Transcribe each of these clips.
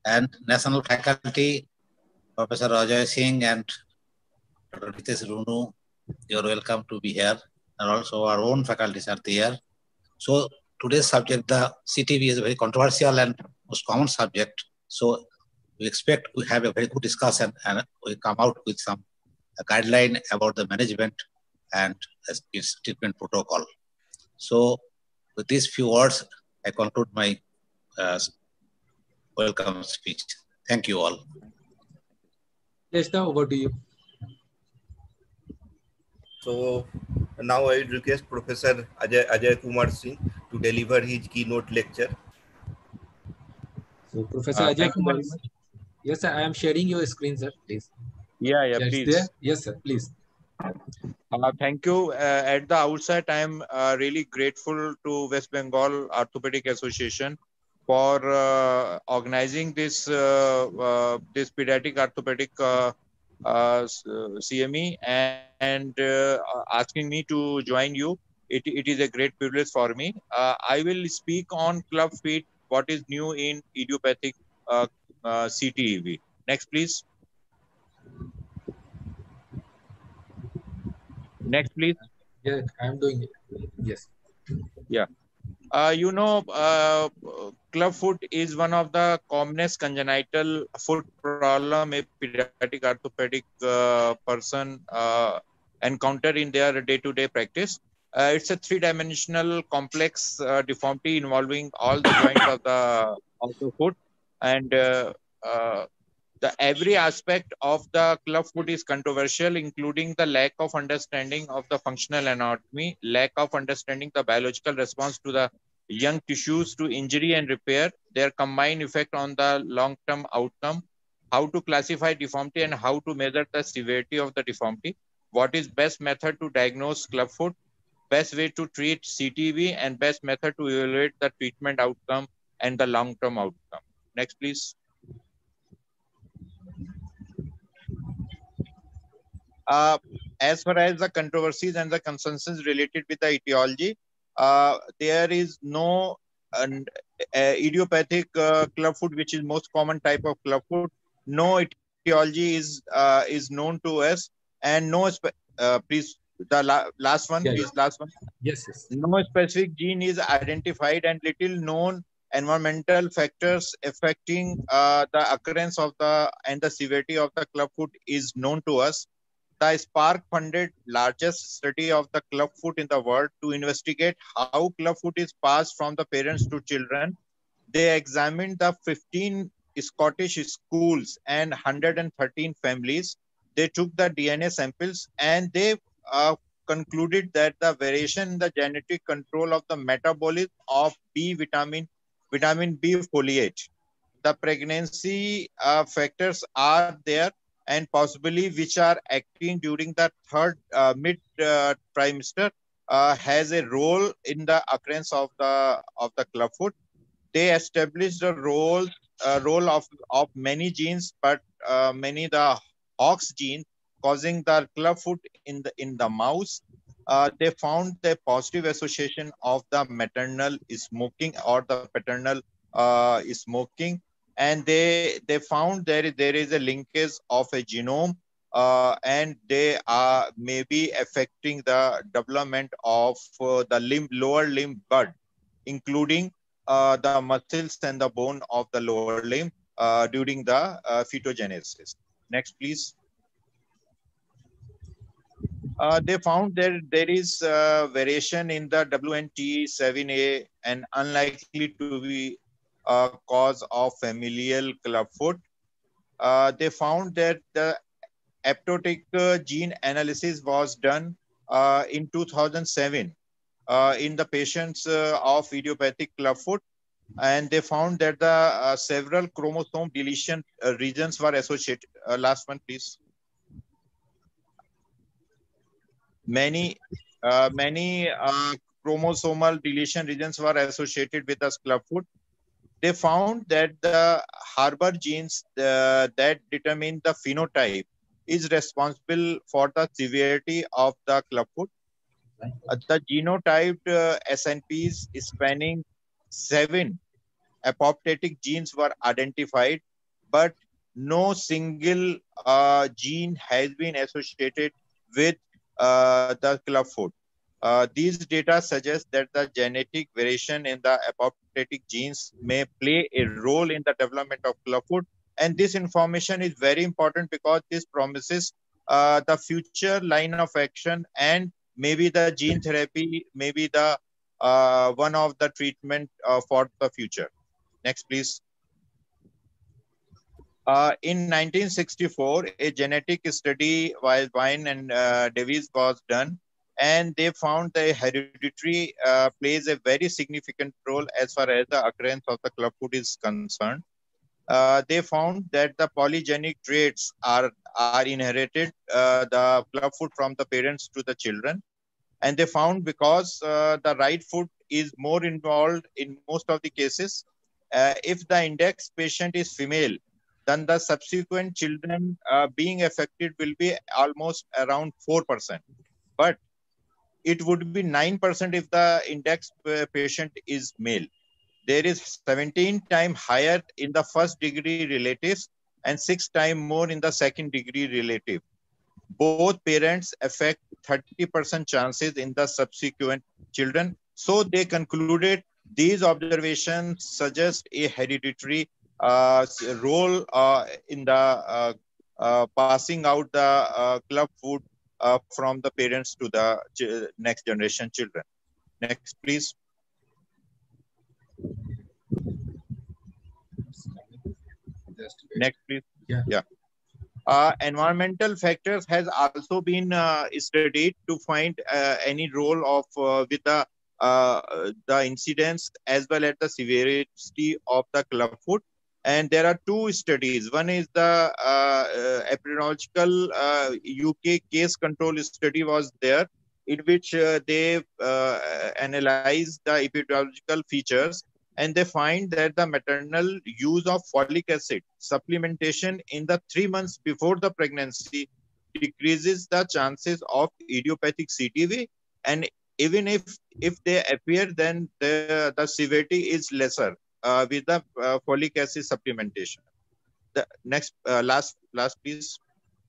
and national faculty, Professor Rajoy Singh and Dr. Nitesh Runu, you are welcome to be here, and also our own faculties are there. So today's subject, the CTV, is a very controversial and most common subject. So we expect to have a very good discussion, and we come out with some guideline about the management and its treatment protocol. So with these few words, I conclude my welcome speech. Thank you all. Yes, now over to you. So now I would request Professor Ajay Kumar Singh to deliver his keynote lecture. So Professor Ajay Kumar. Yes, sir, I am sharing your screen, sir, please. Yeah, please. There? Yes, sir, please. Thank you. At the outset, I am really grateful to West Bengal Orthopedic Association for organizing this this pediatric orthopedic CME and asking me to join you. It is a great privilege for me. I will speak on club feet, what is new in idiopathic CTEV. Next, please. Next, please. Yeah, I'm doing it. Yes. Yeah. Club foot is one of the commonest congenital foot problem a pediatric orthopedic person encounter in their day-to-day practice. It's a three-dimensional complex deformity involving all the joints of the foot, and every aspect of the club foot is controversial, including the lack of understanding of the functional anatomy, lack of understanding the biological response to the young tissues to injury and repair, their combined effect on the long-term outcome, how to classify deformity and how to measure the severity of the deformity, what is best method to diagnose club foot, best way to treat CTV, and best method to evaluate the treatment outcome and the long-term outcome. Next, please. As far as the controversies and the consensus related with the etiology, there is no idiopathic club foot, which is most common type of club foot. No etiology is known to us, and no please last one, yeah, please last one. Yes, yes. No specific gene is identified, and little known environmental factors affecting the occurrence of the severity of the club foot is known to us. The SPARC funded largest study of the club foot in the world to investigate how club foot is passed from the parents to children. They examined the 15 Scottish schools and 113 families. They took the DNA samples, and they concluded that the variation in the genetic control of the metabolism of vitamin B foliate, the pregnancy factors are there, and possibly which are acting during the third mid trimester has a role in the occurrence of the club foot. They established the role of many genes, but many the Hox gene causing the club foot in the mouse. They found the positive association of the maternal smoking or the paternal smoking, and they found there is a linkage of a genome, and they are maybe affecting the development of the lower limb bud, including the muscles and the bone of the lower limb during the fetogenesis. Next, please. They found there is variation in the WNT7A and unlikely to be a cause of familial club foot. They found that the apoptotic gene analysis was done in 2007 in the patients of idiopathic club foot, and they found that the several chromosome deletion regions were associated. Last one, please. Many chromosomal deletion regions were associated with the club foot. They found that the harbor genes that determine the phenotype is responsible for the severity of the club foot. The genotyped SNPs spanning 7 apoptotic genes were identified, but no single gene has been associated with the clubfoot. These data suggest that the genetic variation in the apoptotic genes may play a role in the development of clubfoot. And this information is very important because this promises the future line of action, and maybe the gene therapy, maybe the one of the treatment for the future. Next, please. In 1964, a genetic study by Vine and Davies was done, and they found that hereditary plays a very significant role as far as the occurrence of the clubfoot is concerned. They found that the polygenic traits are inherited, the clubfoot from the parents to the children. And they found because the right foot is more involved in most of the cases, if the index patient is female, then the subsequent children being affected will be almost around 4%. But it would be 9% if the index patient is male. There is 17 times higher in the first degree relatives and 6 times more in the second degree relative. Both parents affect 30% chances in the subsequent children. So they concluded these observations suggest a hereditary role in the passing out the clubfoot from the parents to the next generation children. Next, please. Next, please. Yeah. Environmental factors has also been studied to find any role of with the incidence as well as the severity of the clubfoot. And there are two studies. One is the epidemiological UK case control study was there, in which they analyzed the epidemiological features, and they find that the maternal use of folic acid supplementation in the 3 months before the pregnancy decreases the chances of idiopathic CTV, and even if they appear, then the severity is lesser with the folic acid supplementation. The next, last please.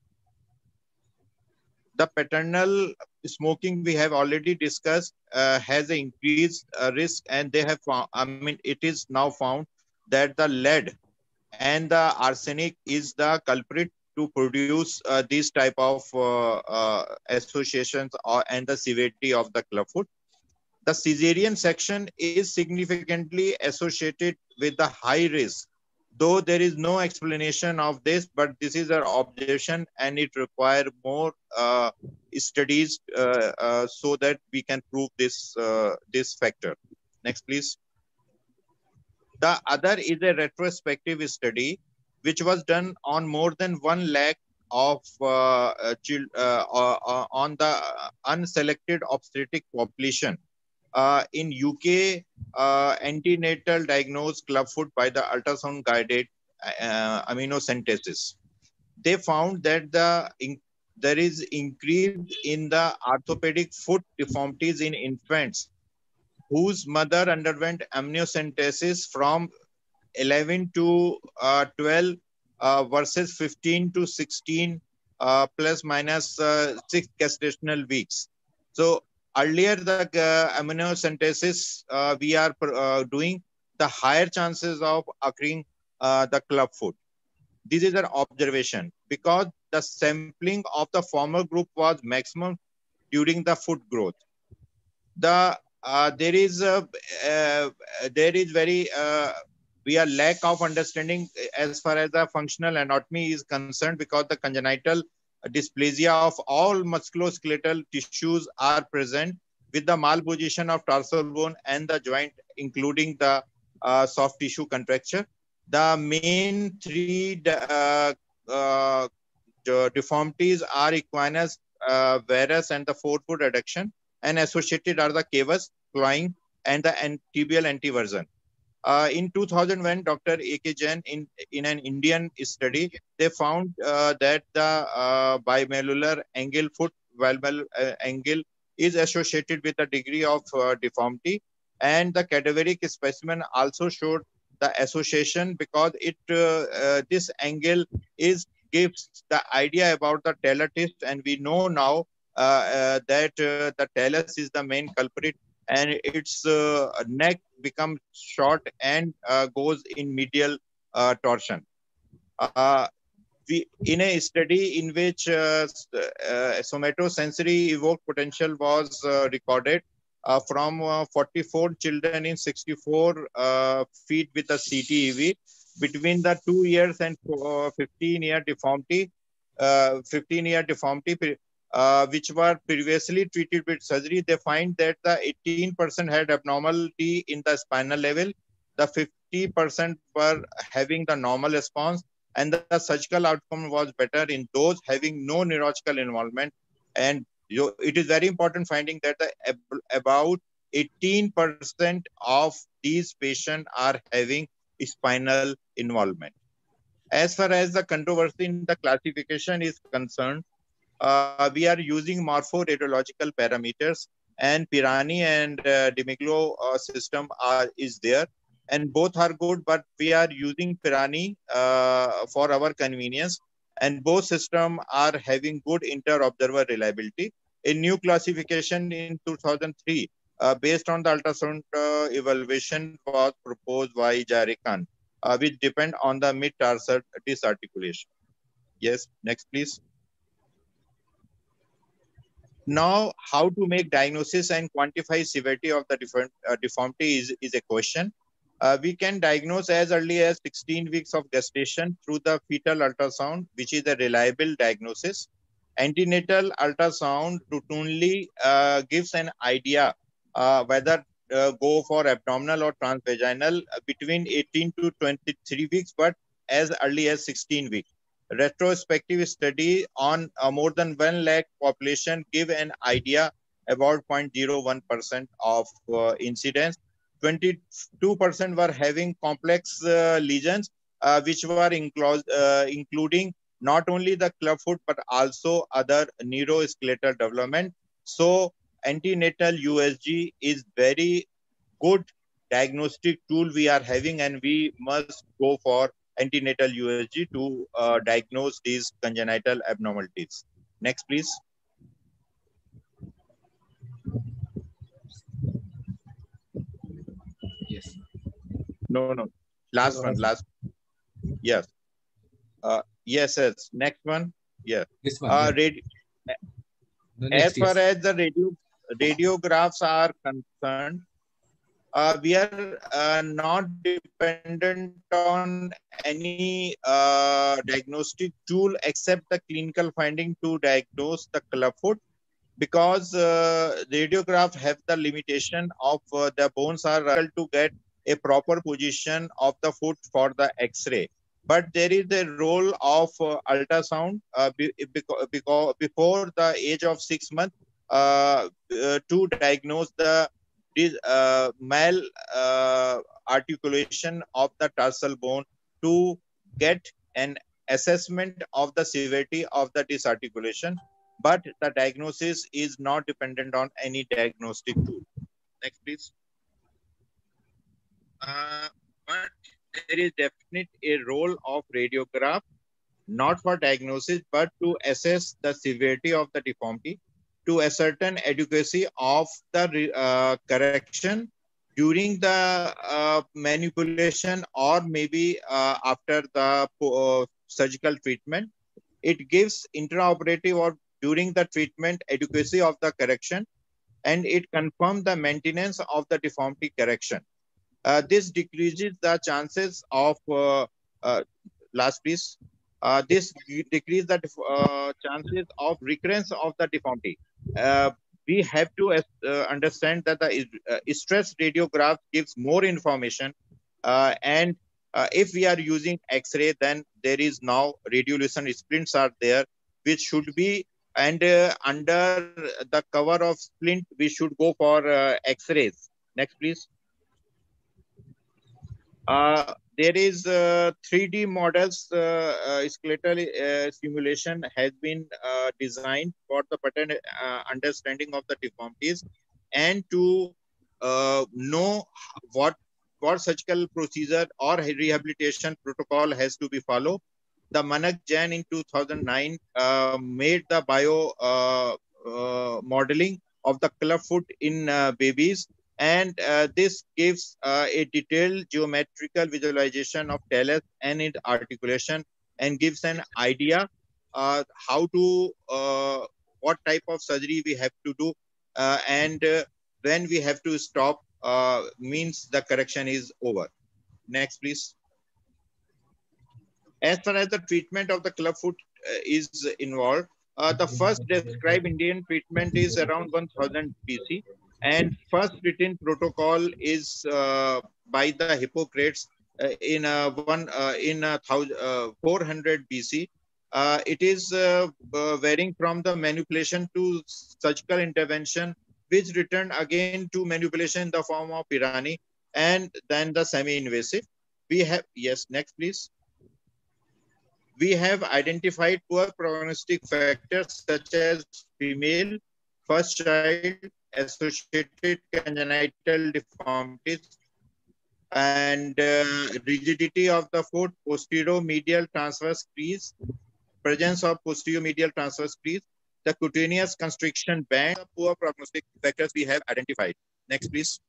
The paternal smoking we have already discussed has an increased risk, and they have found, I mean, it is now found that the lead and the arsenic is the culprit to produce these type of associations and the severity of the clubfoot. The cesarean section is significantly associated with the high risk, though there is no explanation of this, but this is our observation, and it requires more studies so that we can prove this this factor. Next, please. The other is a retrospective study, which was done on more than 1 lakh of on the unselected obstetric population. In UK, antenatal diagnosed clubfoot by the ultrasound guided amniocentesis. They found that there is increase in the orthopedic foot deformities in infants whose mother underwent amniocentesis from 11 to 12 versus 15 to 16 plus minus 6 gestational weeks. So earlier the amniocentesis we are doing, the higher chances of occurring the clubfoot. This is an observation because the sampling of the former group was maximum during the foot growth. There is very we are lack of understanding as far as the functional anatomy is concerned, because the congenital dysplasia of all musculoskeletal tissues are present with the malposition of tarsal bone and the joint, including the soft tissue contracture. The main three deformities are equinus, varus, and the forefoot adduction, and associated are the cavus, clawing, and the tibial anteversion. In 2001, Dr. A.K. Jain in an Indian study, they found that the bimallular angle foot angle is associated with a degree of deformity, and the cadaveric specimen also showed the association, because it this angle gives the idea about the talus, and we know now that the talus is the main culprit, and its neck becomes short and goes in medial torsion. In a study in which somatosensory evoked potential was recorded from 44 children in 64 feet with a CTEV between the 2 years and 15-year deformity, 15-year deformity, which were previously treated with surgery. They find that the 18% had abnormality in the spinal level, the 50% were having the normal response, and the surgical outcome was better in those having no neurological involvement. And it is very important finding that about 18% of these patients are having spinal involvement. As far as the controversy in the classification is concerned, we are using morpho-radiological parameters, and Pirani and Demiglo system is there, and both are good, but we are using Pirani for our convenience, and both systems are having good inter-observer reliability. A new classification in 2003 based on the ultrasound evaluation was proposed by Jari Khan, which depend on the mid-tarsal disarticulation. Yes, next please. Now, how to make diagnosis and quantify severity of the deformity is a question. We can diagnose as early as 16 weeks of gestation through the fetal ultrasound, which is a reliable diagnosis. Antenatal ultrasound routinely gives an idea whether go for abdominal or transvaginal between 18 to 23 weeks, but as early as 16 weeks. Retrospective study on more than 1 lakh population give an idea about 0.01% of incidence. 22% were having complex lesions, which were including not only the clubfoot, but also other neuroskeletal development. So antenatal USG is very good diagnostic tool we are having, and we must go for antenatal USG to diagnose these congenital abnormalities. Next, please. Yes. No. Last one. Yes. Yes. Next one. Yeah. This one. As far as the radiographs are concerned, we are not dependent on any diagnostic tool except the clinical finding to diagnose the clubfoot, because radiograph have the limitation of the bones are difficult to get a proper position of the foot for the X-ray. But there is a role of ultrasound before the age of 6 months to diagnose the mal articulation of the tarsal bone to get an assessment of the severity of the disarticulation. But the diagnosis is not dependent on any diagnostic tool. Next, please. But there is definitely a role of radiograph, not for diagnosis, but to assess the severity of the deformity, to ascertain adequacy of the correction during the manipulation, or maybe after the surgical treatment. It gives intraoperative or during the treatment adequacy of the correction, and it confirms the maintenance of the deformity correction. This decreases the chances of last piece. This decreases the chances of recurrence of the deformity. We have to understand that the stress radiograph gives more information, and if we are using X-ray, then there is now radiolucent splints are there, which should be, and under the cover of splint, we should go for X-rays. Next, please. There is 3D models, skeletal simulation has been designed for the pattern understanding of the deformities, and to know what what surgical procedure or rehabilitation protocol has to be followed. The Manak Jain in 2009 made the bio modeling of the clubfoot in babies, and this gives a detailed geometrical visualization of talus and its articulation, and gives an idea how to what type of surgery we have to do, and when we have to stop, means the correction is over. Next, please. As far as the treatment of the clubfoot is involved, the first described Indian treatment is around 1000 BC, and first written protocol is by the Hippocrates in 400 BC. It is varying from the manipulation to surgical intervention, which returned again to manipulation in the form of Pirani, and then the semi-invasive. We have, yes, next please. We have identified poor prognostic factors such as female, first child, associated congenital deformities, and rigidity of the foot, posterior-medial transverse crease, presence of posterior-medial transverse crease, the cutaneous constriction band. The poor prognostic factors we have identified. Next, please.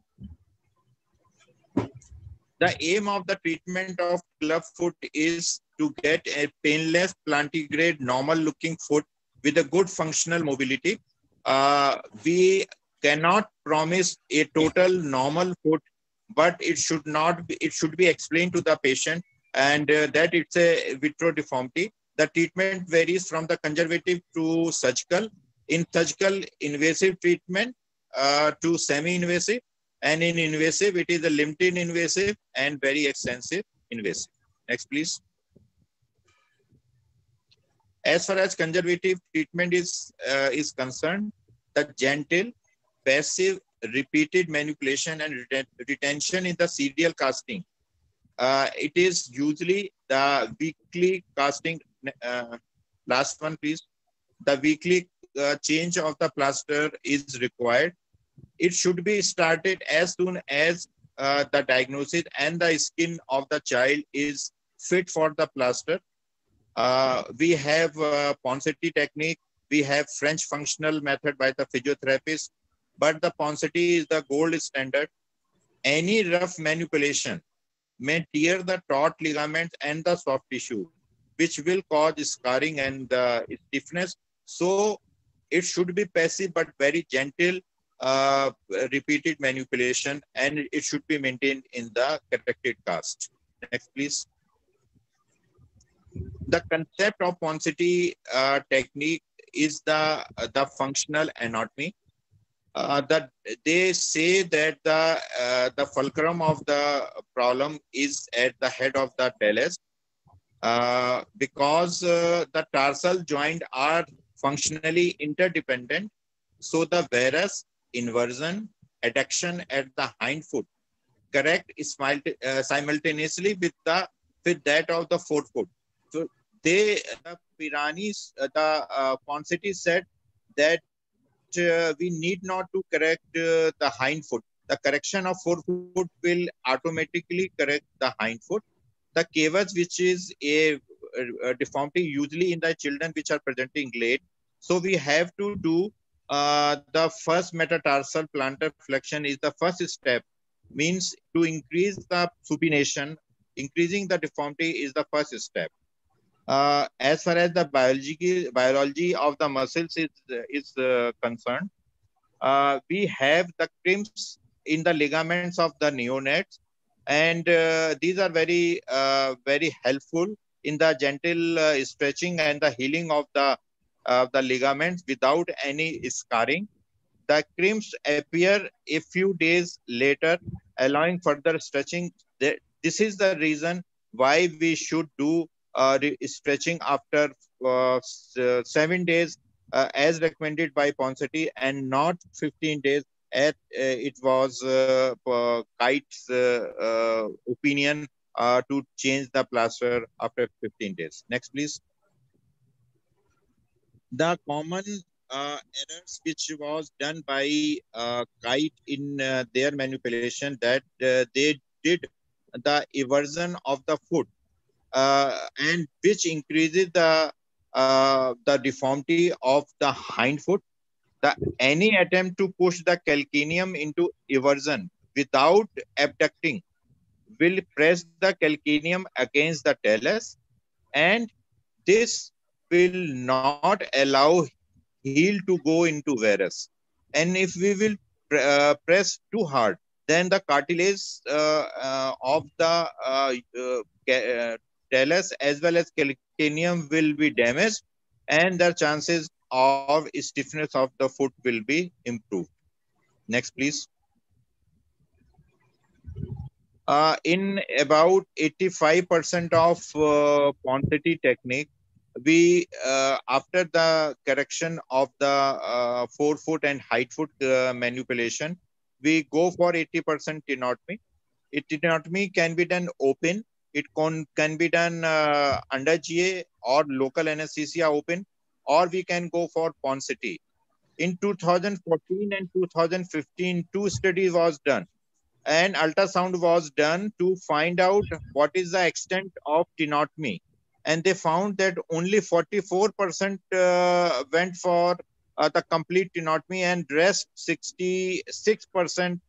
The aim of the treatment of clubfoot is to get a painless plantigrade normal looking foot with a good functional mobility. We cannot promise a total normal foot, but it should not be, it should be explained to the patient, and that it's a vitro deformity. The treatment varies from the conservative to surgical. In surgical, invasive treatment to semi-invasive, and in invasive, it is a limited invasive and very extensive invasive. Next, please. As far as conservative treatment is concerned, the gentle, passive, repeated manipulation and retention in the serial casting. It is usually the weekly casting. Last one, please. The weekly change of the plaster is required. It should be started as soon as the diagnosis and the skin of the child is fit for the plaster. We have Ponseti technique. We have French functional method by the physiotherapist, but the Ponseti is the gold standard. Any rough manipulation may tear the taut ligaments and the soft tissue, which will cause scarring and stiffness. So it should be passive but very gentle, repeated manipulation, and it should be maintained in the corrected cast. Next, please. The concept of Ponseti technique is the functional anatomy. That they say that the fulcrum of the problem is at the head of the talus, because the tarsal joint are functionally interdependent. So the varus, inversion, adduction at the hind foot correct simultaneously with that of the forefoot. So the Piranis, the Ponseti said that we need not to correct the hind foot. The correction of forefoot will automatically correct the hind foot. The cavus, which is a deformity usually in the children which are presenting late. So we have to do the first metatarsal plantar flexion is the first step, means to increase the supination. Increasing the deformity is the first step. As far as the biology of the muscles is concerned, we have the crimps in the ligaments of the neonates, and these are very helpful in the gentle stretching and the healing of the ligaments without any scarring. The crimps appear a few days later, allowing further stretching. This is the reason why we should do stretching after 7 days as recommended by Ponseti, and not 15 days as it was Kite's opinion to change the plaster after 15 days. Next, please. The common errors which was done by Kite in their manipulation, that they did the eversion of the foot, and which increases the deformity of the hind foot. Any attempt to push the calcaneum into eversion without abducting will press the calcaneum against the talus, and this will not allow heel to go into varus. And if we will press too hard, then the cartilage of the talus as well as calcaneum will be damaged, and the chances of stiffness of the foot will be improved. Next, please. In about 85% of Ponseti technique, we after the correction of the forefoot and hide foot manipulation, we go for 80% tenotomy. Tenotomy can be done open. It can be done under GA or local anesthesia open, or we can go for Ponseti. In 2014 and 2015, two studies was done, and ultrasound was done to find out what is the extent of tenotomy, and they found that only 44% went for the complete tenotomy, and rest 66%,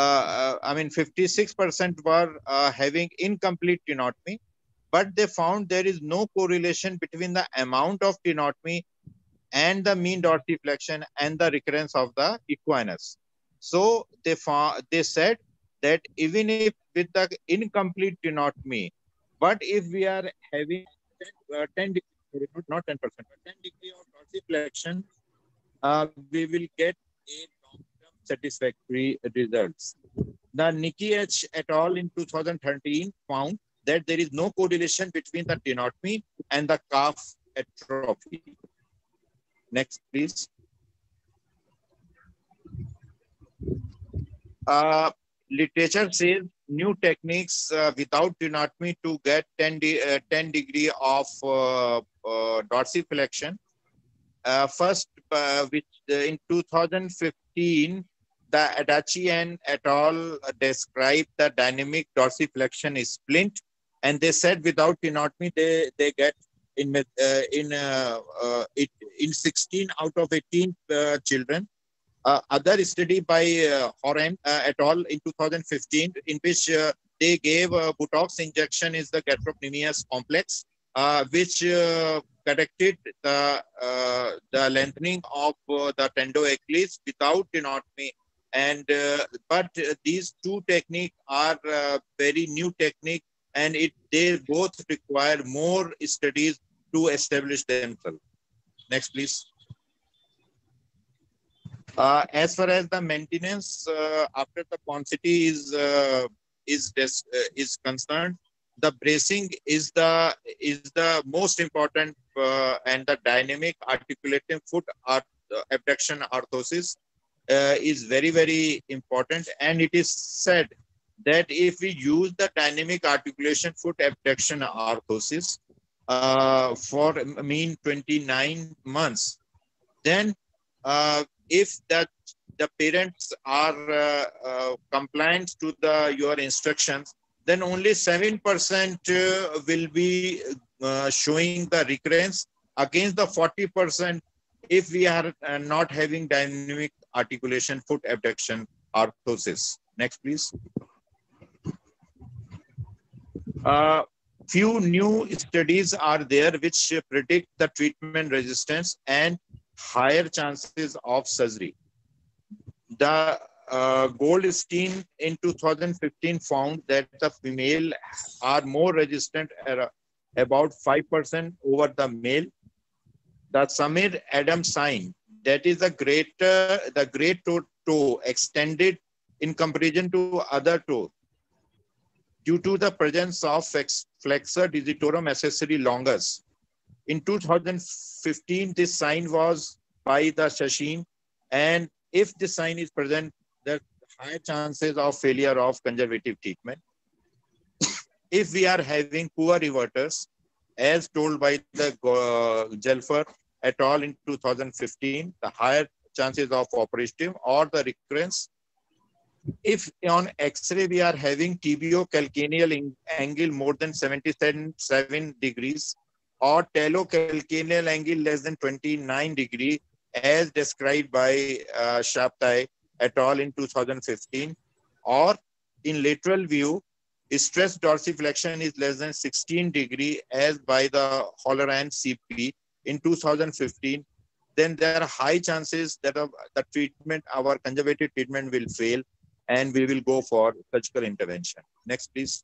56% were having incomplete tenotomy. But they found there is no correlation between the amount of tenotomy and the mean dorsiflexion and the recurrence of the equinus. So they said that even if with the incomplete tenotomy, but if we are having 10 degree, not 10%, but 10 degree of dorsiflexion, we will get a long-term satisfactory results. The Nikki H et al. In 2013 found that there is no correlation between the tenotomy and the calf atrophy. Next, please. Literature says new techniques without tenotomy to get 10 degree of dorsiflexion. First, which in 2015, the Adachi and et al. Described the dynamic dorsiflexion splint, and they said without tenotomy they get in 16 out of 18 children. Other study by Horan et al. In 2015, in which they gave Botox injection is the gastrocnemius complex, which corrected the lengthening of the tendoachilles without tenotomy. And but these two techniques are very new technique, and they both require more studies to establish themselves. Next, please. As far as the maintenance after the Ponseti is concerned, the bracing is the most important and the dynamic articulating foot abduction orthosis is very, very important. And it is said that if we use the dynamic articulation foot abduction orthosis for mean 29 months, then if the parents are compliant to your instructions, then only 7% will be showing the recurrence against the 40% if we are not having dynamic articulation foot abduction orthosis. Next, please. Few new studies are there which predict the treatment resistance and higher chances of surgery. The Goldstein in 2015 found that the female are more resistant, about 5% over the male. The Samir Adams sign, that is the great toe extended in comparison to other toe due to the presence of flexor digitorum accessory longus. In 2015, this sign was by the Shashin, and if this sign is present, there are high chances of failure of conservative treatment. If we are having poor reverters, as told by the Jelfer et al. In 2015, the higher chances of operative or the recurrence. If on X-ray we are having tibiocalcaneal angle more than 77 degrees or talocalcaneal angle less than 29 degree, as described by Shabtai et al. In 2015, or in lateral view, stress dorsiflexion is less than 16 degree as by the Holleran CP in 2015, then there are high chances that the treatment, our conservative treatment will fail and we will go for surgical intervention. Next, please.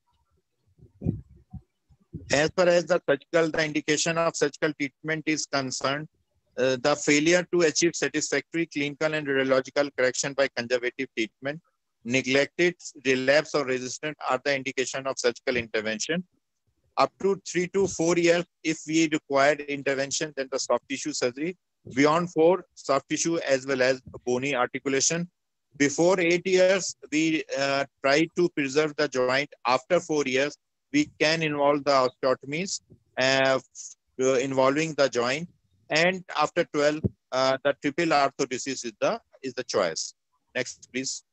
As far as the indication of surgical treatment is concerned, the failure to achieve satisfactory clinical and radiological correction by conservative treatment, neglected, relapse or resistant are the indication of surgical intervention. Up to 3 to 4 years, if we required intervention, then the soft tissue surgery. Beyond 4, soft tissue as well as bony articulation. Before 8 years, we try to preserve the joint. After 4 years, we can involve the osteotomies involving the joint. And after 12, the triple arthrodesis is the choice. Next, please.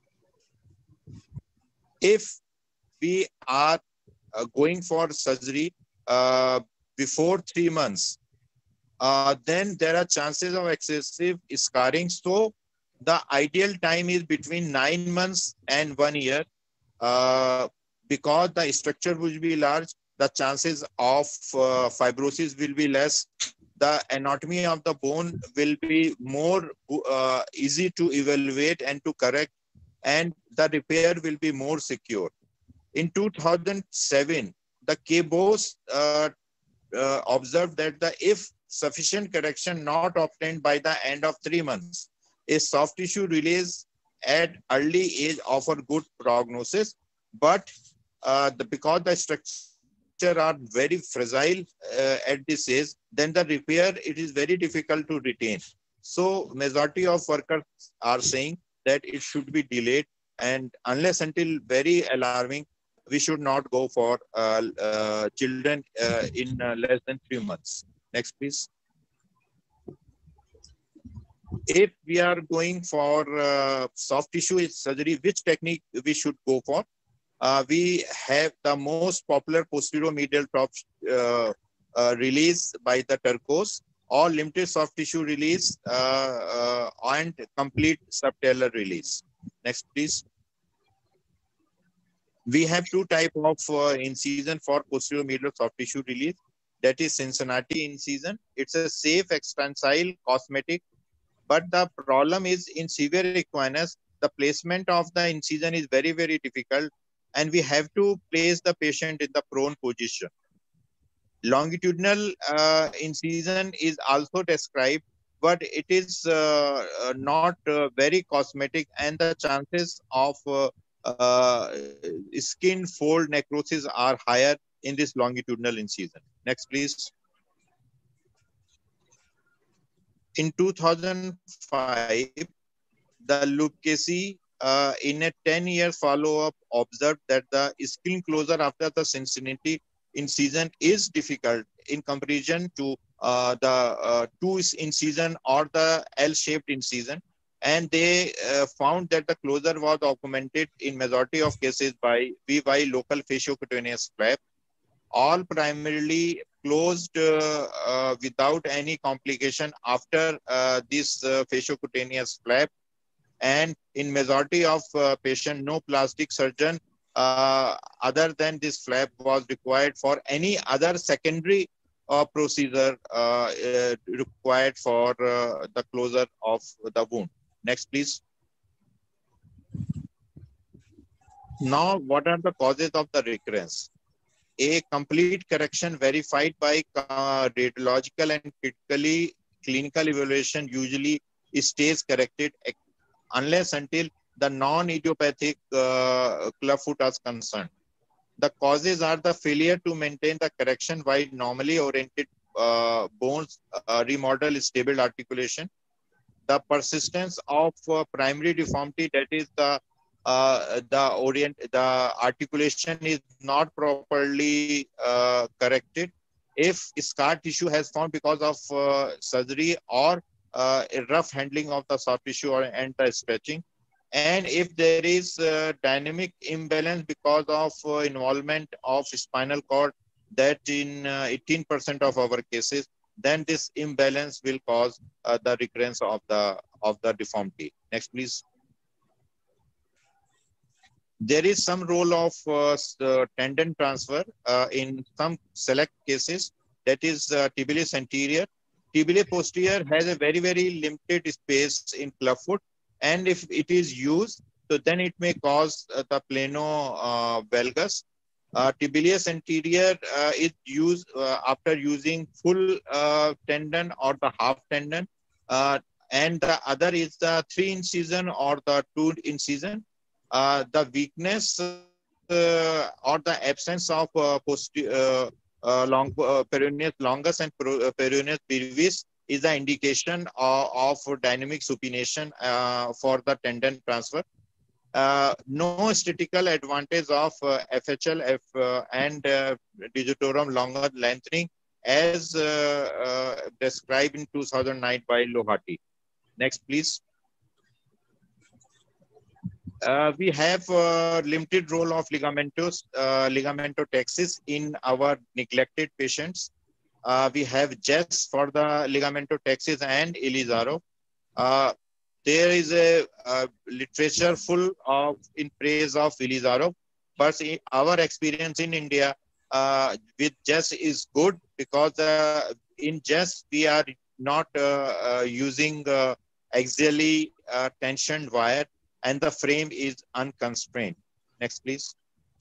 If we are going for surgery before 3 months, then there are chances of excessive scarring. So the ideal time is between 9 months and 1 year, because the structure will be large, the chances of fibrosis will be less. The anatomy of the bone will be more easy to evaluate and to correct, and the repair will be more secure. In 2007, the KBOS observed that if sufficient correction not obtained by the end of 3 months, a soft tissue release at early age offer good prognosis, but because the structure are very fragile at this age, then the repair, it is very difficult to retain. So majority of workers are saying that it should be delayed, and unless until very alarming, we should not go for children in less than 3 months. Next, please. If we are going for soft tissue surgery, which technique we should go for? We have the most popular posterior medial top release by the Turcos, or limited soft tissue release and complete subtalar release. Next, please. We have 2 types of incision for posterior medial soft tissue release. That is Cincinnati incision. It's a safe, extensile, cosmetic. But the problem is in severe equinus, the placement of the incision is very, very difficult, and we have to place the patient in the prone position. Longitudinal incision is also described, but it is not very cosmetic, and the chances of skin fold necrosis are higher in this longitudinal incision. Next, please. In 2005, the Lucchesi in a 10-year follow-up observed that the skin closure after the Cincinnati incision is difficult in comparison to the 2 incision or the L-shaped incision, and they found that the closure was augmented in majority of cases by VY local fasciocutaneous flap, all primarily closed without any complication after this fasciocutaneous flap, and in majority of patient, no plastic surgeon other than this flap was required for any other secondary procedure required for the closure of the wound. Next, please. Now, what are the causes of the recurrence? A complete correction verified by radiological and clinical evaluation usually stays corrected unless until the non-idiopathic clubfoot is concerned. The causes are the failure to maintain the correction while normally oriented bones remodel stable articulation, the persistence of primary deformity, that is the articulation is not properly corrected. If scar tissue has formed because of surgery or a rough handling of the soft tissue and the stretching, And if there is dynamic imbalance because of involvement of spinal cord, that in 18% of our cases, then this imbalance will cause the recurrence of the deformity. Next, please. There is some role of tendon transfer in some select cases, that is tibialis anterior. Tibialis posterior has a very, very limited space in clubfoot, and if it is used, so then it may cause the plano valgus. Tibialis anterior is used after using full tendon or the half tendon, uh, and the other is the 3 incision or the 2 incision. The weakness or the absence of peroneus longus and peroneus brevis is the indication of dynamic supination for the tendon transfer. No statistical advantage of FHL and digitorum longus lengthening as described in 2009 by Lohati. Next, please. We have limited role of ligamentotaxis in our neglected patients. We have Jess for the ligamentotaxis and Elizarov. There is a literature full of in praise of Elizarov, but our experience in India with Jess is good because in Jess we are not using axially tensioned wire, and the frame is unconstrained. Next, please.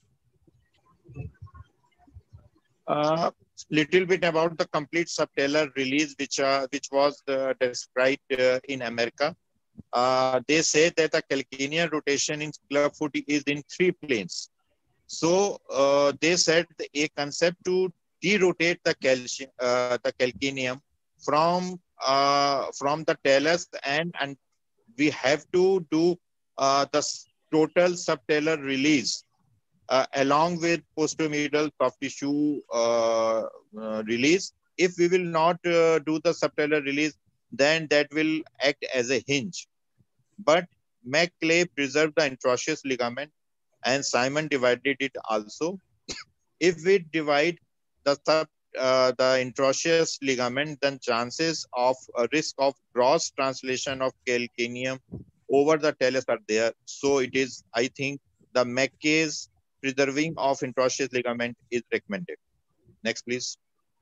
Little bit about the complete subtalar release, which was described in America. They say that the calcaneal rotation in clubfoot is in 3 planes. So they said a concept to derotate the calcaneum from the talus, and we have to do the total subtalar release along with posteromedial soft tissue release. If we will not do the subtalar release, then that will act as a hinge. But McClay preserved the interosseous ligament, and Simon divided it also. If we divide the interosseous ligament, then chances of a risk of cross translation of calcaneum over the talus are there. So it is, I think, the McClay's preserving of interosseous ligament is recommended. Next, please.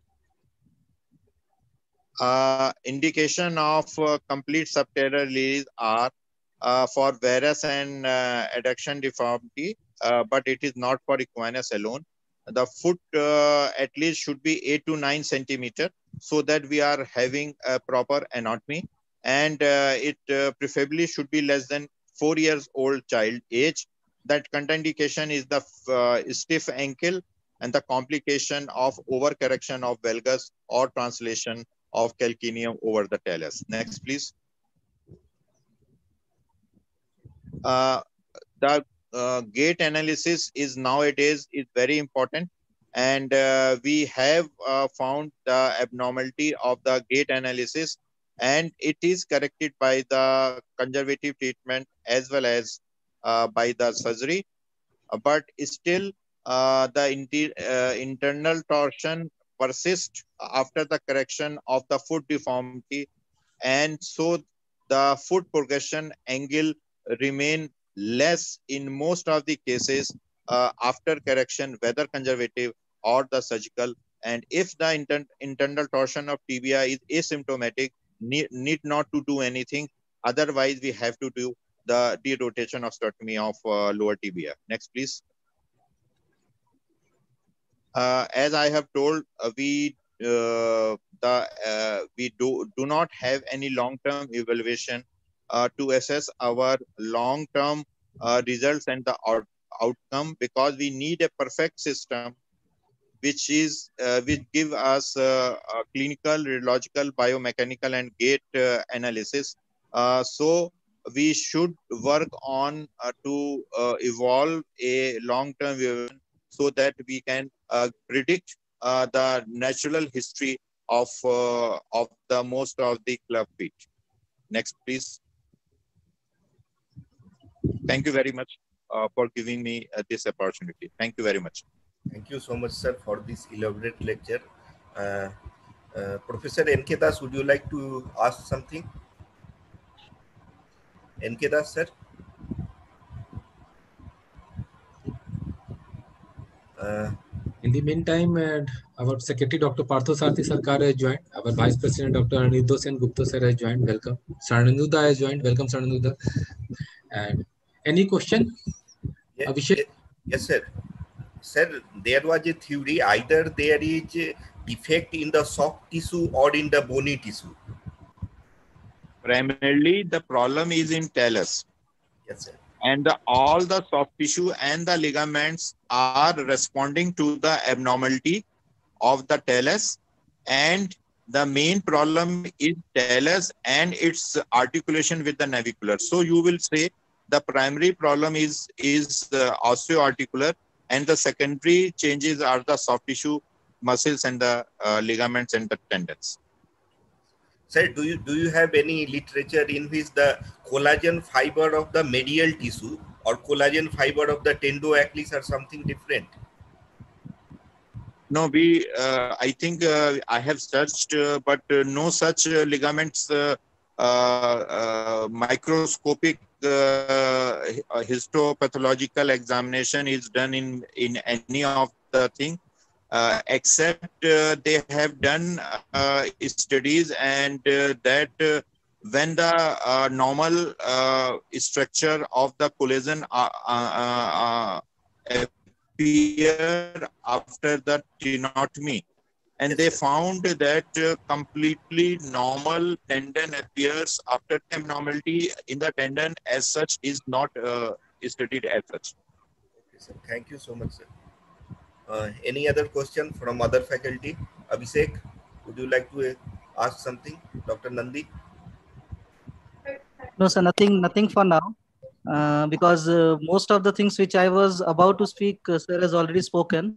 Indication of complete subtalar release are for varus and adduction deformity, but it is not for equinus alone. The foot at least should be 8 to 9 centimeter, so that we are having a proper anatomy, and it preferably should be less than 4 years old child age. That contraindication is the stiff ankle and the complication of overcorrection of valgus or translation of calcaneum over the talus. Next, please. The gait analysis is nowadays is very important, and we have found the abnormality of the gait analysis, and it is corrected by the conservative treatment as well as by the surgery. But still the internal torsion persists after the correction of the foot deformity, and so the foot progression angle remain less in most of the cases after correction, whether conservative or the surgical. And if the internal torsion of tibia is asymptomatic, need not to do anything. Otherwise, we have to do the derotation of osteotomy of lower tibia. Next, please. As I have told, we do not have any long-term evaluation to assess our long-term results and the outcome, because we need a perfect system which give us clinical, radiological, biomechanical, and gait analysis. So we should work on to evolve a long-term evaluation, so that we can predict the natural history of the most of the club feet. Next, please. Thank you very much for giving me this opportunity. Thank you very much. Thank you so much, sir, for this elaborate lecture. Professor N.K. Das, would you like to ask something? N.K. Das, sir? In the meantime, our Secretary Dr. Partho Sarthi Sarkar has joined. Our Vice President Dr. Anirudh Sen Gupta sir has joined. Welcome. Sarananda has joined. Welcome, Sarananda. And any question? Yeah, Abhishek? yes, sir. Sir, there was a theory, either there is a defect in the soft tissue or in the bony tissue. Primarily, the problem is in talus. Yes, sir. And all the soft tissue and the ligaments are responding to the abnormality of the talus, and the main problem is talus and its articulation with the navicular. So you will say the primary problem is osteoarticular, and the secondary changes are the soft tissue, muscles, and the ligaments and the tendons. Sir, do you have any literature in which the collagen fiber of the medial tissue or collagen fiber of the tendoachilles are something different? No, I think I have searched, but no such ligaments, microscopic histopathological examination is done in any of the thing, except they have done studies, and that when the normal structure of the collagen appear after the tenotomy, and they found that completely normal tendon appears after abnormality in the tendon as such is not studied as such. Okay, sir. Thank you so much, sir. Any other question from other faculty? Abhishek, would you like to ask something? Dr. Nandi? No, sir, nothing for now. Because most of the things which I was about to speak, sir has already spoken.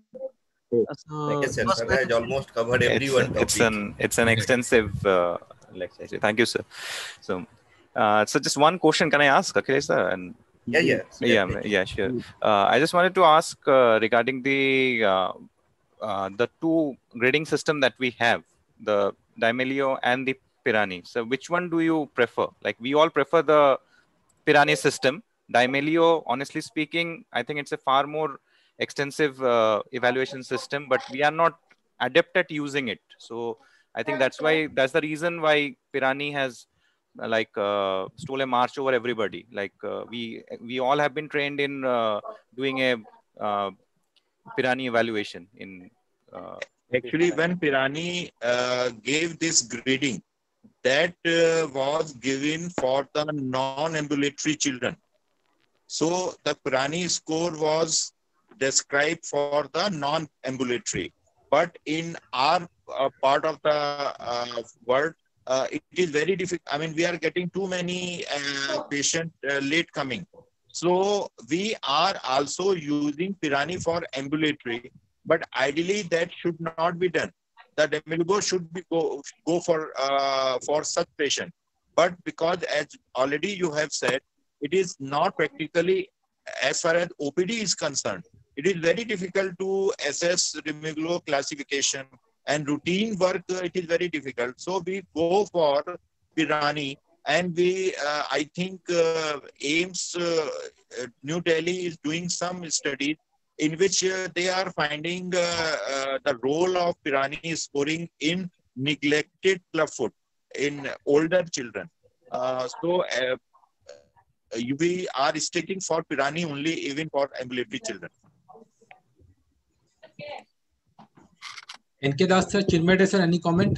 So Yes, sir. Sir has almost covered everyone. It's an extensive lecture. Thank you, sir. So just one question can I ask, Akhilesh sir? And yeah, sure. I just wanted to ask regarding the two grading system that we have, the Dymelio and the Pirani. So which one do you prefer? Like, we all prefer the Pirani system. Dymelio, honestly speaking, I think it's a far more extensive evaluation system, but we are not adept at using it. So I think that's the reason why Pirani has stole a march over everybody. Like we all have been trained in doing a Pirani evaluation in actually when Pirani gave this grading, that was given for the non-ambulatory children. So the Pirani score was described for the non-ambulatory, but in our part of the world, it is very difficult. I mean, we are getting too many patients late coming. So we are also using Pirani for ambulatory, but ideally that should not be done. The Dymelio should be go for such patient. But because as already you have said, it is not practically, as far as OPD is concerned, it is very difficult to assess Dymelio classification, and routine work, it is very difficult. So we go for Pirani, and we, I think AIIMS New Delhi is doing some studies in which they are finding the role of Pirani scoring in neglected clubfoot in older children. We are sticking for Pirani only, even for ambulatory children. NK Das sir, Chinmay sir, any comment?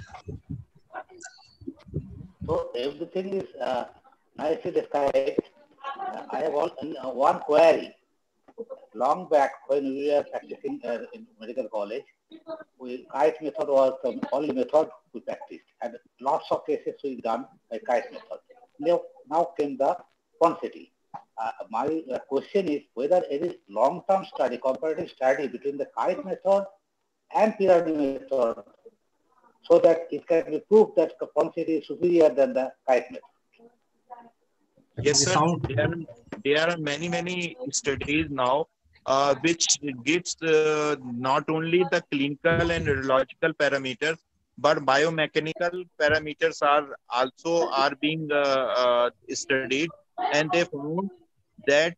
So everything is nicely described. I have one query. Long back, when we were practicing in medical college, kite method was the only method we practiced, and lots of cases we done by kite method. Now came the quantity. My question is whether any long-term study, comparative study between the kite method and Pirani method, so that it can be proved that the quantity is superior than the kite method. Yes, The sir. sound. There are many studies now which gives not only the clinical and neurological parameters, but biomechanical parameters are being studied, and they found that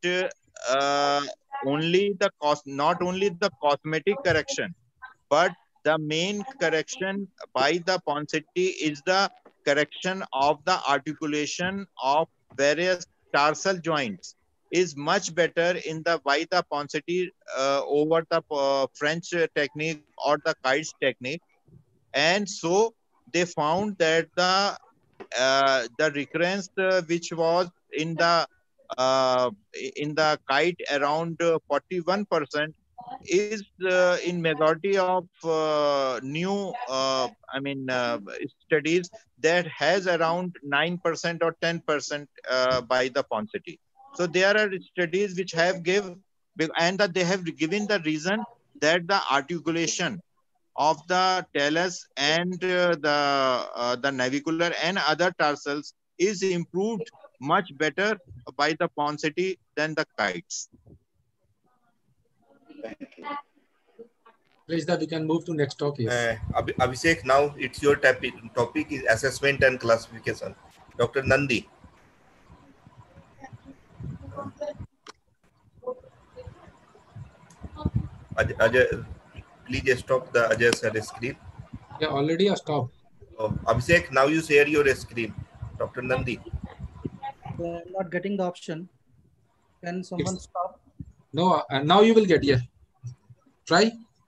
only the not only the cosmetic correction, but the main correction by the Ponseti is the correction of the articulation of various tarsal joints is much better in the by the Ponseti over the French technique or the kites technique. And so they found that the recurrence which was uh, in the kite around 41% is in majority of new studies that has around 9% or 10% by the Ponseti. So there are studies which have and that they have given the reason that the articulation of the talus and the navicular and other tarsals is improved much better by the Ponseti than the kites. Thank you. Please, that we can move to next talk. Yes. Abhishek, now it's your topic. Topic is assessment and classification. Dr. Nandi. Ajay, please stop the Ajay sir screen. Yeah, already I stopped. Oh, Abhishek, now you share your screen. Dr. Nandi. I'm not getting the option. Can someone stop? No, and now you will get. Yeah. Try.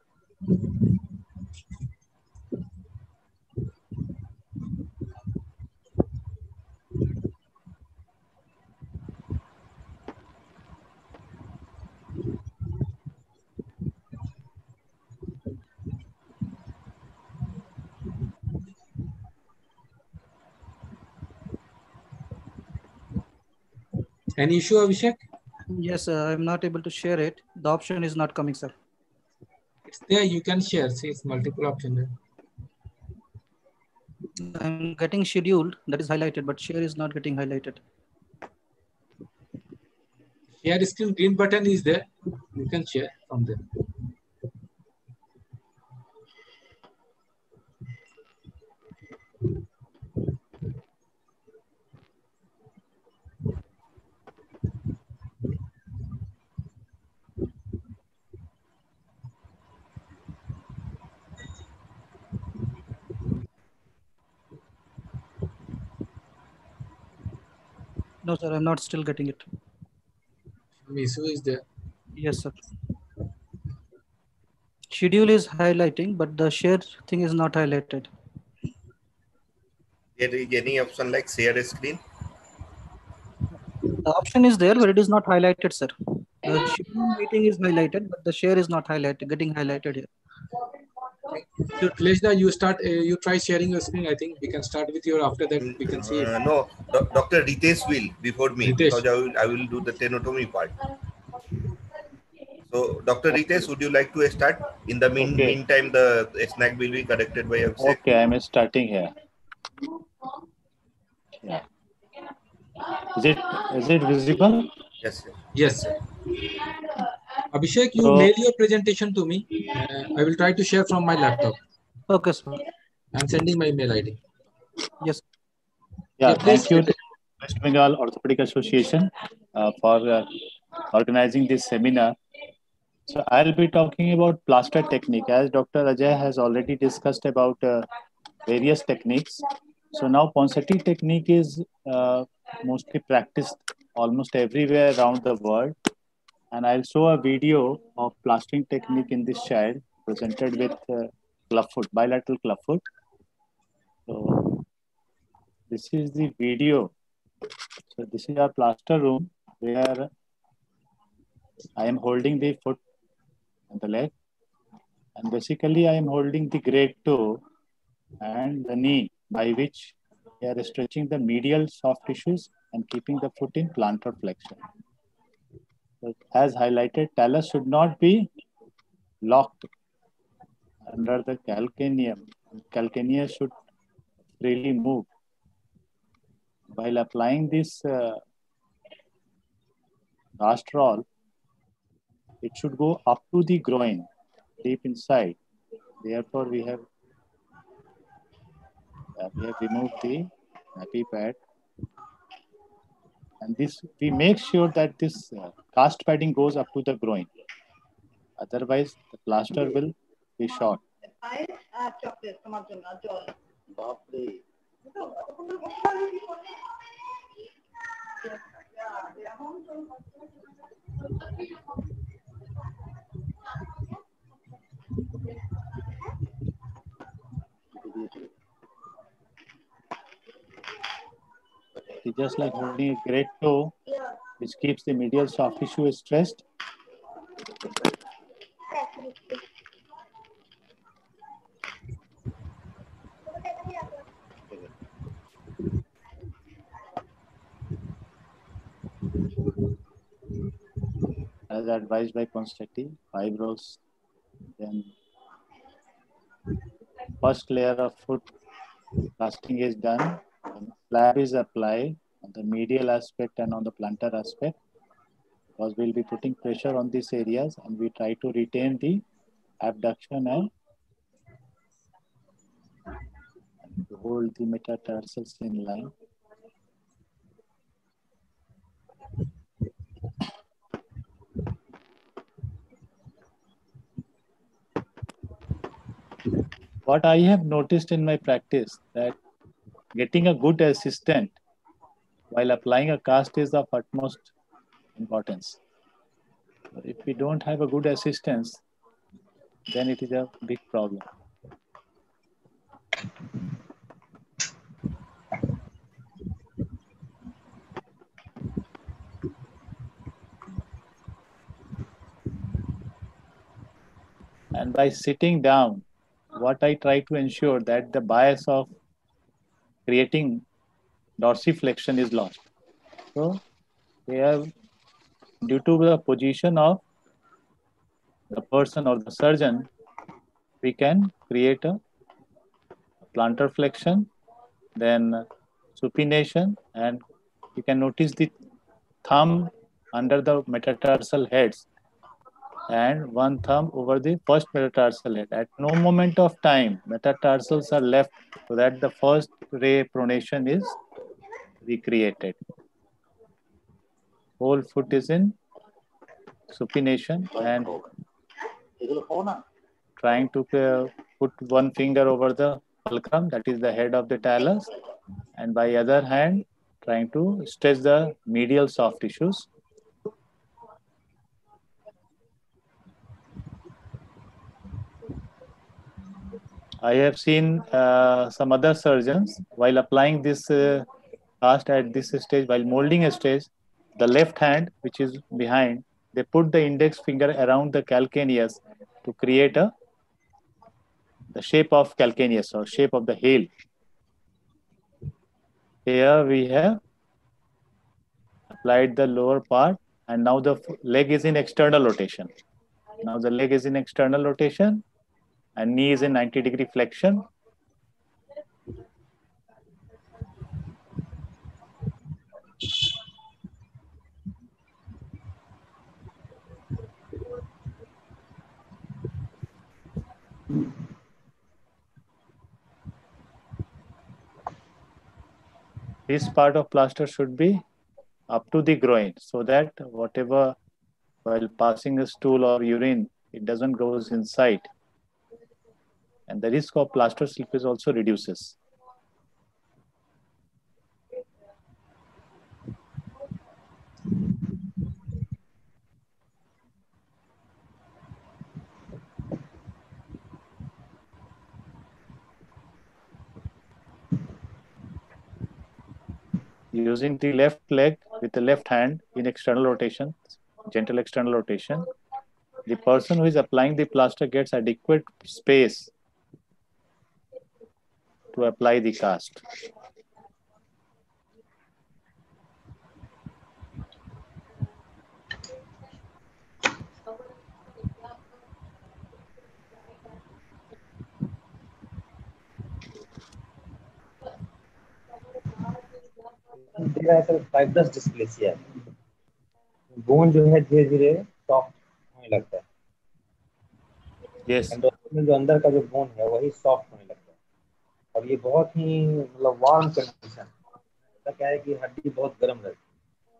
Any issue, Abhishek? Yes, I'm not able to share it. The option is not coming, sir. It's there. You can share. See, it's multiple option there. I'm getting scheduled. That is highlighted, but share is not getting highlighted. Share screen green button is there. You can share from there. No, sir, I'm not still getting it. Issue is there. Yes, sir. Schedule is highlighting, but the share thing is not highlighted. There is any option like share screen? The option is there, but it is not highlighted, sir. The schedule meeting is highlighted, but the share is not highlighted, getting highlighted here. So, Kleshda, you start. You try sharing your screen. I think we can start with your. After that, we can see it. No, Dr. Ritesh will before me, Ritesh. because I will do the tenotomy part. So, Dr. Ritesh, would you like to start? In the meantime, the snack will be corrected by Abhishek. Okay, I'm starting here. Yeah. Is it visible? Yes, sir. Yes, sir. Abhishek, you mail your presentation to me. I will try to share from my laptop. Okay, sir. I'm sending my email ID. Yes. Yeah, thank you to West Bengal Orthopedic Association for organizing this seminar. So I'll be talking about plaster technique, as Dr. Ajay has already discussed about various techniques. So now Ponseti technique is mostly practiced almost everywhere around the world. And I'll show a video of plastering technique in this child presented with clubfoot, bilateral clubfoot. So this is the video. So this is our plaster room where I am holding the foot and the leg. And basically I am holding the great toe and the knee, by which we are stretching the medial soft tissues and keeping the foot in plantar flexion. So as highlighted, talus should not be locked under the calcaneum. Calcaneus should freely move. While applying this plaster all, it should go up to the groin, deep inside. Therefore, we have removed the nappy pad, and this we make sure that this cast padding goes up to the groin. Otherwise, the plaster will be short. It's just like holding a great toe, which keeps the medial soft tissue stressed. As advised by Constantine, 5 rolls. Then first layer of foot casting is done. Slab is applied on the medial aspect and on the plantar aspect, because we'll be putting pressure on these areas, and we try to retain the abduction and to hold the metatarsals in line. What I have noticed in my practice, that getting a good assistant while applying a cast is of utmost importance. If we don't have a good assistance, then it is a big problem. And by sitting down, what I try to ensure that the bias of creating dorsiflexion is lost. So here, due to the position of the person or the surgeon, we can create a plantar flexion, then supination, and you can notice the thumb under the metatarsal heads and one thumb over the first metatarsal head. At no moment of time, metatarsals are left so that the first ray pronation is recreated. Whole foot is in supination and trying to put one finger over the fulcrum, that is the head of the talus, and by other hand trying to stretch the medial soft tissues. I have seen some other surgeons while applying this cast at this stage, while molding a stage, the left hand, which is behind, they put the index finger around the calcaneus to create the shape of calcaneus or shape of the heel. Here we have applied the lower part, and now the leg is in external rotation. Now the leg is in external rotation and knee is in 90-degree flexion. This part of plaster should be up to the groin, so that whatever, while passing a stool or urine, it doesn't go inside. And the risk of plaster slippage also reduces. Using the left leg with the left hand in external rotation, gentle external rotation, the person who is applying the plaster gets adequate space to apply the cast. There are fibrous dysplasia. Bone जो है धीरे धीरे soft होने लगता है। Yes. Endoscopy में जो अंदर का जो बोन है वही सॉफ्ट होने लगता है, और ये बहुत ही मतलब वार्म कंडीशन। ऐसा क्या है कि हड्डी बहुत गर्म रहती है।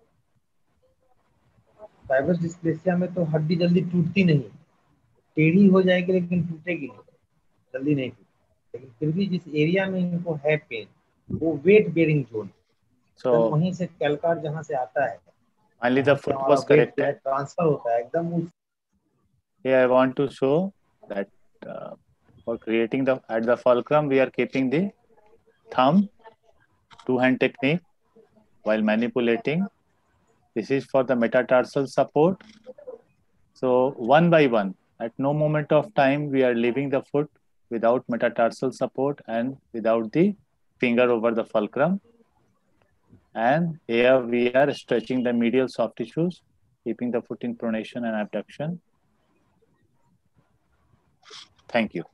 फाइब्रस डिस्प्लेसिया में तो हड्डी जल्दी टूटती नहीं, टेढ़ी हो जाएगी लेकिन टूटेगी नहीं, जल्दी नहीं टूटेगी। लेकिन फिर भी जिस एरिया में इनको है पेन, वो वेट बेयरिंग जोन, तो वहीं से कैलकार जहाँ से आता है, finally the foot was corrected, transfer होता है एकदम उस। Here I want to show that for creating the at the fulcrum we are keeping the thumb, two-hand technique while manipulating. This is for the metatarsal support. So one by one, at no moment of time we are leaving the foot without metatarsal support and without the finger over the fulcrum. And here we are stretching the medial soft tissues, keeping the foot in pronation and abduction. Thank you.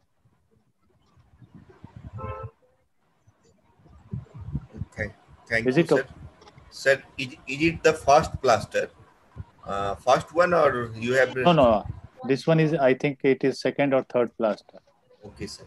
Okay. Thank you, sir. Sir, is it the first plaster? First one, or you have? No. This one is, I think it is second or third plaster. Okay, sir.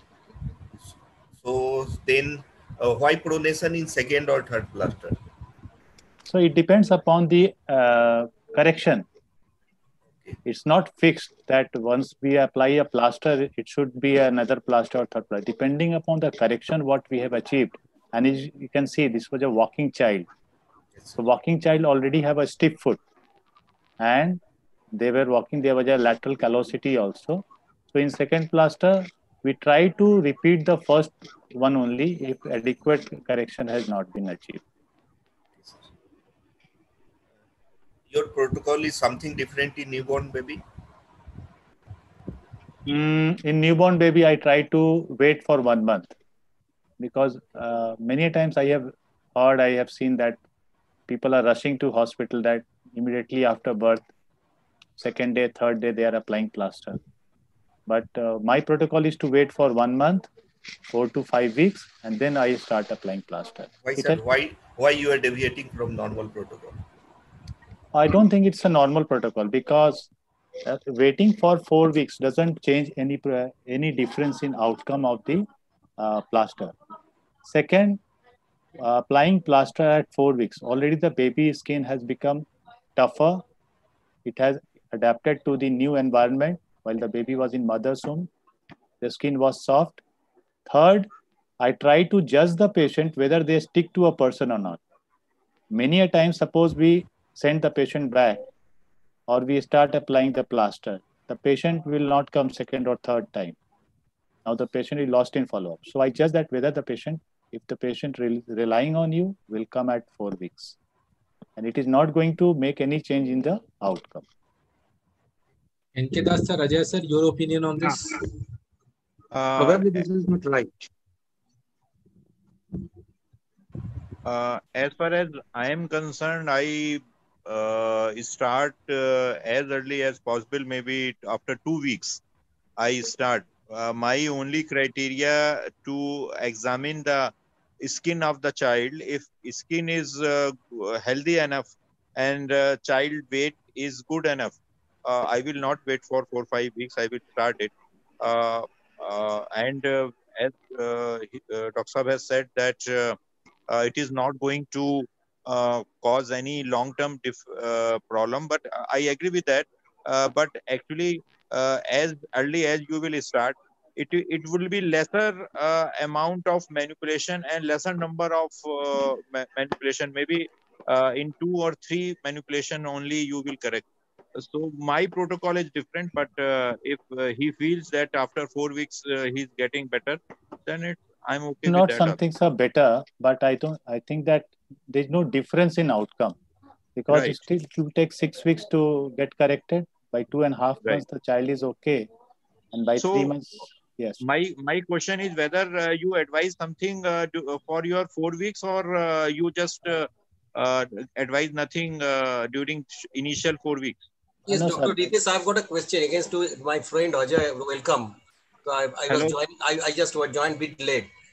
So then, why pronation in second or third plaster? So it depends upon the correction. It's not fixed that once we apply a plaster, it should be another plaster or third plaster. Depending upon the correction, what we have achieved. And as you can see, this was a walking child. So walking child already have a stiff foot. And they were walking, there was a lateral callosity also. So in second plaster, we try to repeat the first one only if adequate correction has not been achieved. Your protocol is something different in newborn baby? In newborn baby, I try to wait for 1 month because many times I have seen that people are rushing to hospital that immediately after birth, second day, third day, they are applying plaster. But my protocol is to wait for 1 month, 4 to 5 weeks, and then I start applying plaster. Why, sir? Why you are deviating from normal protocol? I don't think it's a normal protocol because waiting for 4 weeks doesn't change any difference in outcome of the plaster. Second, applying plaster at 4 weeks, already the baby skin has become tougher. It has adapted to the new environment while the baby was in mother's womb. The skin was soft. Third, I try to judge the patient whether they stick to a person or not. Many a time, suppose we send the patient back or we start applying the plaster, the patient will not come second or third time. Now the patient is lost in follow-up. So I judge that whether the patient, if the patient relying on you, will come at 4 weeks. And it is not going to make any change in the outcome. NK Das sir, Ajay sir, your opinion on this? Probably this is not right. As far as I am concerned, I start as early as possible, maybe after 2 weeks. I start. My only criteria to examine the skin of the child, if skin is healthy enough and child weight is good enough, I will not wait for 4 or 5 weeks. I will start it. As Dr. Saab has said that it is not going to cause any long-term problem, but I agree with that. But actually, as early as you will start, it will be lesser amount of manipulation and lesser number of manipulation. Maybe in 2 or 3 manipulation only you will correct. So my protocol is different, but if he feels that after 4 weeks he's getting better, then I'm okay not with that. Not some things are better, but I think that there's no difference in outcome because it still will take 6 weeks to get corrected. By 2.5 months, the child is okay, and by 3 months, yes. My question is whether you advise something for your 4 weeks, or you just advise nothing during initial 4 weeks. Yes, Dr. Deepis, I've got a question against to my friend Ajay. Welcome. So I just joined a bit late.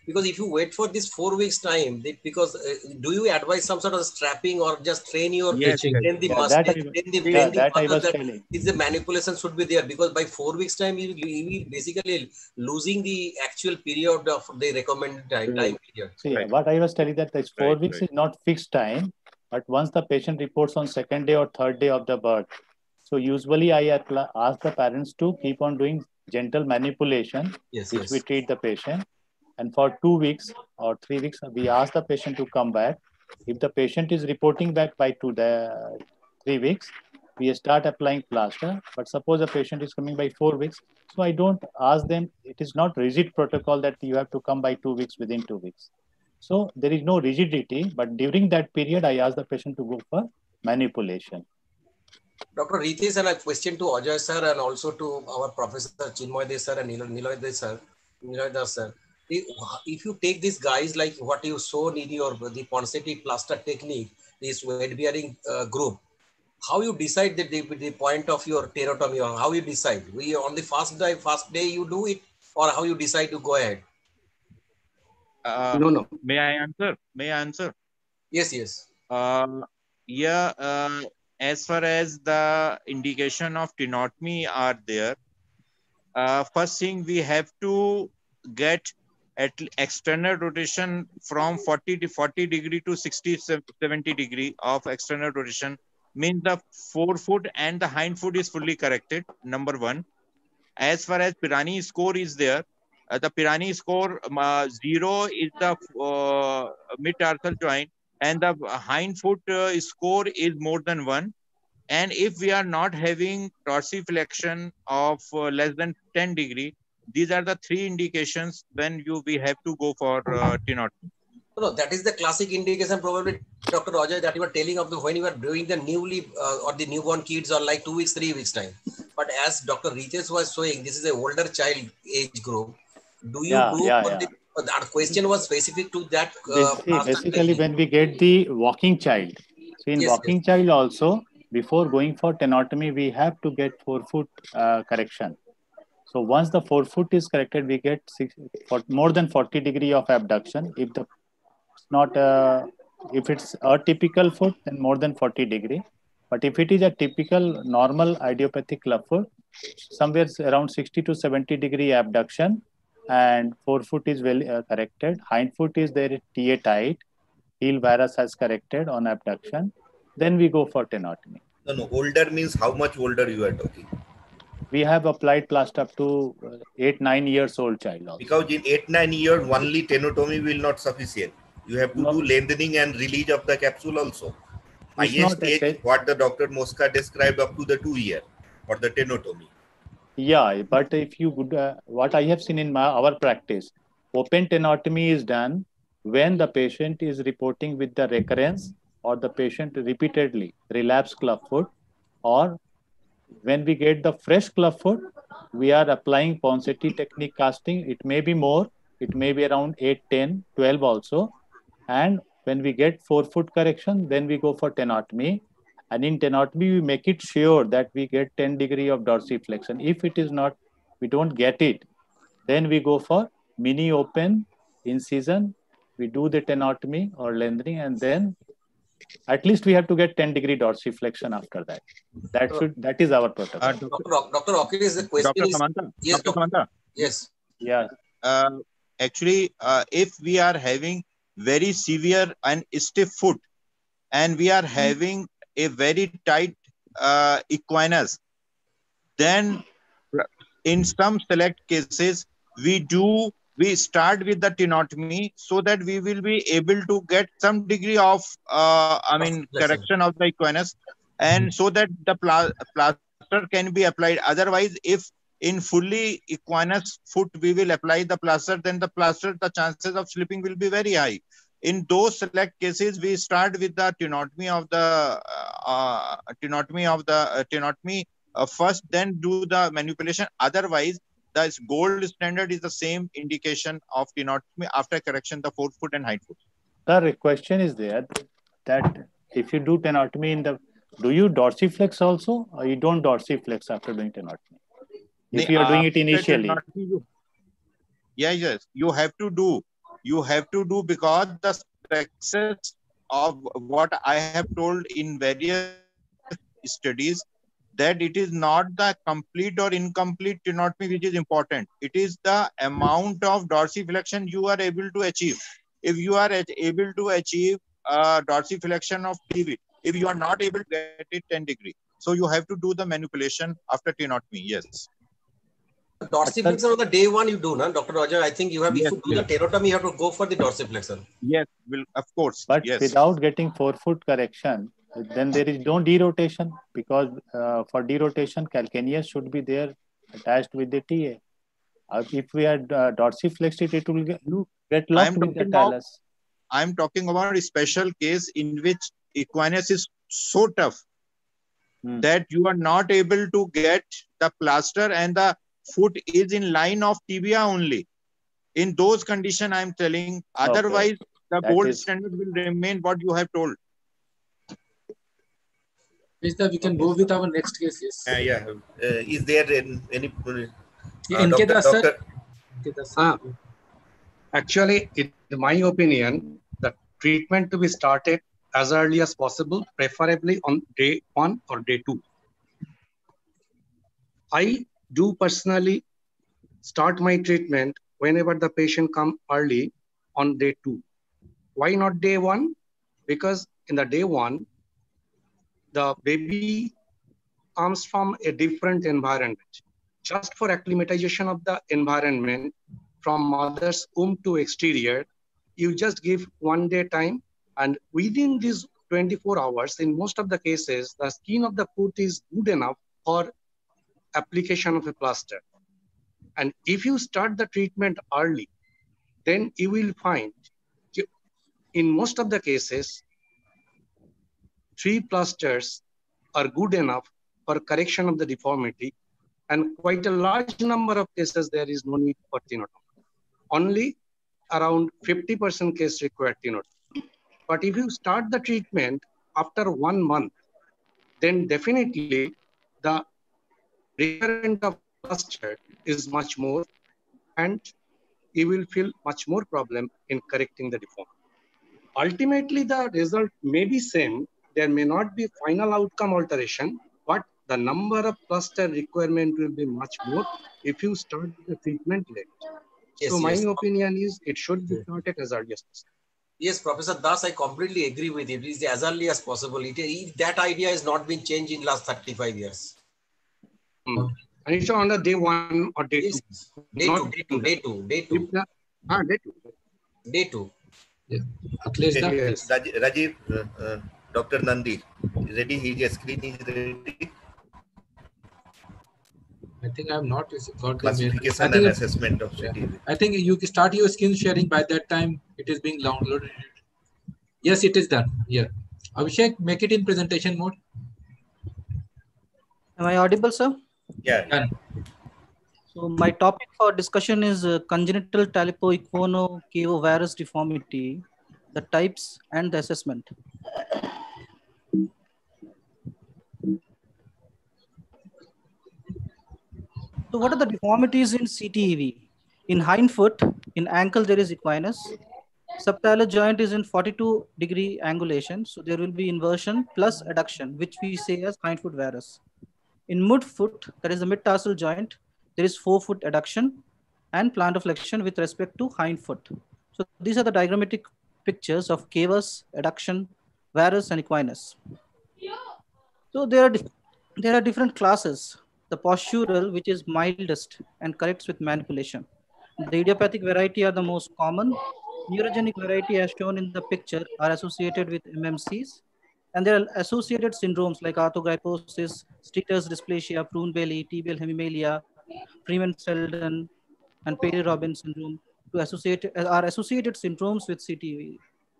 Because if you wait for this 4 weeks time, because do you advise some sort of strapping or just train your Yes, yes. train the Yeah, muscle, that I, train the that I muscle was that telling. the manipulation should be there, because by 4 weeks time you will be basically losing the actual period of the recommended time period. See, Right. what I was telling that this 4 Right, weeks right. is not fixed time, but once the patient reports on second day or third day of the birth. So usually I ask the parents to keep on doing gentle manipulation, Yes, which yes. we treat the patient. And for 2 weeks or 3 weeks, we ask the patient to come back. If the patient is reporting back by 3 weeks, we start applying plaster. But suppose the patient is coming by 4 weeks, so I don't ask them. It is not rigid protocol that you have to come by 2 weeks within 2 weeks. So there is no rigidity, but during that period, I ask the patient to go for manipulation. Dr. Ritesh, and a question to Ajay sir and also to our Professor Chinmoy sir and Niloy sir. If you take these guys like what you showed in your the Ponseti plaster technique, this weight bearing group, how you decide that the point of your pterotomy, or how you decide? We on the first day you do it, or how you decide to go ahead? No. May I answer? May I answer? Yes, yes. Yeah. As far as the indication of tenotomy are there, first thing we have to get at external rotation from 40 degree to 60-70 degree of external rotation, means the forefoot and the hind foot is fully corrected, number one. As far as Pirani score is there, the Pirani score 0 is the mid-tarsal joint, and the hind foot score is more than 1. And if we are not having dorsiflexion of less than 10 degree, these are the 3 indications when we have to go for tenotomy. No, that is the classic indication, probably, Dr. Roger, that you were telling of the when you are doing the newly or the newborn kids or like 2 weeks, 3 weeks time. But as Dr. Ritesh was showing, this is a older child age group. Do you that question was specific to that? Basically, when we get the walking child, so in walking child also, before going for tenotomy, we have to get forefoot correction. So once the forefoot is corrected, we get more than 40 degree of abduction. If it's a typical foot, then more than 40 degree. But if it is a typical normal idiopathic clubfoot, somewhere around 60 to 70 degree abduction, and forefoot is well corrected. Hind foot is there, TA tight. Heel varus has corrected on abduction. Then we go for tenotomy. No. Older means how much older you are talking? We have applied plaster up to 8-9 years old child also. Because in 8-9 years, only tenotomy will not sufficient. You have to do lengthening and release of the capsule also. Highest age, what the Dr. Mosca described, up to the 2 year for the tenotomy. Yeah, but if you would, what I have seen in our practice, open tenotomy is done when the patient is reporting with the recurrence or the patient repeatedly relapse clubfoot, or when we get the fresh clubfoot, we are applying Ponseti technique casting. It may be more, it may be around 8, 10, 12 also. And when we get forefoot correction, then we go for tenotomy. And in tenotomy, we make it sure that we get 10 degree of dorsiflexion. If it is not, we don't get it, then we go for mini open incision. We do the tenotomy or lengthening, and then at least we have to get 10 degree dorsiflexion after that. That is our protocol. Dr. Rocky, the question Dr. is... Samantha? Yes, Dr. Samantha? Yes. Yeah. Actually, if we are having very severe and stiff foot, and we are having a very tight equinus, then in some select cases, we start with the tenotomy so that we will be able to get some degree of correction of the equinus, and so that the plaster can be applied. Otherwise, if in fully equinus foot we will apply the plaster, then the chances of slipping will be very high. In those select cases, we start with the tenotomy first, then do the manipulation. Otherwise, the gold standard is the same indication of tenotomy after correction the forefoot and hind foot. The question is there that if you do tenotomy do you dorsiflex also, or you don't dorsiflex after doing tenotomy? If you are doing it initially. Yes, you have to do. You have to do, because the success of what I have told in various studies, that it is not the complete or incomplete tenotomy which is important. It is the amount of dorsiflexion you are able to achieve. If you are able to achieve dorsiflexion of pivot, if you are not able to get it 10 degree, so you have to do the manipulation after tenotomy. Yes. Dorsiflexion on the day one you do, no, Dr. Roger. I think you have, if you do the tenotomy, you have to go for the dorsiflexion. Yes, will, of course. But yes, without getting forefoot correction, then there is no derotation, because for derotation, calcaneus should be there attached with the TA. If we had dorsiflexed it, it will get locked with the talus. I'm talking about a special case in which equinus is so tough that you are not able to get the plaster and the foot is in line of tibia only. In those conditions, I'm telling, otherwise the gold standard will remain what you have told. We can go with our next case. Yes. Is there any Actually, in my opinion, the treatment to be started as early as possible, preferably on day 1 or day 2. I do personally start my treatment whenever the patient comes early on day 2. Why not day 1? Because in the day 1, the baby comes from a different environment. Just for acclimatization of the environment from mother's womb to exterior, you just give 1 day time, and within these 24 hours, in most of the cases, the skin of the foot is good enough for application of a plaster. And if you start the treatment early, then you will find in most of the cases, 3 plasters are good enough for correction of the deformity, and quite a large number of cases there is no need for tenotomy. Only around 50% case require tenotomy. But if you start the treatment after 1 month, then definitely the recurrent of plaster is much more, and you will feel much more problem in correcting the deformity. Ultimately, the result may be same. There may not be final outcome alteration, but the number of plaster requirement will be much more if you start the treatment late. Yes, so my opinion is it should be started as early as possible. Yes, Professor Das, I completely agree with you. It is as early as possible. That idea has not been changed in the last 35 years. And it's on the day 1 or day 2. Day two. Day two. Yeah. Rajiv, Dr. Nandi, is ready? His screen is ready. I think I have not got classification and assessment of CTV. I think you start your screen sharing. By that time, it is being downloaded. Yes, it is done. Yeah. Abhishek, make it in presentation mode. Am I audible, sir? Yeah. Done. So my topic for discussion is congenital talipoequinovarus deformity, the types and the assessment. So what are the deformities in CTEV? In hind foot, in ankle, there is equinus. Subtalar joint is in 42-degree angulation. So there will be inversion plus adduction, which we say as hindfoot varus. In midfoot, that is the mid-tarsal joint, there is forefoot adduction and plantar flexion with respect to hind foot. So these are the diagrammatic pictures of cavus, adduction, varus, and equinus. So there are different classes. The postural, which is mildest and corrects with manipulation. The idiopathic variety are the most common. Neurogenic variety, as shown in the picture, are associated with MMCs. And there are associated syndromes like arthrogryposis, Streeter's dysplasia, Prune-Bailey, tibial hemimelia, Freeman-Selden, and Perry-Robin syndrome are associated syndromes with CTEV.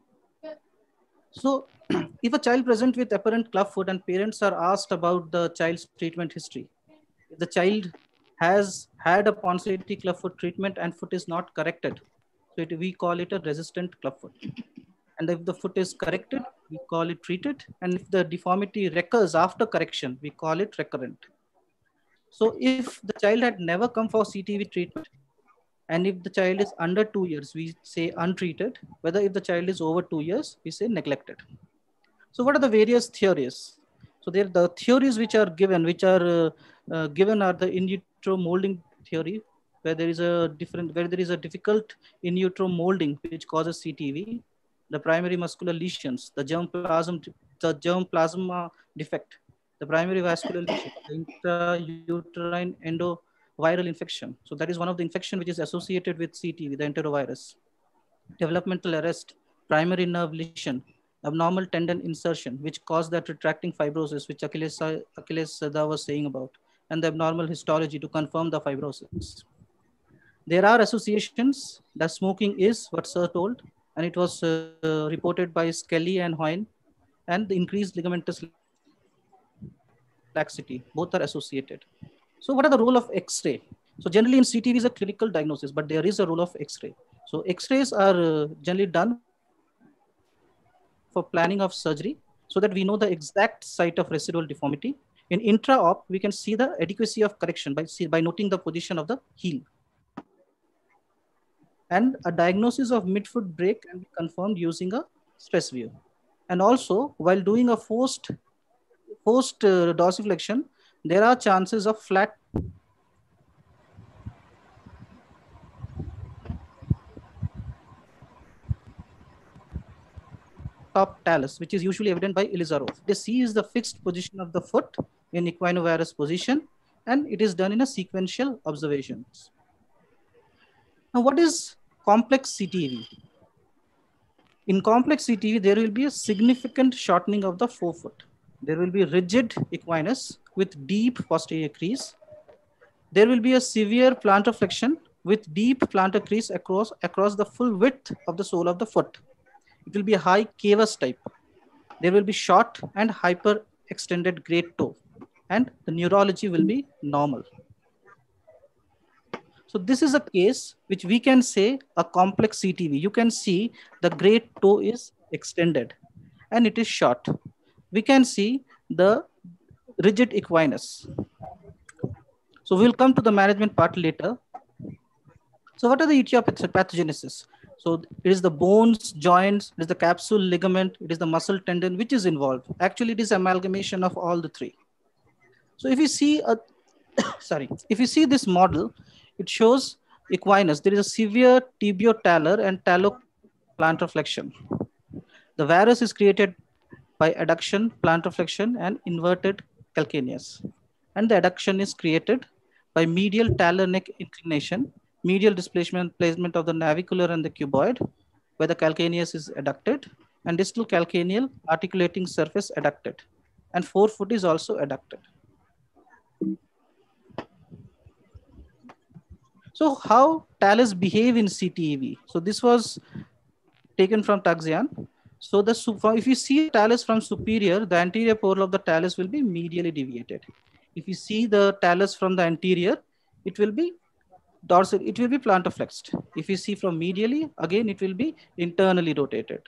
So if a child presents with apparent clubfoot and parents are asked about the child's treatment history, if the child has had a Ponseti clubfoot treatment and foot is not corrected, so we call it a resistant clubfoot. And if the foot is corrected, we call it treated. And if the deformity recurs after correction, we call it recurrent. So if the child had never come for CTEV treatment And if the child is under 2 years, we say untreated. Whether if the child is over 2 years, we say neglected. So what are the various theories? So there, the theories which are given, given are the in utero molding theory, where there is a difficult in utero molding which causes CTV, the primary muscular lesions, the germ plasma defect, the primary vascular lesion, the intrauterine endoviral infection. So that is one of the infection which is associated with CTV, the enterovirus. Developmental arrest, primary nerve lesion, abnormal tendon insertion, which caused that retracting fibrosis, which Achilles Sada was saying about, and the abnormal histology to confirm the fibrosis. There are associations that smoking is what Sir told, and it was reported by Skelly and Hoyne, and the increased ligamentous laxity, both are associated. So what are the role of X-ray? So generally in CTV is a clinical diagnosis, but there is a role of X-ray. So X-rays are generally done for planning of surgery so that we know the exact site of residual deformity. In intra-op, we can see the adequacy of correction by noting the position of the heel. And a diagnosis of midfoot break can be confirmed using a stress view. And also, while doing a forced dorsiflexion, there are chances of flat top talus, which is usually evident by Ilizarov. The C is the fixed position of the foot in equinovarus position, and it is done in a sequential observations. Now, what is complex CTV? In complex CTV, there will be a significant shortening of the forefoot. There will be rigid equinus with deep posterior crease. There will be a severe plantar flexion with deep plantar crease across the full width of the sole of the foot. It will be a high cavus type. There will be short and hyper extended great toe, and the neurology will be normal. So this is a case which we can say a complex CTV. You can see the great toe is extended and it is short. We can see the rigid equinus. So we'll come to the management part later. So what are the etiopathogenesis? So it is the bones, joints, it is the capsule, ligament, it is the muscle tendon which is involved. Actually, it is amalgamation of all the three. So if you see if you see this model, it shows equinus. There is a severe tibiotalar and taloplantar flexion. The varus is created by adduction, plantar flexion, and inverted calcaneus. And the adduction is created by medial talar neck inclination, medial displacement placement of the navicular and the cuboid, where the calcaneus is adducted, and distal calcaneal articulating surface adducted. And forefoot is also adducted. So how talus behave in CTEV? So this was taken from Taxian. So if you see talus from superior, the anterior pole of the talus will be medially deviated. If you see the talus from the anterior, it will be dorsal, it will be plantar flexed. If you see from medially, again, it will be internally rotated.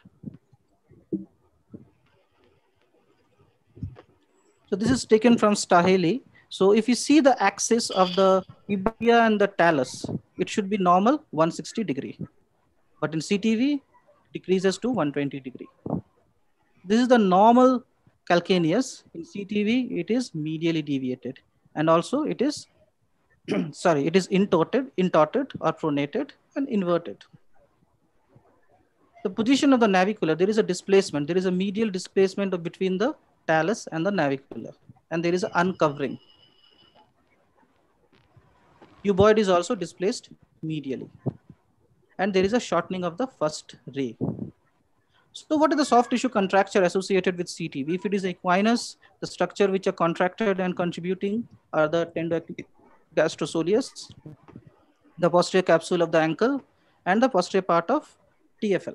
So this is taken from Staheli. So if you see the axis of the tibia and the talus, it should be normal 160 degree. But in CTV, decreases to 120 degree. This is the normal calcaneus. In CTV, it is medially deviated. And also it is, it is intorted or pronated and inverted. The position of the navicular, there is a displacement. There is a medial displacement between the talus and the navicular. And there is an uncovering. Cuboid is also displaced medially. And there is a shortening of the first ray. So what is the soft tissue contracture associated with CTV? If it is equinus, the structure which are contracted and contributing are the tendogastrosoleus, the posterior capsule of the ankle, and the posterior part of TFL.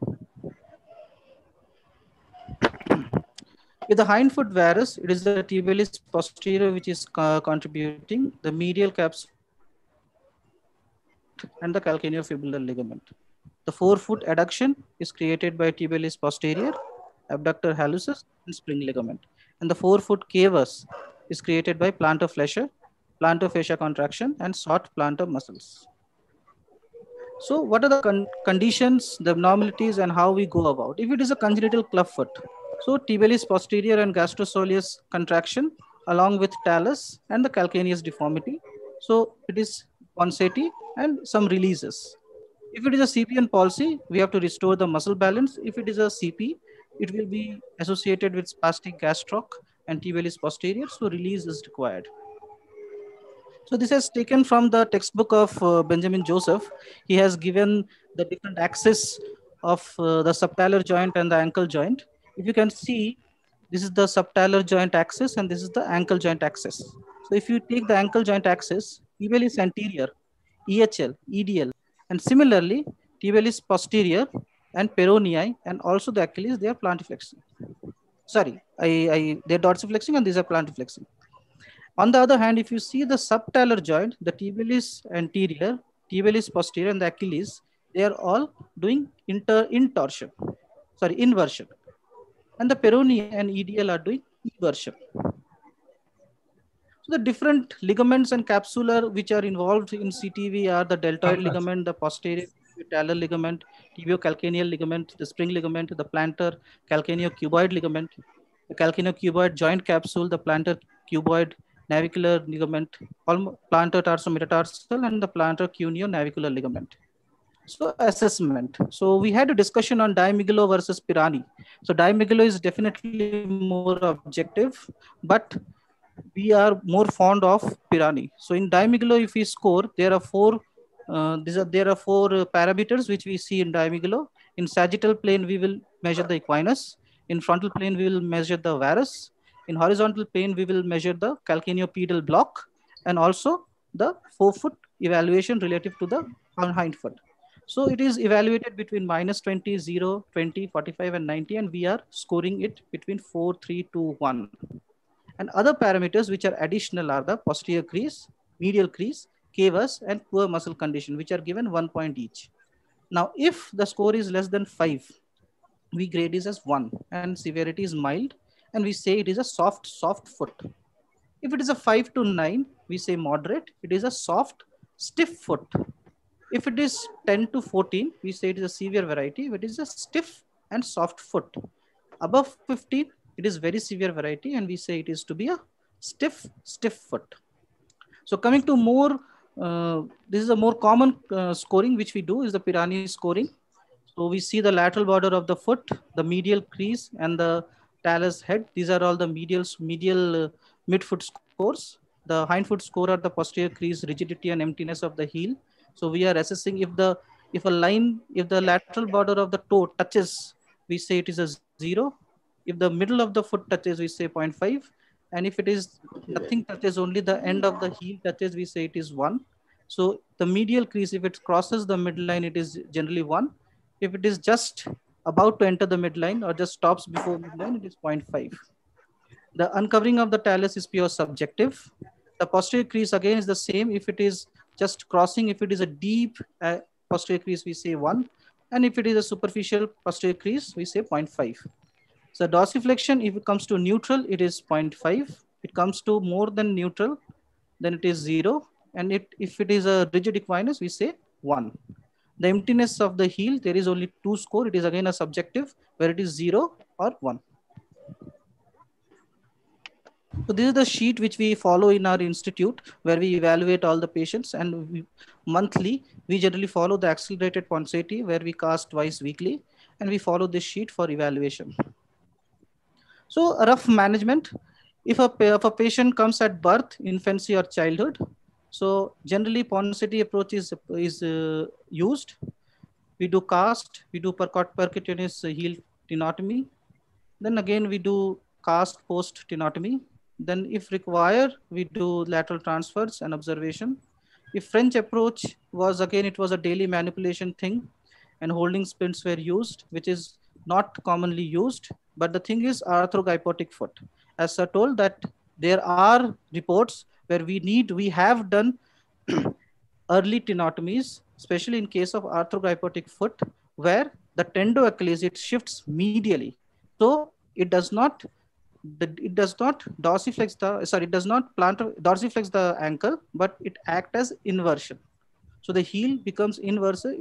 With the hindfoot varus, it is the tibialis posterior which is contributing, the medial capsule and the calcaneofibular ligament. The forefoot adduction is created by tibialis posterior, abductor hallucis, and spring ligament. And the forefoot cavus is created by plantar fascia contraction, and short plantar muscles. So what are the conditions, the abnormalities, and how we go about? If it is a congenital clubfoot, so tibialis posterior and gastrosoleus contraction along with talus and the calcaneus deformity. So it is Ponseti and some releases. If it is a CP and palsy, we have to restore the muscle balance. If it is a CP, it will be associated with spastic gastroc and tibialis posterior, so release is required. So this is taken from the textbook of Benjamin Joseph. He has given the different axes of the subtalar joint and the ankle joint. If you can see, this is the subtalar joint axis and this is the ankle joint axis. So if you take the ankle joint axis, tibialis anterior, EHL, EDL, and similarly, tibialis posterior and peronei and also the Achilles, they are plantarflexing. Sorry, they're dorsiflexing and these are plantarflexing. On the other hand, if you see the subtalar joint, the tibialis anterior, tibialis posterior, and the Achilles, they are all doing inversion. And the peroneal and EDL are doing eversion. So the different ligaments and capsular which are involved in CTV are the deltoid ligament, the posterior talar ligament, tibiocalcaneal ligament, the spring ligament, the plantar calcaneocuboid ligament, the calcaneocuboid joint capsule, the plantar cuboid navicular ligament, plantar tarsometatarsal, and the plantar cuneo-navicular ligament. So assessment. So we had a discussion on Di-Migolo versus Pirani. So Di-Migolo is definitely more objective, but we are more fond of Pirani. So in Di-Migolo, if we score, there are four parameters which we see in Di-Migolo. In sagittal plane, we will measure the equinus. In frontal plane, we will measure the varus. In horizontal plane, we will measure the calcaneopedal block and also the forefoot evaluation relative to the hind foot. So it is evaluated between -20, 0, 20, 45, and 90, and we are scoring it between 4, 3, 2, 1. And other parameters which are additional are the posterior crease, medial crease, cavus, and poor muscle condition, which are given 1 point each. Now, if the score is less than 5, we grade it as 1, and severity is mild, and we say it is a soft foot. If it is a 5 to 9, we say moderate. It is a soft, stiff foot. If it is 10 to 14, we say it is a severe variety. If it is a stiff and soft foot. Above 15, it is very severe variety, and we say it is to be a stiff foot. So coming to more, this is a more common scoring which we do is the Pirani scoring. So we see the lateral border of the foot, the medial crease, and the talus head. These are all the medial midfoot scores. The hindfoot score are the posterior crease, rigidity, and emptiness of the heel. So we are assessing if the lateral border of the toe touches, we say it is a 0. If the middle of the foot touches, we say 0.5. And if it is nothing touches, only the end of the heel touches, we say it is 1. So the medial crease, if it crosses the midline, it is generally 1. If it is just about to enter the midline or just stops before midline, it is 0.5. The uncovering of the talus is pure subjective. The posterior crease again is the same. If it is just crossing, if it is a deep posterior crease, we say 1. And if it is a superficial posterior crease, we say 0.5. So dorsiflexion, if it comes to neutral, it is 0.5. It comes to more than neutral, then it is 0. And if it is a rigid equinus, we say 1. The emptiness of the heel, there is only 2 score. It is again a subjective where it is 0 or 1. So this is the sheet which we follow in our institute where we evaluate all the patients, and monthly, we generally follow the accelerated Ponseti where we cast twice weekly, and we follow this sheet for evaluation. So a rough management, if a patient comes at birth, infancy or childhood, so generally Ponseti approach is used. We do cast, we do percutaneous heel tenotomy. Then again, we do cast post tenotomy. Then if required, we do lateral transfers and observation. If French approach was, again, it was a daily manipulation thing and holding splints were used, which is not commonly used. But the thing is arthrogypotic foot. As I told that there are reports where we have done early tenotomies, especially in case of arthrogypotic foot, where the tendo-Achilles, it shifts medially. So it does not dorsiflex the ankle, but it acts as inversion. So the heel becomes inverted.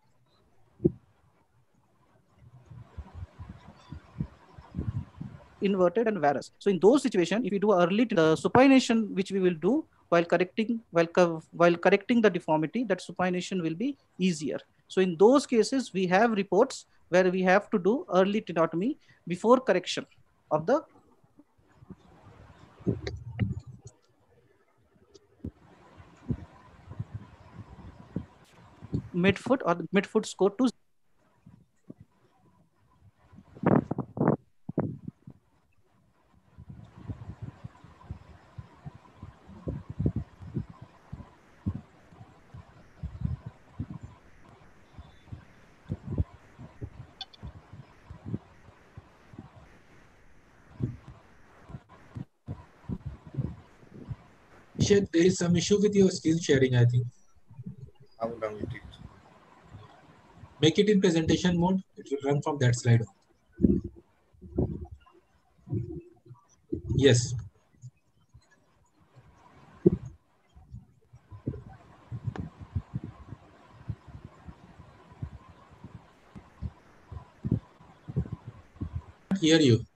Inverted and varus. So in those situations, if you do early supination, which we will do while correcting the deformity, that supination will be easier. So in those cases, we have reports where we have to do early tenotomy before correction of the midfoot or the midfoot score to There is some issue with your screen sharing, I think. How long it is? Make it in presentation mode. It will run from that slide. Yes. Hear you.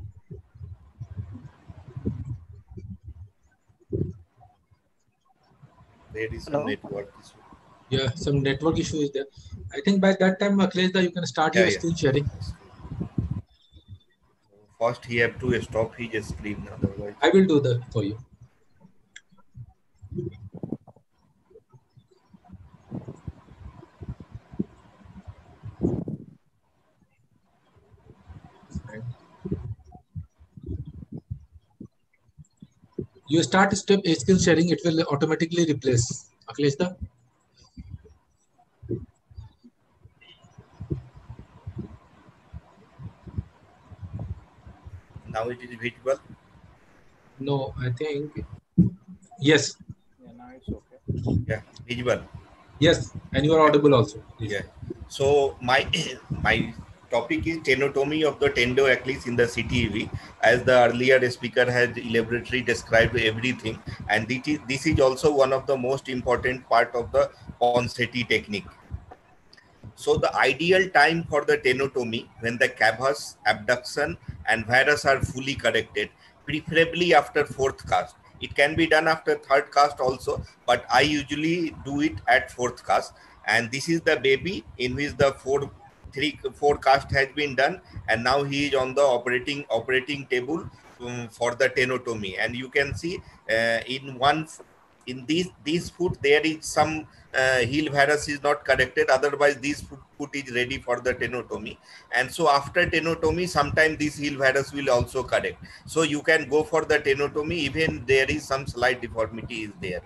There is some network issue. Yeah, some network issue is there. I think by that time, Akhilesh, you can start your screen sharing. First, he have to stop his screen. Otherwise, I will do that for you. You start step screen sharing, it will automatically replace. Akhilesh. Now it is visible. No, I think yes. Yeah, now it's okay. Yeah, visible. Yes, and you are audible also. Please. Yeah. So my topic is tenotomy of the tendo Achilles in the CTEV. As the earlier speaker has elaborately described everything, and this is also one of the most important part of the Ponseti technique. So the ideal time for the tenotomy when the cavus, abduction and varus are fully corrected, preferably after 4th cast. It can be done after 3rd cast also, but I usually do it at 4th cast. And this is the baby in which the 4 cast has been done, and now he is on the operating table for the tenotomy. And you can see in this foot there is some heel varus is not corrected, otherwise this foot is ready for the tenotomy. And so after tenotomy, sometimes this heel varus will also correct, so you can go for the tenotomy even there is some slight deformity is there.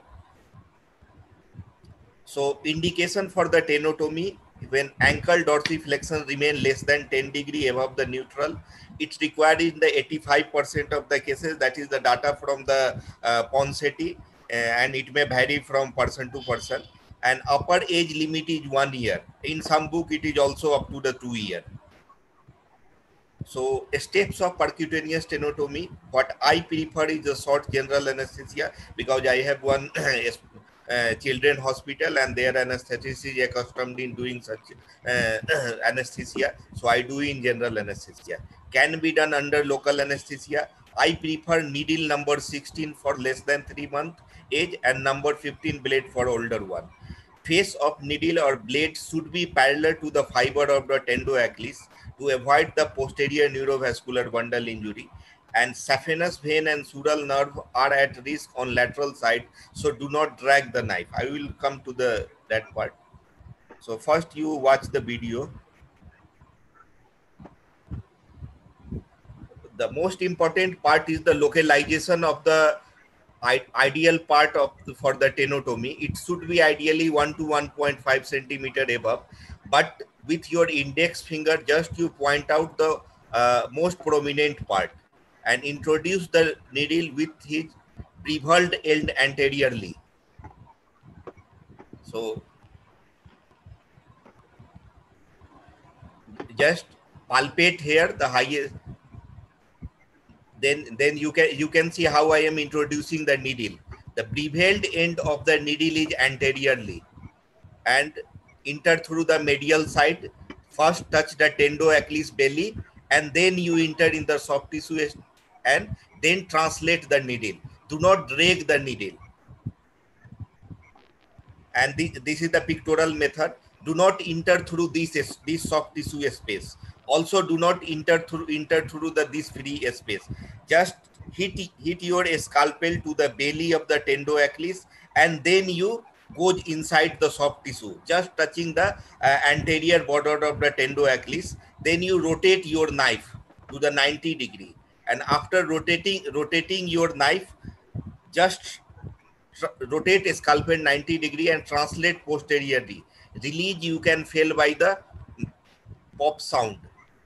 So indication for the tenotomy: when ankle dorsiflexion remain less than 10 degree above the neutral, it's required in the 85% of the cases. That is the data from the Ponseti, and it may vary from person to person. And upper age limit is 1 year. In some book, it is also up to the 2 year. So steps of percutaneous tenotomy. What I prefer is a short general anesthesia, because I have one children hospital and their anesthetist is accustomed in doing such anesthesia. So I do in general anesthesia. Can be done under local anesthesia. I prefer needle number 16 for less than 3 month age and number 15 blade for older one. Face of needle or blade should be parallel to the fiber of the tendo Achilles to avoid the posterior neurovascular bundle injury. And saphenous vein and sural nerve are at risk on lateral side, so do not drag the knife. I will come to that part. So first you watch the video. The most important part is the localization of the ideal part for the tenotomy. It should be ideally 1 to 1.5 centimeter above, but with your index finger just you point out the most prominent part and introduce the needle with his beveled end anteriorly. So just palpate here the highest. Then you can see how I am introducing the needle. The beveled end of the needle is anteriorly. and enter through the medial side. First touch the tendo-achilles belly, and then you enter in the soft tissue and then translate the needle. Do not drag the needle. And this is the pictorial method. Do not enter through this soft tissue space. Also, do not enter through this free space. Just hit your scalpel to the belly of the tendo-achilles, and then you go inside the soft tissue, just touching the anterior border of the tendo-achilles. Then you rotate your knife to the 90 degree, and after rotating your knife, just rotate scalpel 90 degree and translate posteriorly. Release you can feel by the pop sound.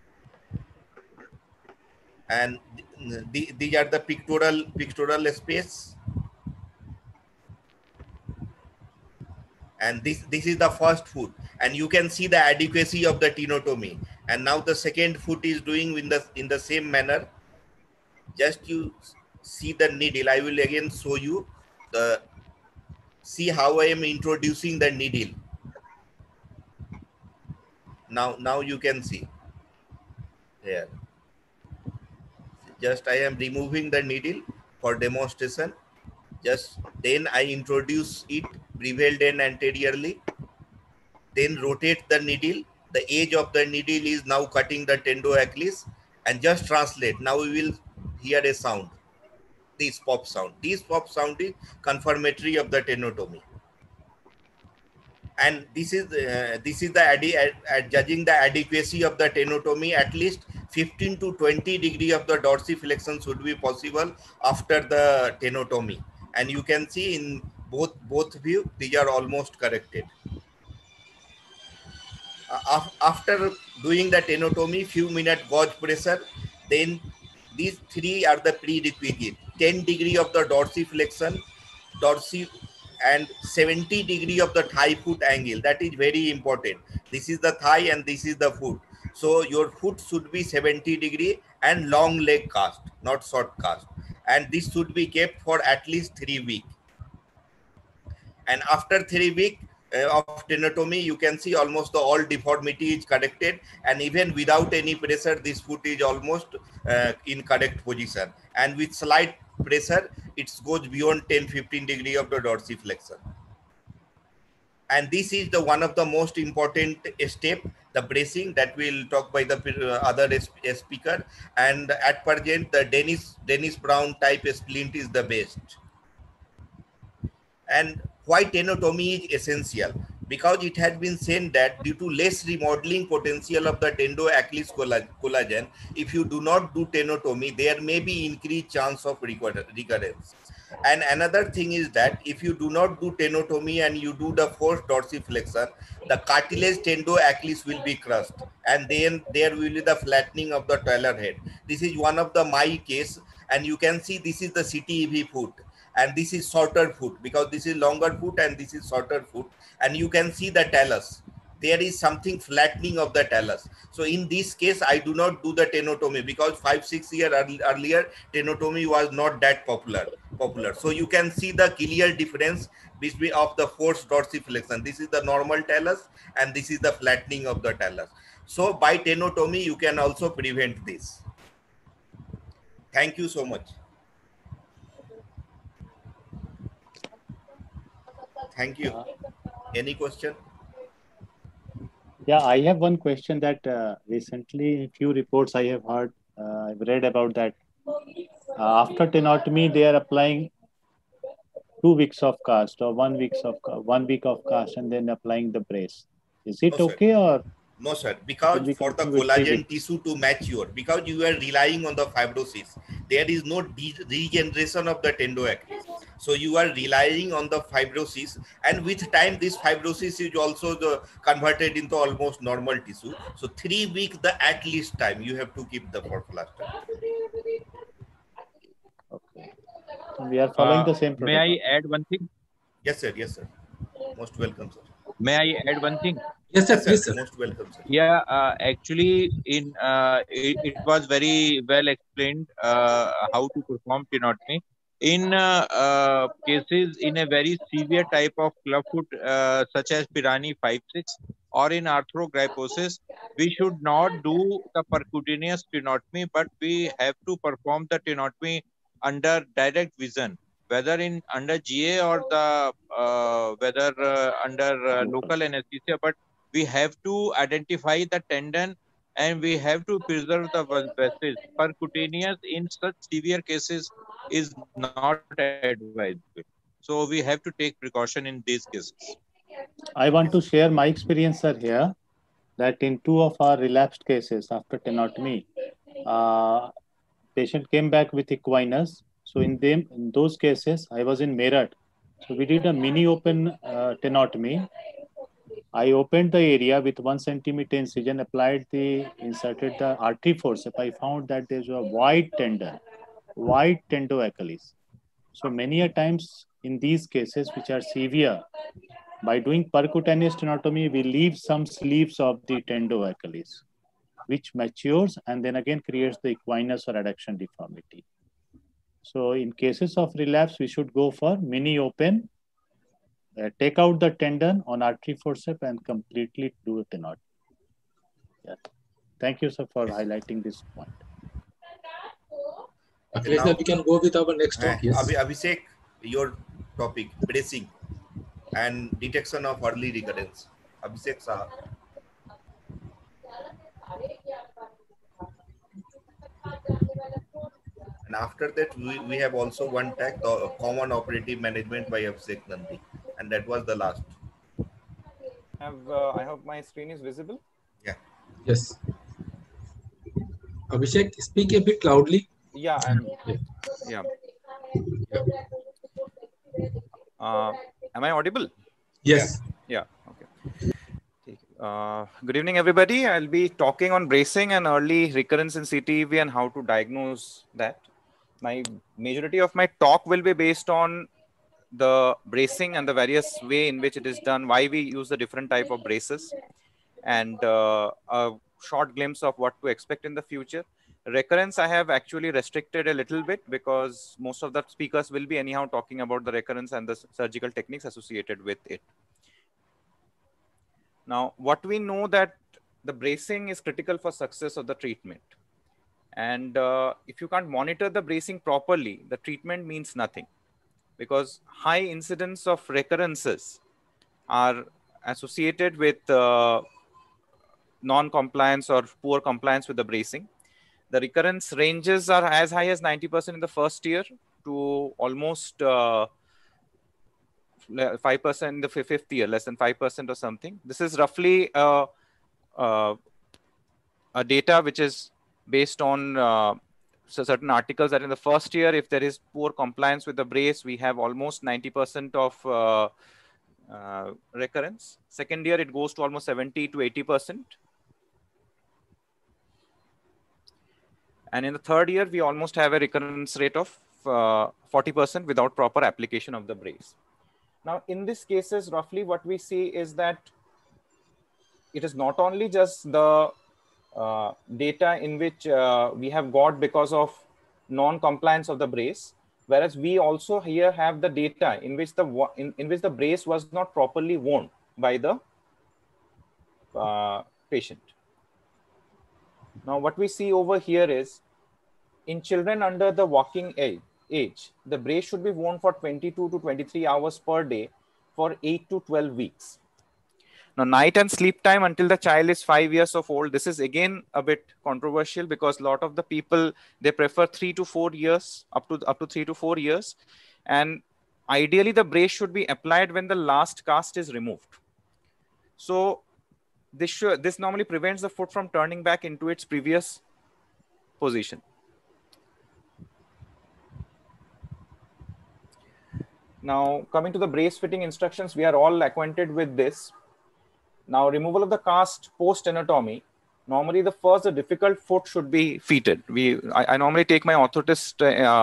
And these are the pictorial space. And this is the first foot, and you can see the adequacy of the tenotomy. And now the second foot is doing in the same manner. Just you see the needle. I will again show you see how I am introducing the needle. Now you can see here. Just I am removing the needle for demonstration. Just then I introduce it beveled end anteriorly. Then rotate the needle. The edge of the needle is now cutting the tendo-achilles, and just translate. Now we will hear a sound. This pop sound. This pop sound is confirmatory of the tenotomy. And this is the judging the adequacy of the tenotomy. At least 15 to 20 degree of the dorsiflexion should be possible after the tenotomy. And you can see in both view, these are almost corrected. After doing the tenotomy, few minute gauge pressure, then these three are the prerequisite. 10 degree of the dorsiflexion, and 70 degree of the thigh foot angle. That is very important. This is the thigh and this is the foot. So your foot should be 70 degree and long leg cast, not short cast. And this should be kept for at least 3 weeks. And after 3 weeks of tenotomy, you can see almost all deformity is corrected. And even without any pressure, this foot is almost in correct position. And with slight pressure, it goes beyond 10-15 degree of the dorsiflexion. And this is the one of the most important step, the bracing, that will talk by the other speaker. And at present, the Dennis Brown type splint is the best. And why tenotomy is essential? Because it has been said that due to less remodeling potential of the tendo-achilles collagen, if you do not do tenotomy, there may be increased chance of recurrence. And another thing is that if you do not do tenotomy and you do the forced dorsiflexion, the cartilage tendo-achilles will be crushed, and then there will be the flattening of the talar head. This is one of the my case, and you can see this is the CTEV foot. And this is shorter foot, because this is longer foot and this is shorter foot. And you can see the talus. There is something flattening of the talus. So in this case, I do not do the tenotomy, because 5-6 years earlier, tenotomy was not that popular. So you can see the clear difference between of the forced dorsiflexion. This is the normal talus and this is the flattening of the talus. So by tenotomy, you can also prevent this. Thank you so much. Thank you. Any question? Yeah, I have one question that recently, a few reports I have heard, I've read about that. After tenotomy, they are applying 2 weeks of cast or 1 week of cast and then applying the brace. Is it okay or? No, sir, because for the collagen tissue to mature, because you are relying on the fibrosis, there is no regeneration of the tendo-achilles. So you are relying on the fibrosis, and with time, this fibrosis is also converted into almost normal tissue. So 3 weeks, the at least time you have to keep the for plaster. Okay. We are following the same protocol. May I add one thing? Yes, sir. Yes, sir. Most welcome, sir. May I add one thing? Yes, sir. Please, sir. Most welcome, sir. Yeah, actually, it was very well explained how to perform tenotomy. in cases in a very severe type of clubfoot such as Pirani 5-6 or in arthrogryposis, we should not do the percutaneous tenotomy, but we have to perform the tenotomy under direct vision, whether in under GA or the whether under local anesthesia. But we have to identify the tendon and we have to preserve the vessels. Percutaneous in such severe cases is not advisable. So we have to take precaution in these cases. I want to share my experience, sir, here, that in 2 of our relapsed cases after tenotomy, patient came back with equinus. So in those cases, I was in Meerut. So we did a mini open tenotomy. I opened the area with 1 centimeter incision, inserted the artery forceps. I found that there's a wide tendon, wide tendoachilles. So many a times in these cases, which are severe, by doing percutaneous tenotomy, we leave some sleeves of the tendoachilles, which matures and then again creates the equinus or adduction deformity. So in cases of relapse, we should go for mini open, take out the tendon on artery forceps and completely do a tenotomy. Yeah. Thank you, sir, for highlighting this point. Okay, now we can go with our next talk. Yes. Abhishek, your topic, bracing and detection of early recurrence. Abhishek Saha. And after that, we have also one tag, the common operative management by Abhishek Nandi. And that was the last. I hope my screen is visible. Yeah. Yes. Abhishek, speak a bit loudly. Yeah. Yeah. Am I audible? Yes. Yeah. Okay. Good evening, everybody. I'll be talking on bracing and early recurrence in CTEV and how to diagnose that. My majority of my talk will be based on the bracing and the various way in which it is done, why we use the different type of braces, and a short glimpse of what to expect in the future. Recurrence, I have actually restricted a little bit because most of the speakers will be anyhow talking about the recurrence and the surgical techniques associated with it. Now, what we know that the bracing is critical for success of the treatment. And if you can't monitor the bracing properly, the treatment means nothing, because high incidence of recurrences are associated with non-compliance or poor compliance with the bracing. The recurrence ranges are as high as 90% in the first year to almost 5% in the fifth year, less than 5% or something. This is roughly a data which is based on certain articles that in the first year, if there is poor compliance with the brace, we have almost 90% of recurrence. Second year, it goes to almost 70 to 80%. And in the third year, we almost have a recurrence rate of 40% without proper application of the brace. Now, in these cases, roughly what we see is that it is not only just the data in which we have got because of non-compliance of the brace, whereas we also here have the data in which the brace was not properly worn by the patient. Now, what we see over here is in children under the walking age, the brace should be worn for 22 to 23 hours per day for 8 to 12 weeks. Now, night and sleep time until the child is 5 years of old. This is again a bit controversial because a lot of the people, they prefer 3 to 4 years, up to 3 to 4 years. And ideally, the brace should be applied when the last cast is removed. So this normally prevents the foot from turning back into its previous position. Now, coming to the brace fitting instructions, we are all acquainted with this. Now, removal of the cast post anatomy. Normally, the difficult foot should be fitted. I normally take my orthotist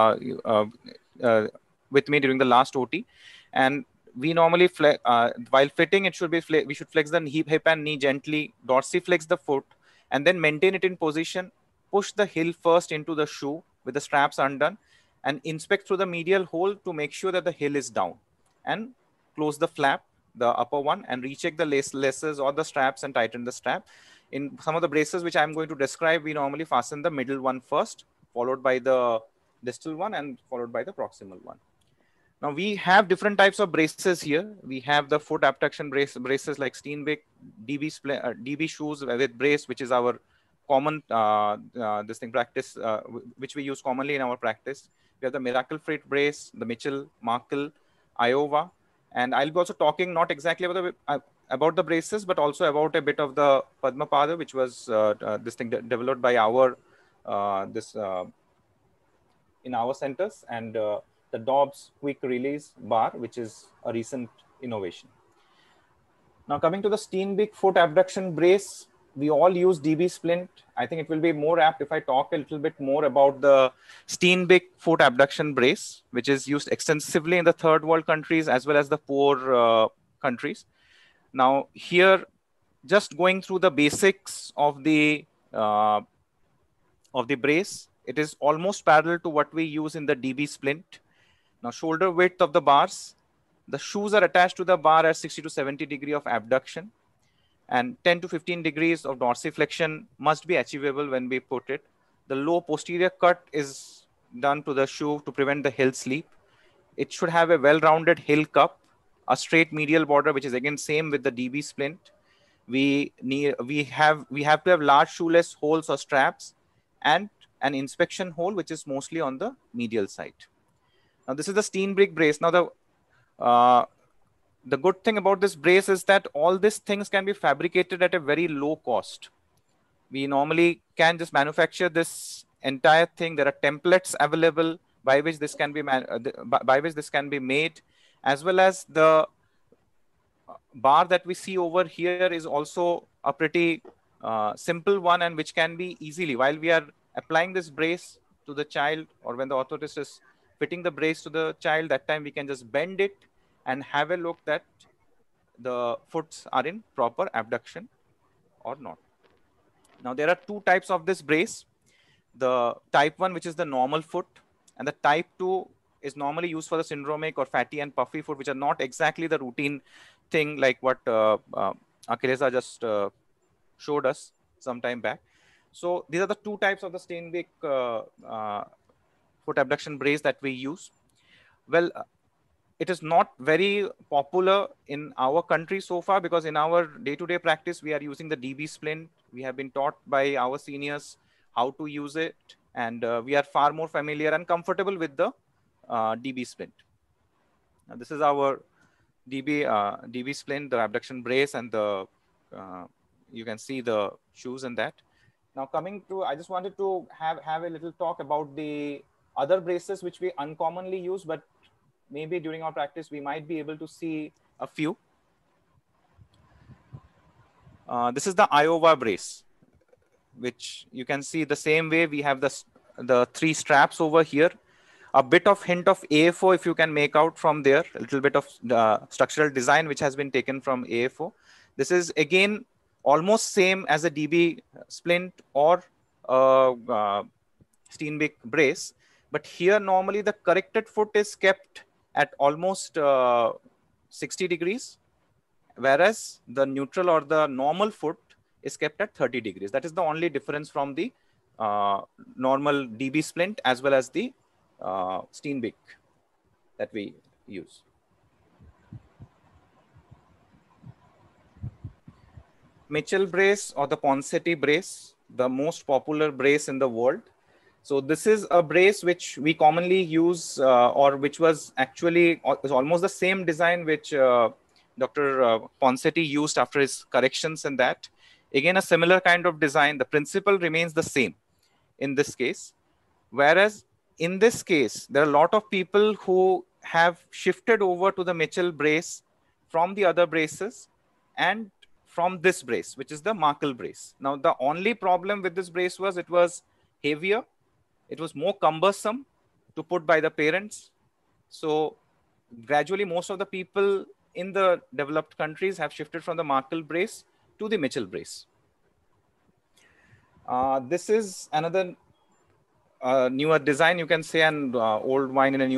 with me during the last OT, and we normally while fitting, it should be we should flex the hip and knee gently, dorsiflex the foot, and then maintain it in position. Push the heel first into the shoe with the straps undone, and inspect through the medial hole to make sure that the heel is down, and close the flap, the upper one, and recheck the laces or the straps and tighten the strap. In some of the braces which I'm going to describe, we normally fasten the middle one first, followed by the distal one, and followed by the proximal one. Now we have different types of braces here. We have the foot abduction braces like Steenbeck, DB shoes with brace, which is our common practice, which we use commonly in our practice. We have the Miracle Fit brace, the Mitchell, Markle, Iowa, and I'll be also talking not exactly about the braces, but also about a bit of the Padmapada, which was developed by our in our centers, and the Dobbs quick release bar, which is a recent innovation. Now coming to the Steenbeck foot abduction brace, we all use DB splint. I think it will be more apt if I talk a little bit more about the Steenbeck foot abduction brace, which is used extensively in the third world countries as well as the poor countries. Now here, just going through the basics of the brace, it is almost parallel to what we use in the DB splint. Now shoulder width of the bars, the shoes are attached to the bar at 60 to 70 degree of abduction, and 10 to 15 degrees of dorsiflexion must be achievable when we put it. The low posterior cut is done to the shoe to prevent the heel sleep. It should have a well-rounded heel cup, a straight medial border, which is again same with the DB splint. We have to have large shoelace holes or straps, and an inspection hole, which is mostly on the medial side. Now this is the Steenbeck brace. Now the good thing about this brace is that all these things can be fabricated at a very low cost. We normally can just manufacture this entire thing. There are templates available by which this can be made, as well as the bar that we see over here is also a pretty simple one, and which can be easily, while we are applying this brace to the child, or when the orthotist is fitting the brace to the child, that time we can just bend it and have a look that the foots are in proper abduction or not. Now there are two types of this brace. The type 1, which is the normal foot, and the type 2 is normally used for the syndromic or fatty and puffy foot, which are not exactly the routine thing like what Akilesa just showed us some time back. So these are the two types of the Steenbeck foot abduction brace that we use. Well, it is not very popular in our country so far, because in our day-to-day practice, we are using the DB splint. We have been taught by our seniors how to use it, and we are far more familiar and comfortable with the DB splint. Now, this is our DB splint, the abduction brace, and the you can see the shoes in that. Now coming to, I just wanted to have a little talk about the other braces which we uncommonly use, but maybe during our practice we might be able to see a few. This is the Iowa brace, which you can see the same way. We have the three straps over here, a bit of hint of AFO if you can make out from there, a little bit of structural design which has been taken from AFO. This is again almost same as a DB splint or Steenbeck brace, but here normally the corrected foot is kept at almost 60 degrees, whereas the neutral or the normal foot is kept at 30 degrees. That is the only difference from the normal DB splint as well as the Steenbeck that we use. Mitchell brace or the Ponseti brace, the most popular brace in the world. So this is a brace which we commonly use or which was actually almost the same design which Dr. Ponseti used after his corrections in that. Again, a similar kind of design. The principle remains the same in this case. Whereas in this case, there are a lot of people who have shifted over to the Mitchell brace from the other braces and from this brace, which is the Markle brace. Now, the only problem with this brace was it was heavier. It was more cumbersome to put by the parents. So gradually, most of the people in the developed countries have shifted from the Markle brace to the Mitchell brace. This is another newer design, you can say, and old wine in a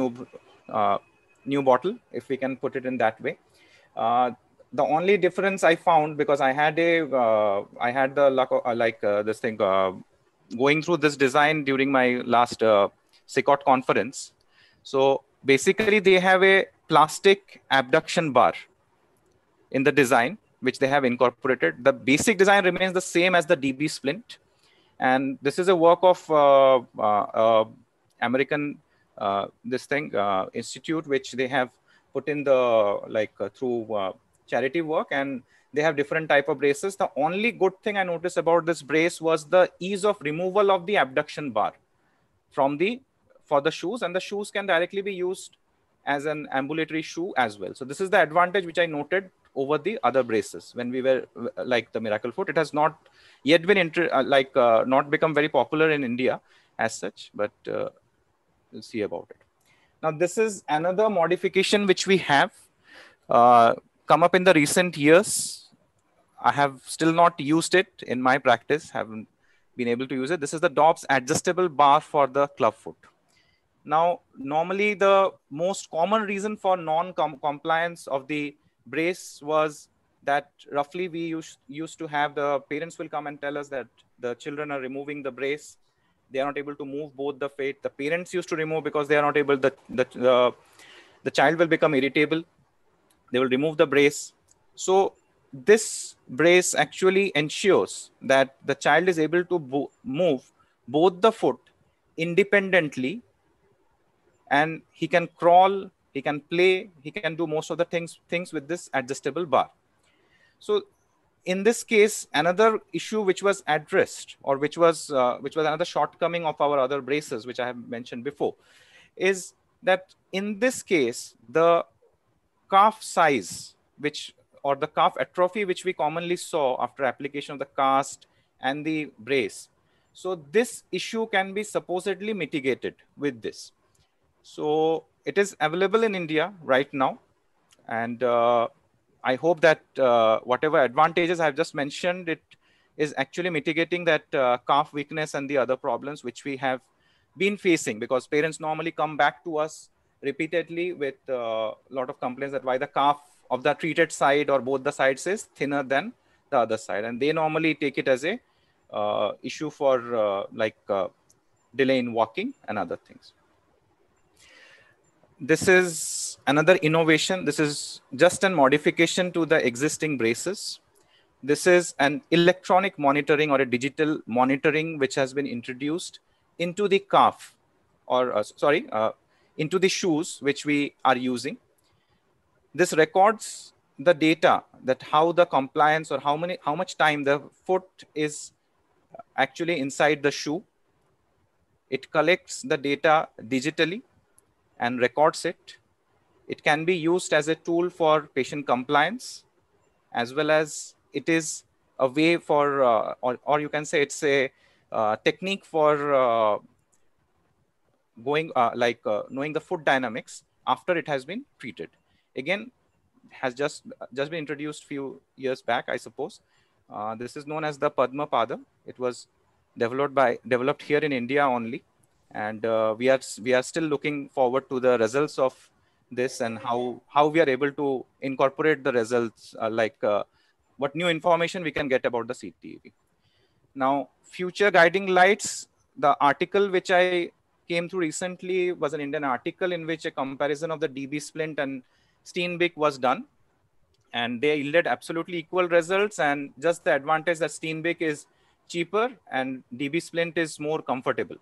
new bottle, if we can put it in that way. The only difference I found, because I had the luck of this thing going through this design during my last SICOT conference. So basically, they have a plastic abduction bar in the design, which they have incorporated. The basic design remains the same as the DB splint. And this is a work of American institute, which they have put in the through charity work, and they have different type of braces. The only good thing I noticed about this brace was the ease of removal of the abduction bar for the shoes, and the shoes can directly be used as an ambulatory shoe as well. So this is the advantage which I noted over the other braces when we were like the Miracle Foot. It has not yet been not become very popular in India as such, but we'll see about it. Now this is another modification which we have come up in the recent years. I have still not used it in my practice, haven't been able to use it. This is the Dobbs adjustable bar for the club foot. Now, normally the most common reason for non-compliance of the brace was that roughly we used to have the parents will come and tell us that the children are removing the brace. They are not able to move both the feet. The parents used to remove because they are not able, the child will become irritable. They will remove the brace. So this brace actually ensures that the child is able to move both the foot independently, and he can crawl, he can play, he can do most of the things with this adjustable bar. So in this case, another issue which was addressed, or which was another shortcoming of our other braces, which I have mentioned before, is that in this case, the calf size, or the calf atrophy, which we commonly saw after application of the cast and the brace. So this issue can be supposedly mitigated with this. So it is available in India right now. And I hope that whatever advantages I've just mentioned, it is actually mitigating that calf weakness and the other problems which we have been facing, because parents normally come back to us repeatedly with a lot of complaints that why the calf of the treated side or both the sides is thinner than the other side. And they normally take it as a issue for delay in walking and other things. This is another innovation. This is just a modification to the existing braces. This is an electronic monitoring or a digital monitoring which has been introduced into the calf, or into the shoes which we are using. This records the data that how the compliance, or how much time the foot is actually inside the shoe. It collects the data digitally and records it. It can be used as a tool for patient compliance, as well as it is a way for, or you can say it's a technique for knowing the foot dynamics after it has been treated. Again, has just been introduced few years back, I suppose. This is known as the Padma Pada. It was developed here in India only. And we are still looking forward to the results of this, and how we are able to incorporate the results, what new information we can get about the CTEV. Now, future guiding lights, the article which I came through recently was an Indian article in which a comparison of the DB splint and Steenbeek was done. And they yielded absolutely equal results, and just the advantage that Steenbeek is cheaper and DB splint is more comfortable.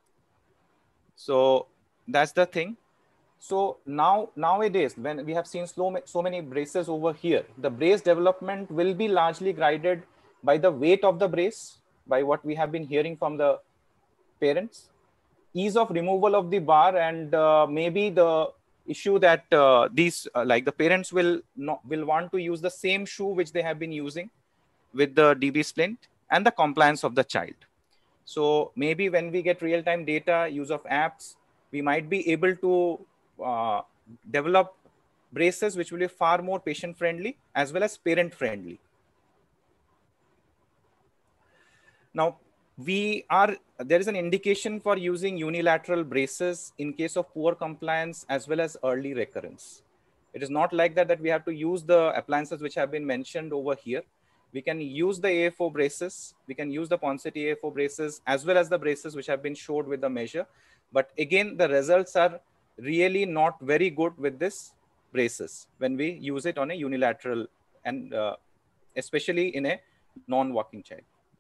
So that's the thing. So nowadays, when we have seen so many braces over here, the brace development will be largely guided by the weight of the brace, by what we have been hearing from the parents, ease of removal of the bar, and maybe the issue that the parents will want to use the same shoe which they have been using with the DB splint, and the compliance of the child. So maybe when we get real-time data, use of apps, we might be able to develop braces which will be far more patient-friendly as well as parent-friendly. Now, there is an indication for using unilateral braces in case of poor compliance as well as early recurrence. It is not like that we have to use the appliances which have been mentioned over here. We can use the AFO braces, we can use the Ponseti AFO braces as well as the braces which have been showed with the measure. But again, the results are really not very good with this braces when we use it on a unilateral and especially in a non-walking child.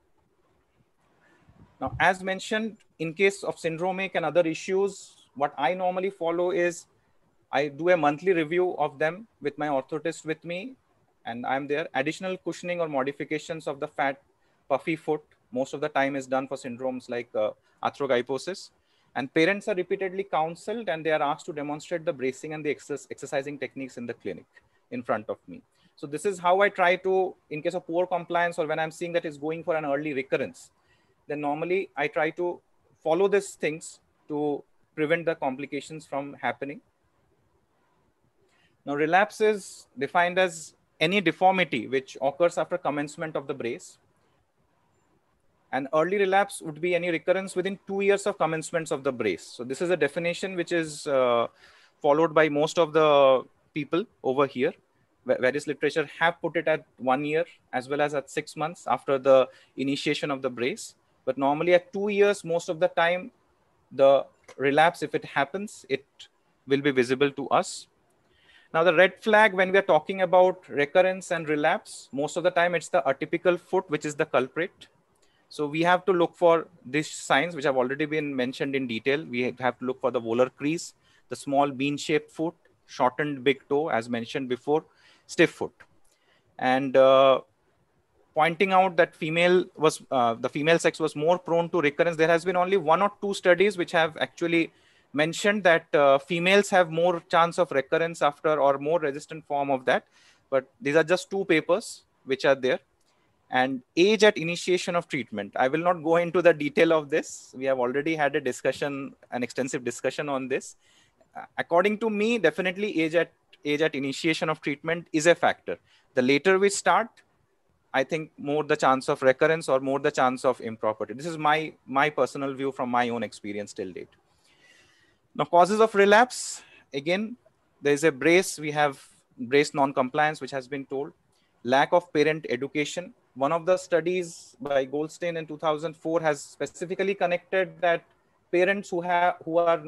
Now, as mentioned, in case of syndromic and other issues, what I normally follow is I do a monthly review of them with my orthotist with me, and I'm there. Additional cushioning or modifications of the fat, puffy foot, most of the time is done for syndromes like arthrogyposis. And parents are repeatedly counseled and they are asked to demonstrate the bracing and the exercising techniques in the clinic in front of me. So this is how I try to, in case of poor compliance or when I'm seeing that it's going for an early recurrence, then normally I try to follow these things to prevent the complications from happening. Now, relapse is defined as any deformity which occurs after commencement of the brace. And early relapse would be any recurrence within 2 years of commencements of the brace. So this is a definition which is followed by most of the people over here. Various literature have put it at 1 year as well as at 6 months after the initiation of the brace. But normally at 2 years, most of the time, the relapse, if it happens, it will be visible to us. Now, the red flag when we are talking about recurrence and relapse, most of the time it's the atypical foot, which is the culprit. So we have to look for these signs, which have already been mentioned in detail. We have to look for the volar crease, the small bean-shaped foot, shortened big toe, as mentioned before, stiff foot. And pointing out that the female sex was more prone to recurrence. There has been only 1 or 2 studies which have actually mentioned that females have more chance of recurrence after or more resistant form of that. But these are just 2 papers which are there. And age at initiation of treatment. I will not go into the detail of this. We have already had a discussion, an extensive discussion on this. According to me, definitely age at initiation of treatment is a factor. The later we start, I think more the chance of recurrence or more the chance of impropriety. This is my personal view from my own experience till date. Now, causes of relapse. Again, there is a brace. We have brace non-compliance, which has been told. Lack of parent education. One of the studies by Goldstein in 2004 has specifically connected that parents who have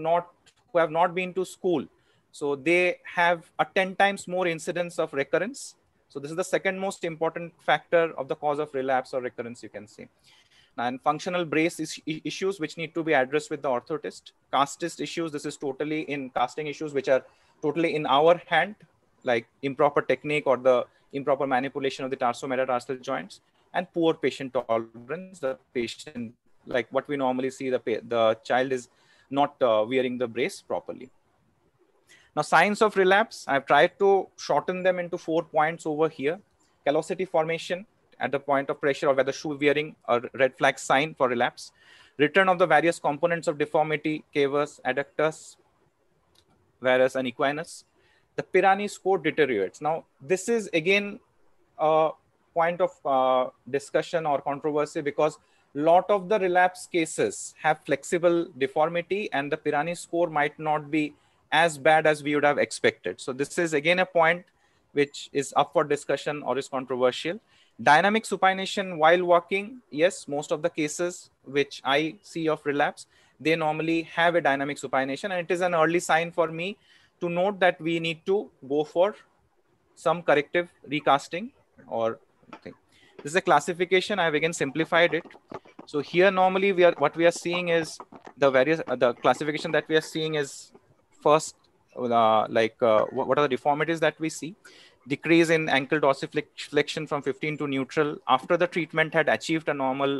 not been to school, so they have a 10 times more incidence of recurrence. So this is the second most important factor of the cause of relapse or recurrence, you can say. And functional brace issues which need to be addressed with the orthotist. Castist issues, this is totally in casting issues which are totally in our hand, like improper technique or the improper manipulation of the tarsometatarsal joints, and poor patient tolerance. The patient, like what we normally see, the child is not wearing the brace properly. Now, signs of relapse, I've tried to shorten them into 4 points over here. Callosity formation at the point of pressure or whether shoe wearing, a red flag sign for relapse. Return of the various components of deformity, cavus, adductus, varus, and equinus. The Pirani score deteriorates. Now, this is again a point of discussion or controversy because a lot of the relapse cases have flexible deformity and the Pirani score might not be as bad as we would have expected. So this is again a point which is up for discussion or is controversial. Dynamic supination while walking. Yes, most of the cases which I see of relapse, they normally have a dynamic supination, and it is an early sign for me to note that we need to go for some corrective recasting or thing. This is a classification. I have again simplified it. So here normally what we are seeing is the classification that we are seeing is first what are the deformities that we see. Decrease in ankle dorsiflexion from 15 to neutral after the treatment had achieved a normal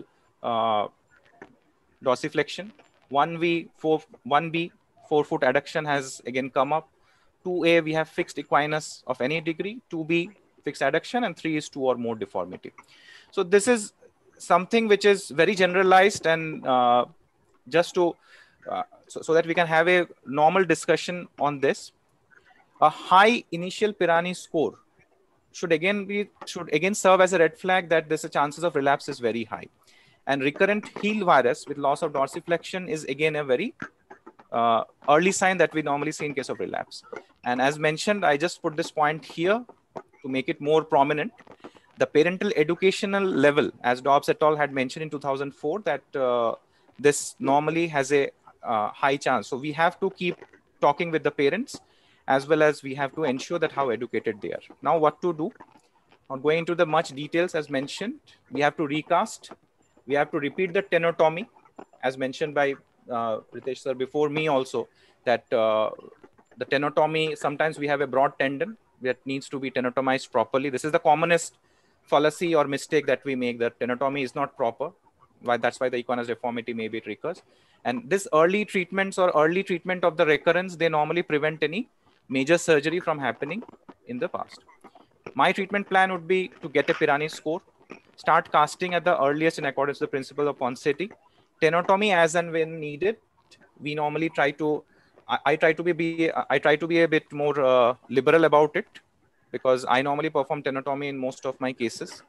dorsiflexion. 1B, 4-foot adduction has again come up. 2A, we have fixed equinus of any degree. 2B, fixed adduction, and 3 is 2 or more deformity. So this is something which is very generalized, and just to so that we can have a normal discussion on this. A high initial Pirani score should again serve as a red flag that the chances of relapse is very high. And recurrent heel virus with loss of dorsiflexion is again a very early sign that we normally see in case of relapse. And as mentioned, I just put this point here to make it more prominent. The parental educational level, as Dobbs et al. Had mentioned in 2004, that this normally has a high chance. So we have to keep talking with the parents, as well as we have to ensure that how educated they are. Now, what to do? Not going into the much details as mentioned, we have to recast. We have to repeat the tenotomy, as mentioned by Pritesh sir before me also, that the tenotomy, sometimes we have a broad tendon that needs to be tenotomized properly. This is the commonest fallacy or mistake that we make, that tenotomy is not proper. That's why the equinus deformity maybe it recurs. And this early treatments or early treatment of the recurrence, they normally prevent any major surgery from happening in the past. My treatment plan would be to get a Pirani score, start casting at the earliest in accordance to the principle of Ponseti. Tenotomy as and when needed. We normally try to, I try to be a bit more liberal about it, because I normally perform tenotomy in most of my cases.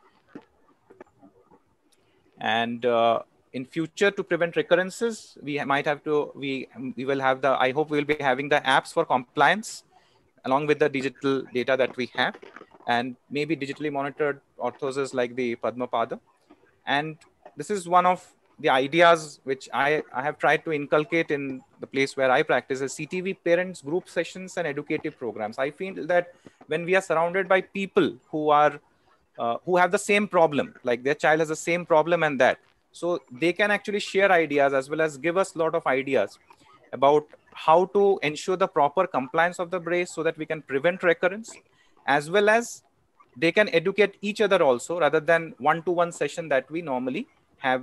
And in future, to prevent recurrences, we might have to, we will have the, I hope we will be having the apps for compliance along with the digital data that we have, and maybe digitally monitored orthoses like the Padmapada. And this is one of the ideas which I have tried to inculcate in the place where I practice, is CTV parents group sessions and educative programs. I feel that when we are surrounded by people who are who have the same problem, like their child has the same problem and that, so they can actually share ideas as well as give us a lot of ideas about how to ensure the proper compliance of the brace so that we can prevent recurrence, as well as they can educate each other also, rather than one-to-one session that we normally have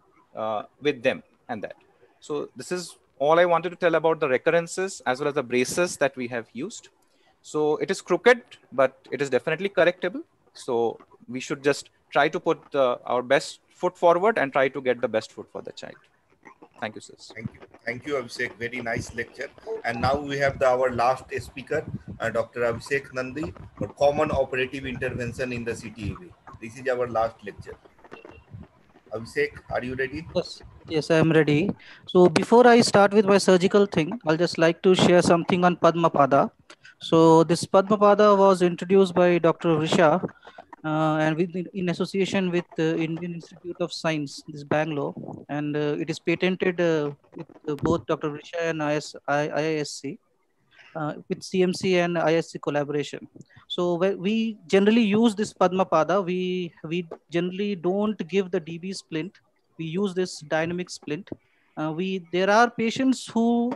with them and that. So this is all I wanted to tell about the recurrences as well as the braces that we have used. So it is crooked, but it is definitely correctable. So we should just try to put our best foot forward and try to get the best foot for the child. Thank you, sis. Thank you, Abhishek. Very nice lecture. And now we have our last speaker, Dr. Abhishek Nandi, for common operative intervention in the CTEV. This is our last lecture. Abhishek, are you ready? Yes, I am ready. So before I start with my surgical thing, I'll just like to share something on Padmapada. So this Padmapada was introduced by Dr. Risha and in association with the Indian Institute of Science, this Bangalore, and it is patented with both Dr. Risha and IISc. With CMC and ISC collaboration. So we generally use this Padmapada. We generally don't give the DB splint. We use this dynamic splint. There are patients who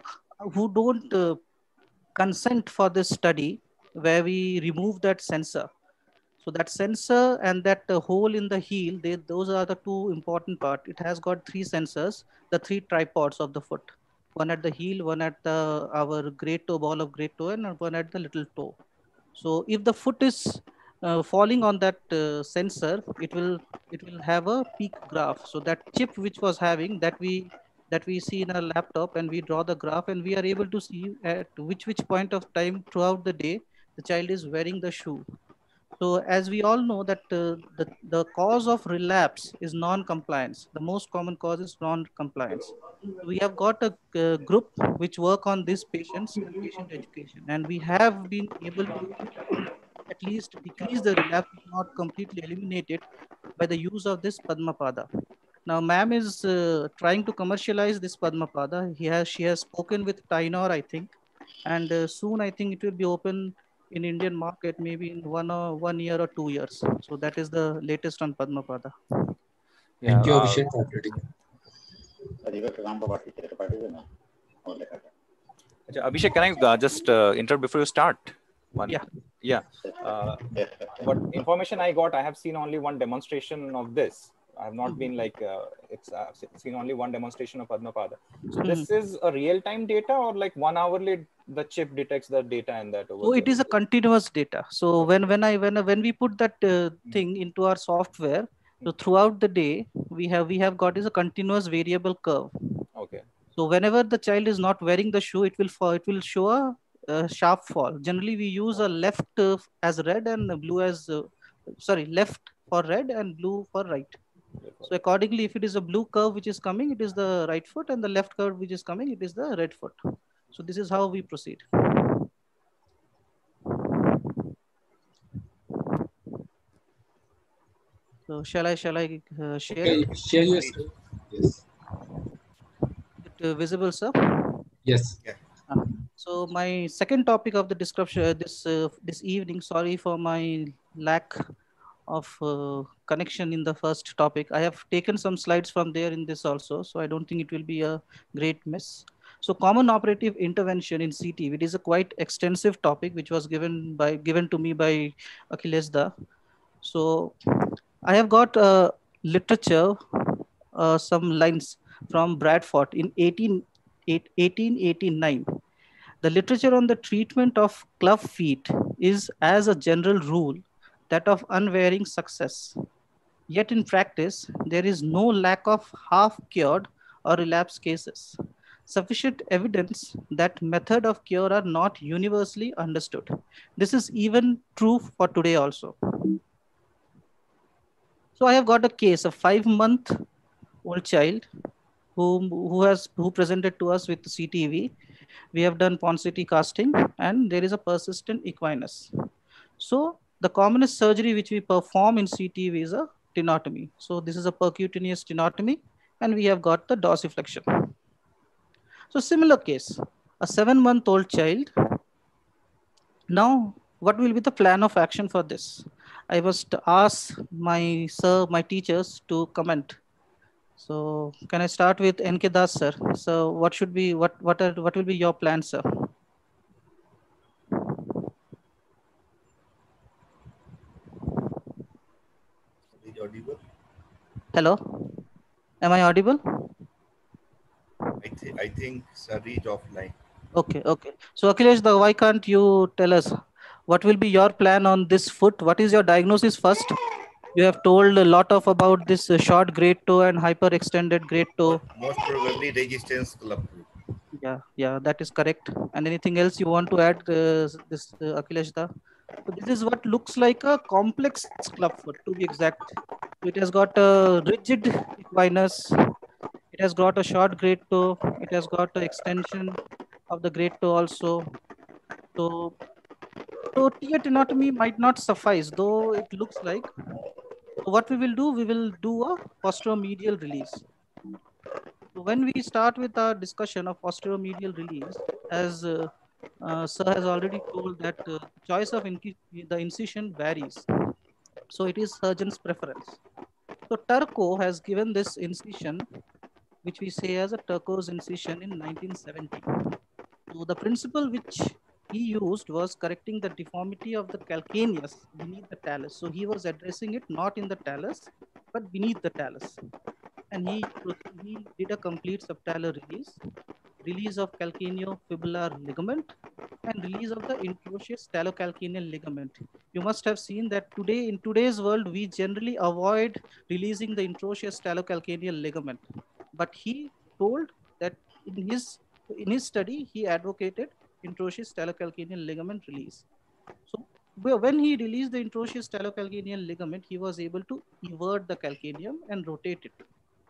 don't consent for this study, where we remove that sensor. So that sensor and that hole in the heel, those are the two important parts. It has got three sensors, the three tripods of the foot. One at the heel, one at our great toe, ball of great toe, and one at the little toe. So if the foot is falling on that sensor, it will have a peak graph. So that chip which was having, that we see in our laptop, and we draw the graph, and we are able to see at which point of time throughout the day the child is wearing the shoe. So as we all know that the cause of relapse is non-compliance. The most common cause is non-compliance. We have got a group which work on these patients and patient education, and we have been able to at least decrease the relapse, not completely eliminate it, by the use of this Padmapada. Now, ma'am is trying to commercialize this Padmapada. She has spoken with Tynor, I think, and soon I think it will be open in Indian market, maybe in 1 year or 2 years. So that is the latest on Padmapada. Thank you, Abhishek, for updating. Abhishek, can I just interrupt before you start? Yeah. What information I got, I have seen only one demonstration of this. I have not been like, I've seen only one demonstration of Padmapada. So this is a real-time data, or like 1 hourly the chip detects the data and that over? So it is a continuous data. So when we put that thing into our software, so throughout the day we have got is a continuous variable curve. Okay. So whenever the child is not wearing the shoe, it will show a sharp fall. Generally, we use a left as red and blue as left for red and blue for right. So accordingly, if it is a blue curve which is coming, it is the right foot, and the left curve which is coming, it is the red foot. So this is how we proceed. So shall I share okay, it? share your screen. Yes. Is it visible, sir? Yes. Yeah. So my second topic of the description this evening. Sorry for my lack of connection in the first topic. I have taken some slides from there in this also, so I don't think it will be a great miss. So common operative intervention in CT, it is a quite extensive topic which was given to me by Achilles Da. So I have got literature, some lines from Bradford in 1889. The literature on the treatment of club feet is, as a general rule, that of unvarying success. Yet in practice, there is no lack of half-cured or relapsed cases. Sufficient evidence that method of cure are not universally understood. This is even true for today also. So I have got a case, a 5-month-old child who presented to us with CTV. We have done Ponseti casting, and there is a persistent equinus. So the commonest surgery which we perform in CTV is a tenotomy. So this is a percutaneous tenotomy, and we have got the dorsiflexion. So similar case, a 7-month-old child. Now, what will be the plan of action for this? I must ask my teachers to comment. So can I start with NK Das, sir? So what will be your plan, sir? Is audible? Hello, am I audible? I think sir is offline. Okay. So Akhilesh, why can't you tell us what will be your plan on this foot? What is your diagnosis first? You have told a lot about this short great toe and hyperextended great toe. Most probably resistance club foot. Yeah, that is correct. And anything else you want to add, Akhilesh? So this is what looks like a complex club foot, to be exact. It has got a rigid equinus. It has got a short great toe. It has got an extension of the great toe also. So tear anatomy might not suffice, though it looks like. So what we will do a posteromedial release. So when we start with our discussion of posteromedial release, as Sir has already told that choice of the incision varies. So it is surgeon's preference. So Turco has given this incision, which we say as a Turco's incision in 1970. So the principle which he used was correcting the deformity of the calcaneus beneath the talus. So he was addressing it not in the talus, but beneath the talus. And he did a complete subtalar release of calcaneofibular ligament, and release of the introitious talocalcaneal ligament. You must have seen that in today's world, we generally avoid releasing the introitious talocalcaneal ligament. But he told that in his study, he advocated introitious talocalcaneal ligament release. So when he released the introitious talocalcaneal ligament, he was able to evert the calcaneum and rotate it.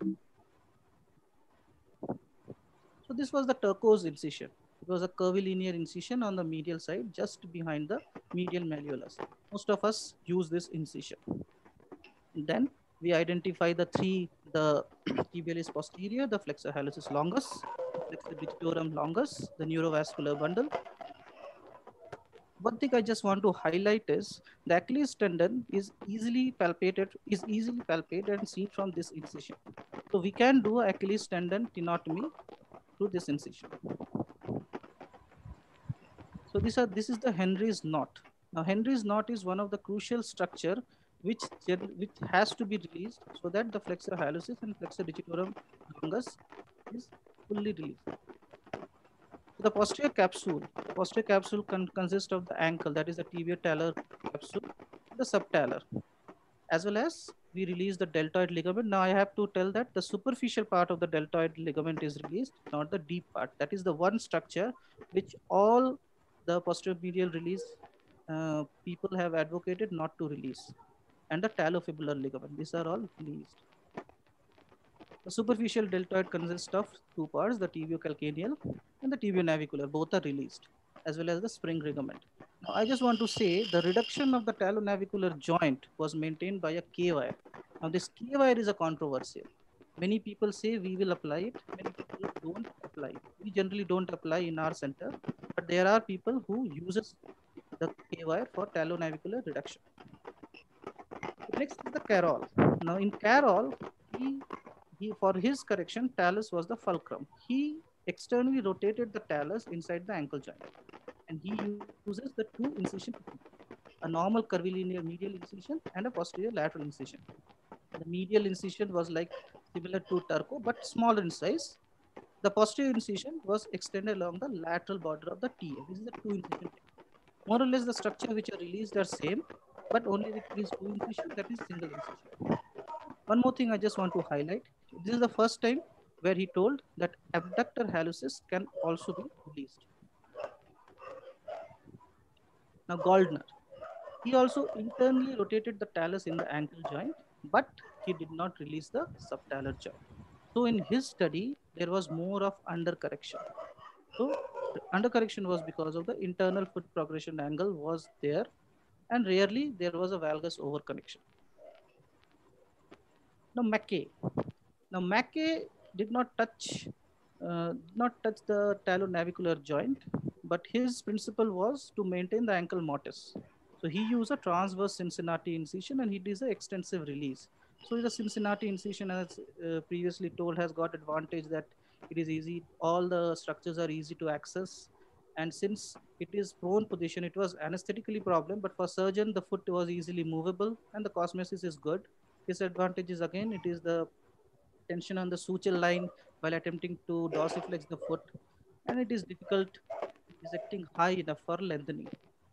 So this was the Turco's incision. It was a curvilinear incision on the medial side, just behind the medial malleolus. Most of us use this incision. Then we identify the tibialis posterior, the flexor hallucis longus, flexor digitorum longus, the neurovascular bundle. One thing I just want to highlight is the Achilles tendon is easily palpated and seen from this incision. So we can do Achilles tendon tenotomy through this incision. So this is the Henry's knot. Now Henry's knot is one of the crucial structure which has to be released so that the flexor hallucis and flexor digitorum longus is fully released. So the posterior capsule consists of the ankle, that is the tibio-talar capsule, the subtalar, as well as we release the deltoid ligament. Now I have to tell that the superficial part of the deltoid ligament is released, not the deep part. That is the one structure which all the posteromedial release people have advocated not to release. And the talofibular ligament, these are all released. The superficial deltoid consists of two parts, the tibiocalcaneal and the tibionavicular. Both are released, as well as the spring ligament. Now, I just want to say the reduction of the talonavicular joint was maintained by a K-wire. Now, this K-wire is a controversial. Many people say we will apply it. Many people don't apply. We generally don't apply in our center, but there are people who uses the K-wire for talonavicular reduction. Next is the Carroll. Now, in Carroll, for his correction, talus was the fulcrum. He externally rotated the talus inside the ankle joint, and he uses the two incision, a normal curvilinear medial incision and a posterior lateral incision. The medial incision was like similar to Turco, but smaller in size. The posterior incision was extended along the lateral border of the TA. This is the two incision. More or less the structure which are released are same, but only with these two incision, that is single incision. One more thing I just want to highlight. This is the first time where he told that abductor hallucis can also be released. Now Goldner, he also internally rotated the talus in the ankle joint, but he did not release the subtalar joint. So in his study, there was more of undercorrection. So undercorrection was because of the internal foot progression angle was there, and rarely there was a valgus overconnection. Now Mackay. Now Mackay did not touch the talonavicular joint, but his principle was to maintain the ankle mortise. So he used a transverse Cincinnati incision and he did an extensive release. So the Cincinnati incision, as previously told, has got advantage that it is easy. All the structures are easy to access. And since it is prone position, it was anesthetically problem, but for surgeon, the foot was easily movable and the cosmesis is good. Disadvantage is again, it is the tension on the suture line while attempting to dorsiflex the foot, and it is difficult dissecting high enough for lengthening.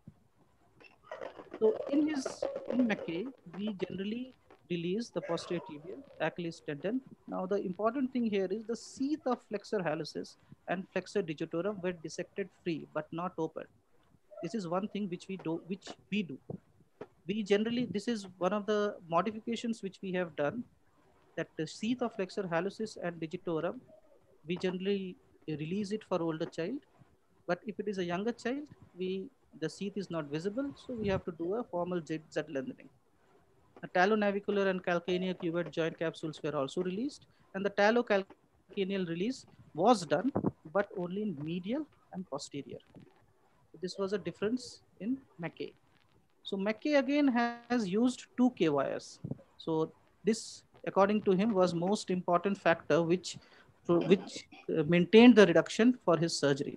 So in Mackay, we generally release the posterior tibial Achilles tendon. Now the important thing here is the sheath of flexor hallucis and flexor digitorum were dissected free but not open. This is one thing which we do. We generally, this is one of the modifications which we have done, that the sheath of flexor hallucis and digitorum, we generally release it for older child. But if it is a younger child, the sheath is not visible, so we have to do a formal Z lengthening. The talonavicular and calcaneal cuvette joint capsules were also released, and the talocalcaneal release was done, but only in medial and posterior. This was a difference in Mackay. So Mackay again has used 2 K wires. So this, according to him, was most important factor which maintained the reduction for his surgery.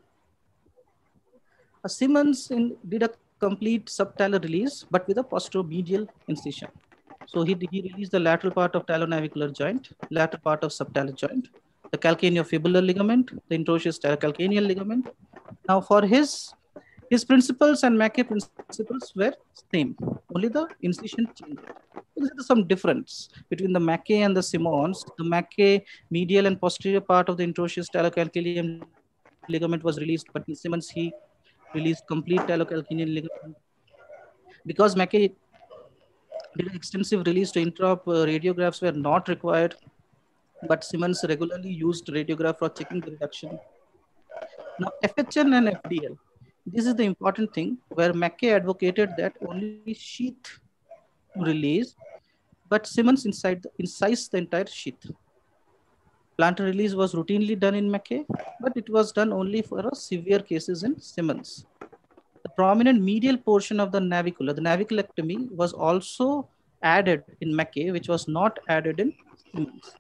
Simmons did a complete subtalar release, but with a posteromedial incision. So he released the lateral part of talonavicular joint, lateral part of subtalar joint, the calcaneofibular ligament, the introitious talocalcaneal ligament. Now for his principles and Mackay principles were same, only the incision changed. There is some difference between the Mackay and the Simmons. The Mackay medial and posterior part of the introitious talocalcaneal ligament was released, but in Simmons he released complete talocalcaneal ligament. Because Mackay did an extensive release to intraop, radiographs were not required, but Simmons regularly used radiograph for checking the reduction. Now FHN and FDL. This is the important thing where Mackay advocated that only sheath release, but Simmons incised the entire sheath. Plantar release was routinely done in Mackay, but it was done only for severe cases in Simmons. The prominent medial portion of the navicular, the naviculectomy, was also added in Mackay, which was not added in Simmons.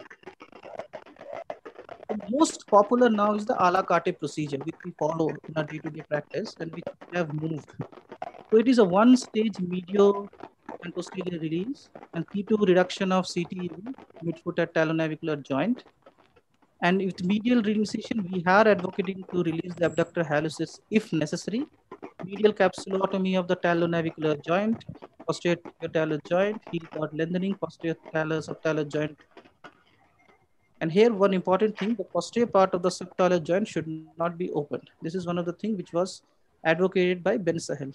The most popular now is the a la carte procedure, which we follow in our day-to-day practice and which we have moved. So it is a one-stage medial and posterior release and P2 reduction of CTEV, midfoot at talonavicular joint. And with medial reincision, we are advocating to release the abductor hallucis if necessary. Medial capsulotomy of the talonavicular joint, posterior talar joint, heel cord lengthening, posterior talar subtalar joint. And here, one important thing, the posterior part of the subtalar joint should not be opened. This is one of the things which was advocated by Ben Sahel.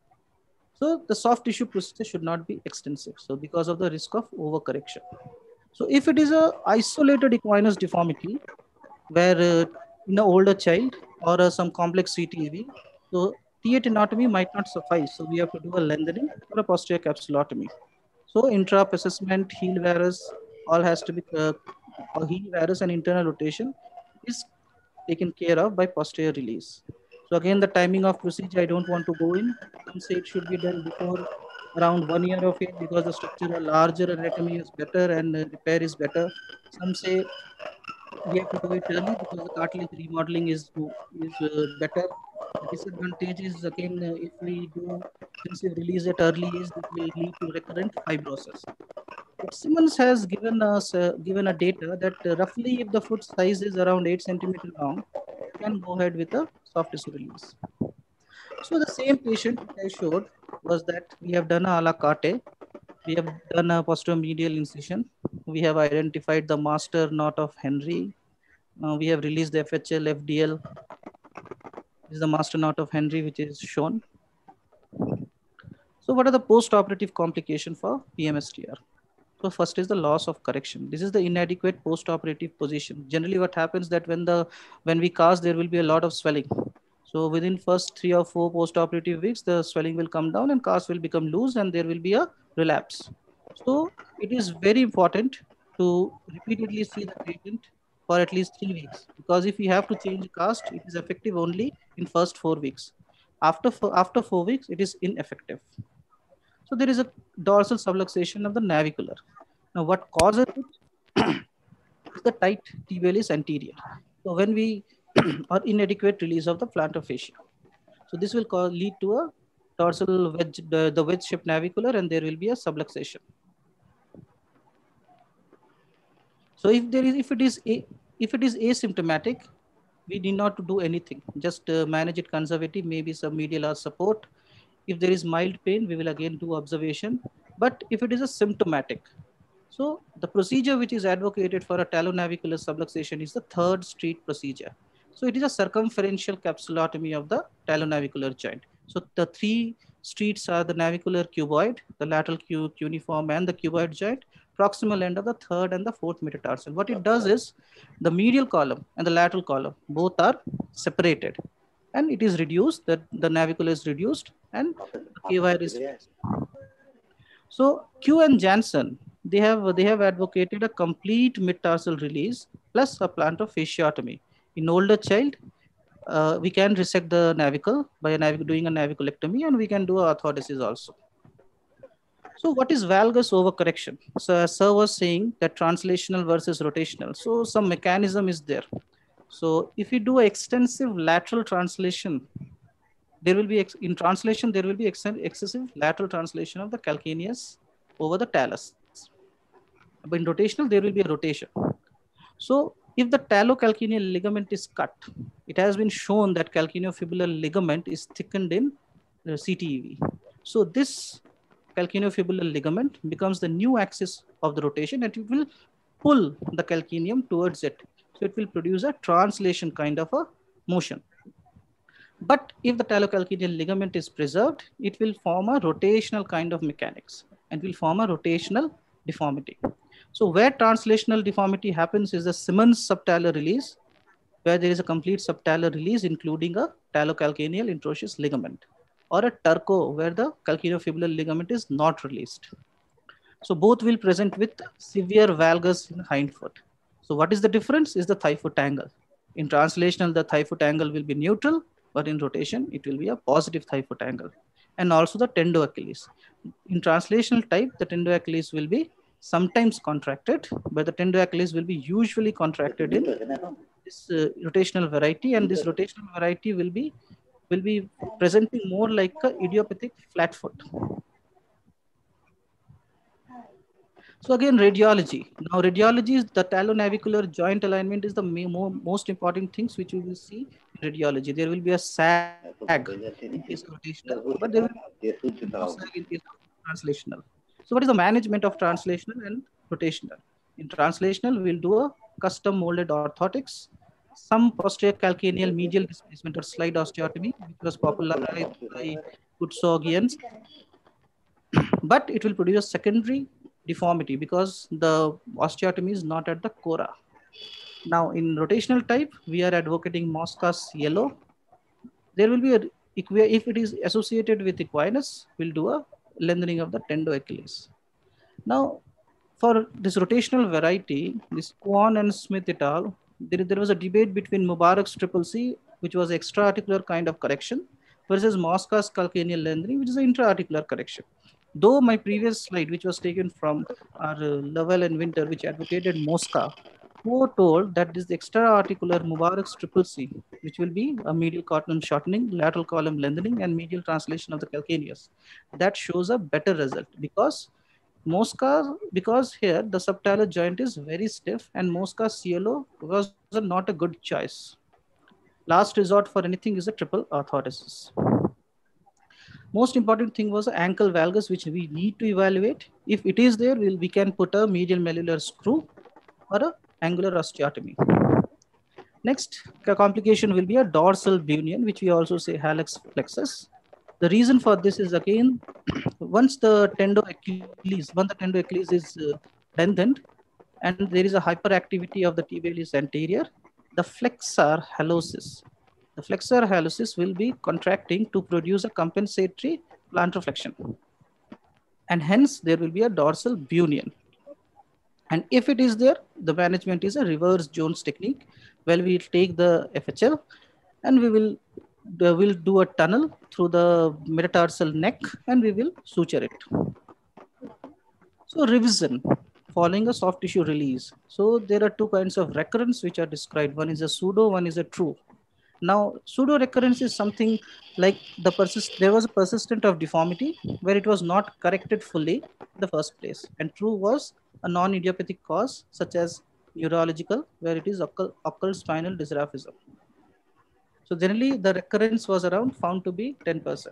So the soft tissue procedure should not be extensive. So because of the risk of overcorrection. So if it is a isolated equinus deformity, where in an older child or some complex CTEV, so T8 anatomy might not suffice. So we have to do a lengthening or a posterior capsulotomy. So intra-op assessment, heel varus, all has to be, or heel varus and internal rotation is taken care of by posterior release. So again, the timing of procedure, I don't want to go in. Some say it should be done before around 1 year of age because the structure larger anatomy is better and repair is better. Some say we have to do it early because the cartilage remodeling is better. The disadvantage is again, if we do, since we release it early age, it will lead to recurrent fibrosis. But Simmons has given us given a data that roughly if the foot size is around 8 centimeter long, you can go ahead with a soft tissue release. So the same patient which I showed was that we have done a la carte. We have done a posteromedial incision. We have identified the master knot of Henry. We have released the FHL, FDL. This is the master knot of Henry, which is shown. So what are the post-operative complications for PMSTR? So first is the loss of correction. This is the inadequate post-operative position. Generally what happens that when we cast, there will be a lot of swelling. So within first 3 or 4 post-operative weeks, the swelling will come down and cast will become loose and there will be a relapse. So it is very important to repeatedly see the patient for at least 3 weeks, because if you have to change cast, it is effective only in first 4 weeks. After 4 weeks, it is ineffective. So there is a dorsal subluxation of the navicular. Now what causes it is the tight tibialis anterior. So when we or inadequate release of the plantar fascia. So this will lead to a dorsal wedge, the wedge-shaped navicular, and there will be a subluxation. So if it is asymptomatic, we need not to do anything. Just manage it conservative, maybe some medial arch support. If there is mild pain, we will again do observation. But if it is a symptomatic, so the procedure which is advocated for a talonavicular subluxation is the third street procedure. So it is a circumferential capsulotomy of the talonavicular joint. So the 3 streets are the navicular cuboid, the lateral cuneiform and the cuboid joint, proximal end of the 3rd and the 4th metatarsal. What it does is the medial column and the lateral column, both are separated and it is reduced, the navicular is reduced and the KY is reduced. So Q and Janssen, they have advocated a complete mid-tarsal release plus a plantar fasciotomy. In older child, we can resect the navicle by doing a naviculectomy, and we can do orthodesis also. So what is valgus overcorrection? So as Sir was saying that translational versus rotational. So some mechanism is there. So if you do extensive lateral translation, there will be in translation, there will be excessive lateral translation of the calcaneus over the talus. But in rotational, there will be a rotation. So if the talocalcaneal ligament is cut, it has been shown that calcaneofibular ligament is thickened in CTEV. So this calcaneofibular ligament becomes the new axis of the rotation and it will pull the calcaneum towards it. So it will produce a translation kind of a motion. But if the talocalcaneal ligament is preserved, it will form a rotational kind of mechanics and will form a rotational deformity. So where translational deformity happens is the Simmons subtalar release, where there is a complete subtalar release, including a talocalcaneal introitious ligament, or a Turco, where the calcaneofibular ligament is not released. So both will present with severe valgus in hindfoot. So what is the difference is the thigh foot angle. In translational, the thigh foot angle will be neutral, but in rotation, it will be a positive thigh foot angle. And also the tendo-Achilles. In translational type, the tendo-Achilles will be sometimes contracted, but the tendo-Achilles will be usually contracted in this rotational variety, and this rotational variety will be presenting more like a idiopathic flat foot. So again, radiology. Now radiology is the talonavicular joint alignment is the most important things which you will see in radiology. There will be a sag in case of rotational, but there will be no sag in case of translational. So what is the management of translational and rotational? In translational, we'll do a custom molded orthotics, some posterior calcaneal medial displacement or slide osteotomy, which was popularized by Kutsogians, but it will produce secondary deformity because the osteotomy is not at the cora. Now in rotational type, we are advocating Mosca's yellow. There will be if it is associated with equinus, we'll do a lengthening of the tendo-Achilles. Now, for this rotational variety, this Kwan and Smith et al., there was a debate between Mubarak's triple C, which was extra-articular kind of correction, versus Mosca's calcaneal lengthening, which is an intra-articular correction. Though my previous slide, which was taken from our Lovell and Winter, which advocated Mosca, who were told that this extra-articular Mubarak's triple C, which will be a medial column shortening, lateral column lengthening, and medial translation of the calcaneus. That shows a better result because here the subtalar joint is very stiff and Mosca Cielo was not a good choice. Last resort for anything is a triple orthodesis. Most important thing was ankle valgus, which we need to evaluate. If it is there, we can put a medial malleolar screw or a angular osteotomy. Next complication will be a dorsal bunion, which we also say hallux flexus. The reason for this is again, once the tendo-Achilles is lengthened and there is a hyperactivity of the tibialis anterior, the flexor hallucis. The flexor hallucis will be contracting to produce a compensatory plantar flexion. And hence there will be a dorsal bunion. And if it is there, the management is a reverse Jones technique. Well, we'll take the FHL and we will do a tunnel through the metatarsal neck and we will suture it. So revision, following a soft tissue release. So there are two kinds of recurrence which are described. One is a pseudo, one is a true. Now, pseudo recurrence is something like there was a persistent of deformity where it was not corrected fully in the first place. And true was a non-idiopathic cause such as neurological, where it is occult spinal dysraphism. So generally the recurrence was found to be 10%.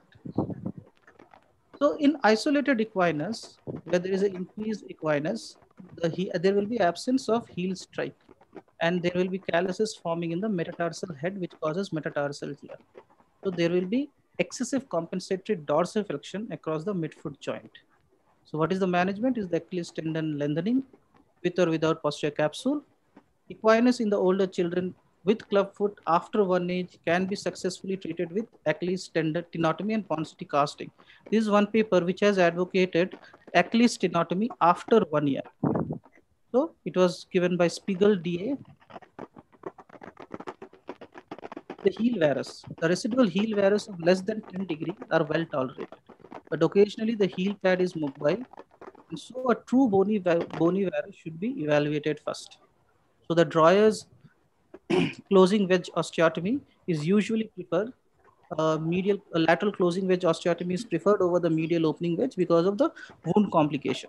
So in isolated equinus, where there is an increased equinus, there will be absence of heel strike. And there will be calluses forming in the metatarsal head, which causes metatarsal tear. So there will be excessive compensatory dorsiflexion across the midfoot joint. So what is the management? Is the Achilles tendon lengthening with or without posterior capsule. Equinus in the older children with clubfoot after 1 age can be successfully treated with Achilles tendon tenotomy and Ponseti casting. This is one paper which has advocated Achilles tenotomy after 1 year. So it was given by Spiegel DA. The heel varus, the residual heel varus of less than 10 degrees are well tolerated, but occasionally the heel pad is mobile, and so a true bony varus should be evaluated first. So the Droyer's closing wedge osteotomy is usually preferred. Lateral closing wedge osteotomy is preferred over the medial opening wedge because of the wound complication.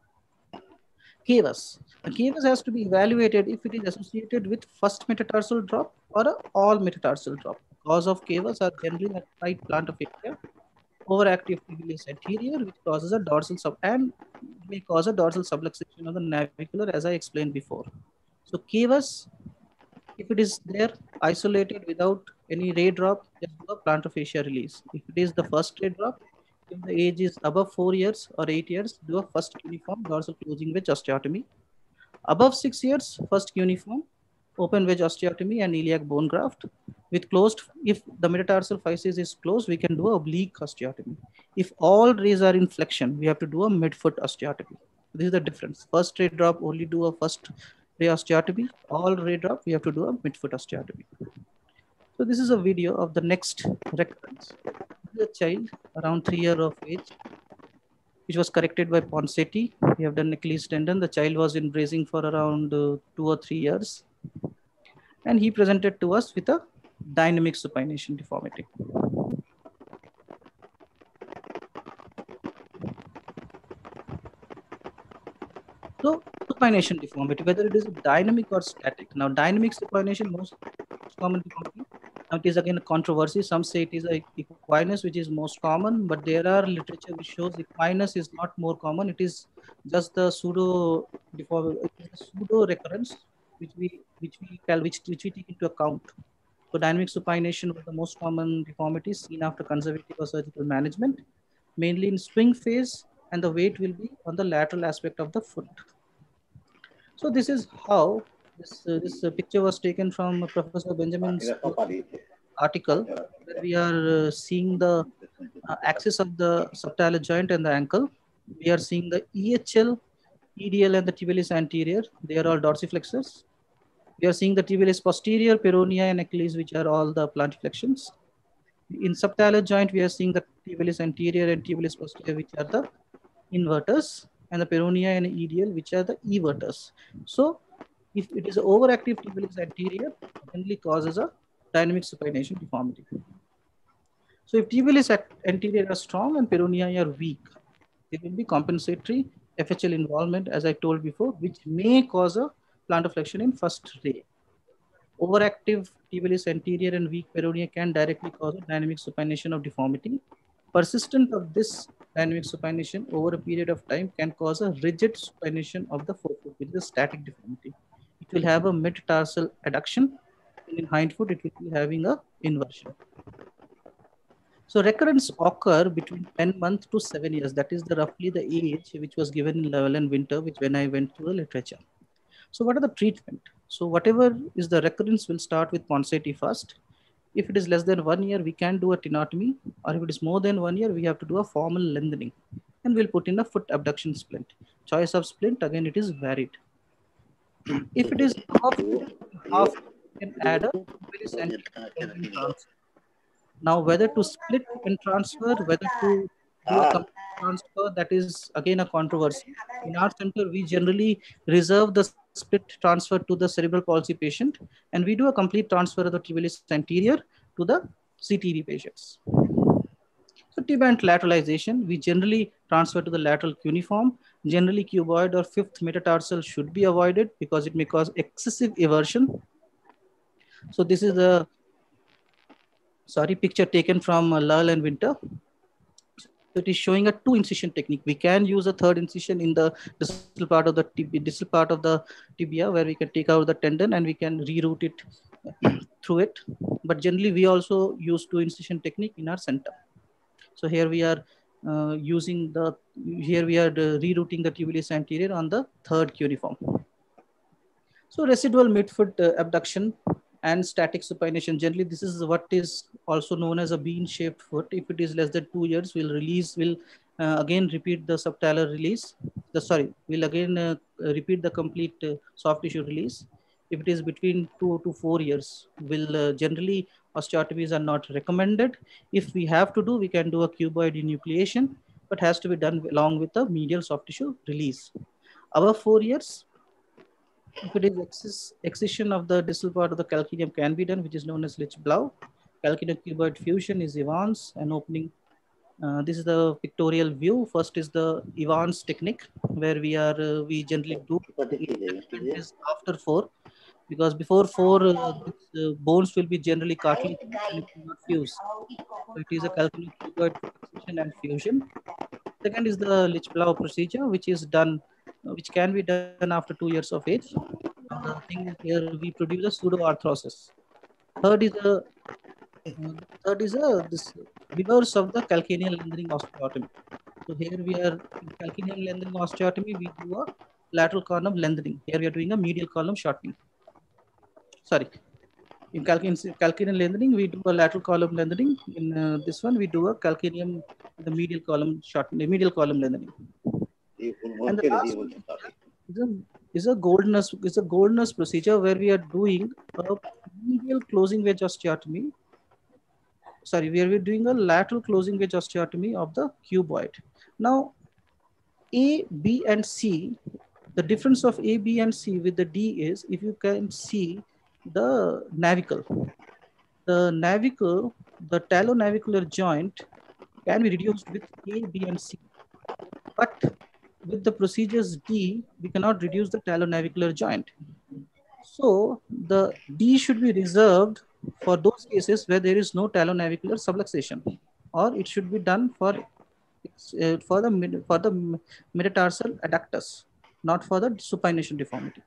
Cavus. The cavus has to be evaluated if it is associated with first metatarsal drop or all metatarsal drop. Cause of cavus are generally at right plantar fascia, overactive tibialis anterior, which causes a dorsal may cause a dorsal subluxation of the navicular, as I explained before. So cavus, if it is there isolated without any ray drop, just do a plantar fascia release. If it is the first ray drop, if the age is above 4 years or 8 years, do a first uniform dorsal closing wedge osteotomy. Above 6 years, first uniform open wedge osteotomy and iliac bone graft. With closed, if the metatarsal physis is closed, we can do a oblique osteotomy. If all rays are in flexion, we have to do a midfoot osteotomy. This is the difference. First ray drop, only do a first ray osteotomy. All ray drop, we have to do a midfoot osteotomy. So this is a video of the next recurrence. This is a child around 3 years of age, which was corrected by Ponseti. We have done Achilles tendon. The child was in bracing for around 2 or 3 years. And he presented to us with a dynamic supination deformity. So supination deformity, whether it is dynamic or static. Now dynamic supination, most common deformity. Now it is again a controversy. Some say it is a equinus, which is most common, but there are literature which shows equinus is not more common. It is just the pseudo recurrence which we take into account. So dynamic supination was the most common deformity seen after conservative or surgical management, mainly in swing phase and the weight will be on the lateral aspect of the foot. So this is how this picture was taken from Professor Benjamin's article, where we are seeing the axis of the subtalar joint and the ankle. We are seeing the EHL, EDL, and the tibialis anterior. They are all dorsiflexors. We are seeing the tibialis posterior, peroneal, and Achilles, which are all the plantarflexions. In subtalar joint, we are seeing the tibialis anterior and tibialis posterior, which are the inverters, and the peroneal and EDL, which are the everters. So if it is overactive tibialis anterior, generally causes a dynamic supination deformity. So if tibialis anterior are strong and peroneal are weak, there will be compensatory FHL involvement, as I told before, which may cause a plantar flexion in first ray. Overactive tibialis anterior and weak peroneal can directly cause a dynamic supination of deformity. Persistent of this dynamic supination over a period of time can cause a rigid supination of the forefoot, which is a static deformity. It will have a metatarsal adduction, and in hindfoot it will be having a inversion. So recurrence occur between 10 months to 7 years. That is roughly the age which was given in Lowell and Winter, which when I went through the literature. So what are the treatment? So whatever is the recurrence will start with Ponseti first. If it is less than 1 year, we can do a tenotomy, or if it is more than 1 year, we have to do a formal lengthening, and we'll put in a foot abduction splint. Choice of splint, again, it is varied. If it is half, we can add a very sensitive transfer. Now, whether to split and transfer, whether to do a complete transfer, that is again a controversy. In our center, we generally reserve the split transfer to the cerebral palsy patient, and we do a complete transfer of the tibialis anterior to the CTD patients. So tibia lateralization, we generally transfer to the lateral cuneiform. Generally, cuboid or fifth metatarsal should be avoided because it may cause excessive eversion. So this is the picture taken from Lowell and Winter. So it is showing a 2 incision technique. We can use a 3rd incision in the distal part of the tibia, where we can take out the tendon and we can reroute it through it. But generally, we also use 2 incision technique in our center. So here we are rerouting the tibialis anterior on the 3rd cuneiform. So residual midfoot abduction and static supination. Generally, this is what is also known as a bean-shaped foot. If it is less than 2 years, we'll again repeat the subtalar release. We'll again repeat the complete soft tissue release. If it is between 2 to 4 years, generally osteotomies are not recommended. If we have to do, we can do a cuboid enucleation, but has to be done along with the medial soft tissue release. Above 4 years, if it is excision of the distal part of the calcaneum can be done, which is known as Lichblau. Calcaneum cuboid fusion is Evans and opening. This is the pictorial view. First is the Evans technique, where we generally do is after 4, because before 4 bones will be generally cartilage and it will not fuse. So it is a calcaneum cuboid excision and fusion. Second is the Lichblau procedure, which is done, which can be done after 2 years of age. Now the thing is, here we produce a pseudoarthrosis. Third is this reverse of the calcaneal lengthening osteotomy. So here we are in calcaneal lengthening osteotomy, we do a lateral column lengthening. Here we are doing a medial column shortening. In calcaneal lengthening, we do a lateral column lengthening. In this one, we do a calcaneum, the medial column shortening, medial column lengthening. And the last one is a Goldner's procedure, where we are doing a medial closing wedge osteotomy. Where we're doing a lateral closing wedge osteotomy of the cuboid. Now, A, B, and C, the difference of A, B, and C with the D is, if you can see the navicle. The navicle, the talonavicular joint can be reduced with A, B, and C. But with the procedures D, we cannot reduce the talonavicular joint. So the D should be reserved for those cases where there is no talonavicular subluxation, or it should be done for the metatarsal adductus, not for the supination deformity.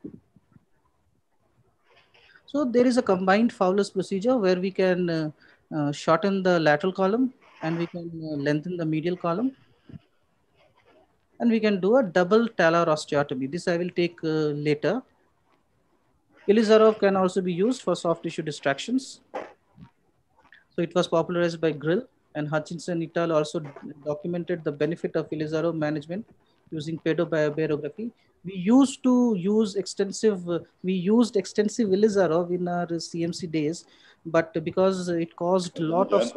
So there is a combined Fowler's procedure where we can shorten the lateral column and we can lengthen the medial column. and we can do a double talar osteotomy. This I will take later. Ilizarov can also be used for soft tissue distractions. So it was popularized by Grill, and Hutchinson et al. Also documented the benefit of Ilizarov management using pedobarography. We used to use extensive, we used extensive Ilizarov in our CMC days, but because it caused a lot of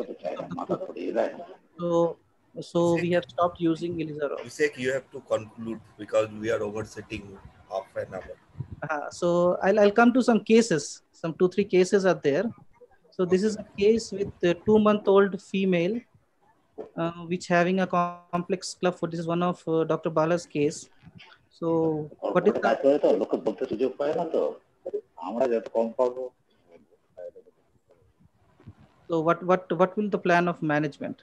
so we have stopped using Ilizarov. Abhishek, you have to conclude because we are oversetting half an hour. So I'll come to some cases. Some 2-3 cases are there. So this is a case with a 2-month-old female, which having a complex club foot. This is one of Dr. Bala's case. So what is that? So what will the plan of management?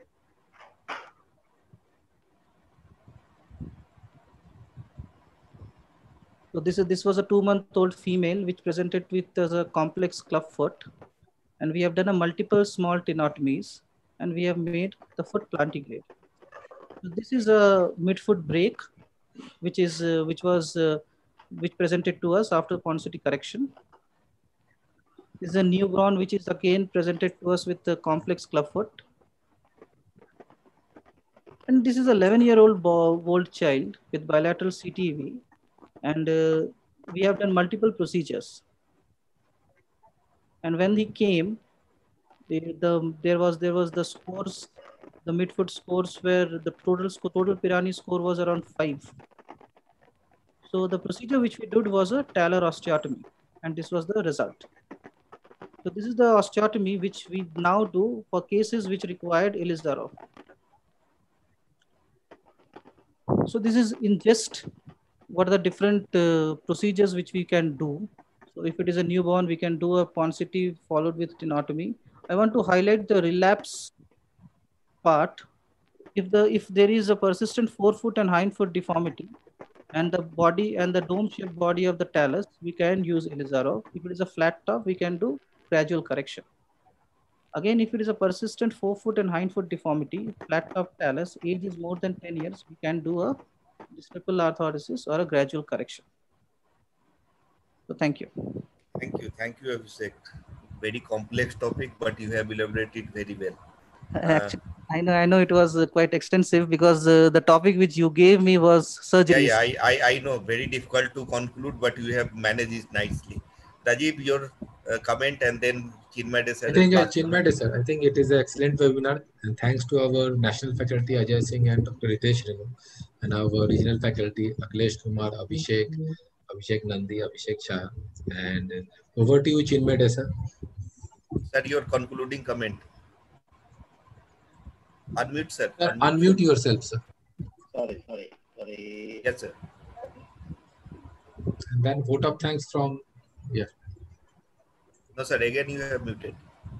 So this was a 2-month-old female which presented with a complex club foot, and we have done a multiple small tenotomies, and we have made the foot plantigrade. So this is a midfoot break, which presented to us after Ponseti correction. This is a newborn which is again presented to us with a complex club foot. And this is a 11-year-old child with bilateral CTV, and we have done multiple procedures. And when he came, there was the scores, the midfoot scores where the total Pirani score was around 5. So the procedure which we did was a talar osteotomy, and this was the result. So this is the osteotomy which we now do for cases which required Ilizarov. So this is in just what are the different procedures which we can do. So if it is a newborn, we can do a Ponseti followed with tenotomy. I want to highlight the relapse part. If there is a persistent forefoot and hindfoot deformity, and the body and the dome-shaped body of the talus, we can use Ilizarov. If it is a flat top, we can do gradual correction. Again, if it is a persistent forefoot and hindfoot deformity, flat top talus, age is more than 10 years, we can do a distal arthrodesis or a gradual correction. So thank you. Thank you, Abhishek. Very complex topic, but you have elaborated very well. Actually, I know it was quite extensive because the topic which you gave me was surgery. Yeah, I know, very difficult to conclude, but you have managed it nicely. Rajiv, your comment, and then Chinmay sir. I think Chinmay sir, I think it is an excellent webinar, and thanks to our national faculty Ajay Singh and Dr. Ritesh Renu, and our regional faculty Akhilesh Kumar, Abhishek Nandi, Abhishek Shah, and over to you, Chinmay sir. Sir, your concluding comment. Unmute, sir. Unmute yourself, sir. Sorry. Yes, sir. And then vote of thanks from, yeah. No, sir, again you have muted.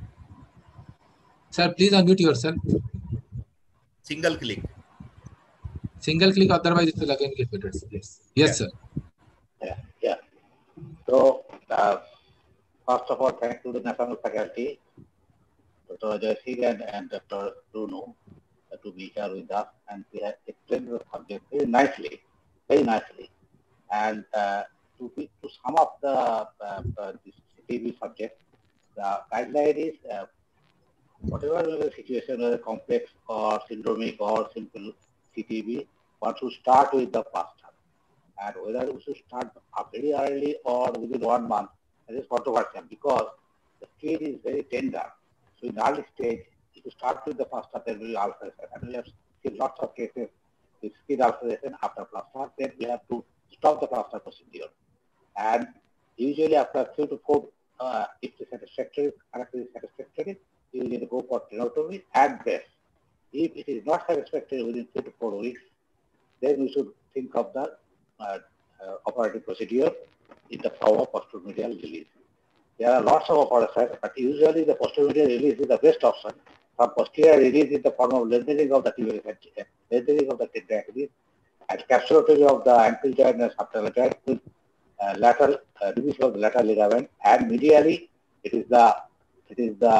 Sir, please unmute yourself. Single click. Single click, otherwise it will again get muted. Yes, yes, sir. Yeah. So, first of all, thanks to the national faculty, Dr. Ajay Singh and Dr. Runu, to be here with us, and we have explained the subject very nicely. And to sum up this CTV subject, the guideline is whatever the situation, whether complex or syndromic or simple CTV, one should start with the plaster. And whether we should start very early or within 1 month, that is controversial because the skin is very tender. So in the early stage, if you start with the plaster, there will be ulceration. And we have seen lots of cases with skin ulceration after plaster, then we have to stop the plaster procedure. And usually after 3 to 4, if the satisfactory, character is satisfactory, you need to go for tenotomy and breast. If it is not satisfactory within 3 to 4 weeks, then we should think of the operative procedure in the form of posteromedial release. There are lots of operations, but usually the posteromedial release is the best option. Some posterior release in the form of lengthening of the tibial, lengthening of the tendinoid, and capsulotomy of the ankle joint and subtalar joint with lateral release of the lateral ligament, and medially it is the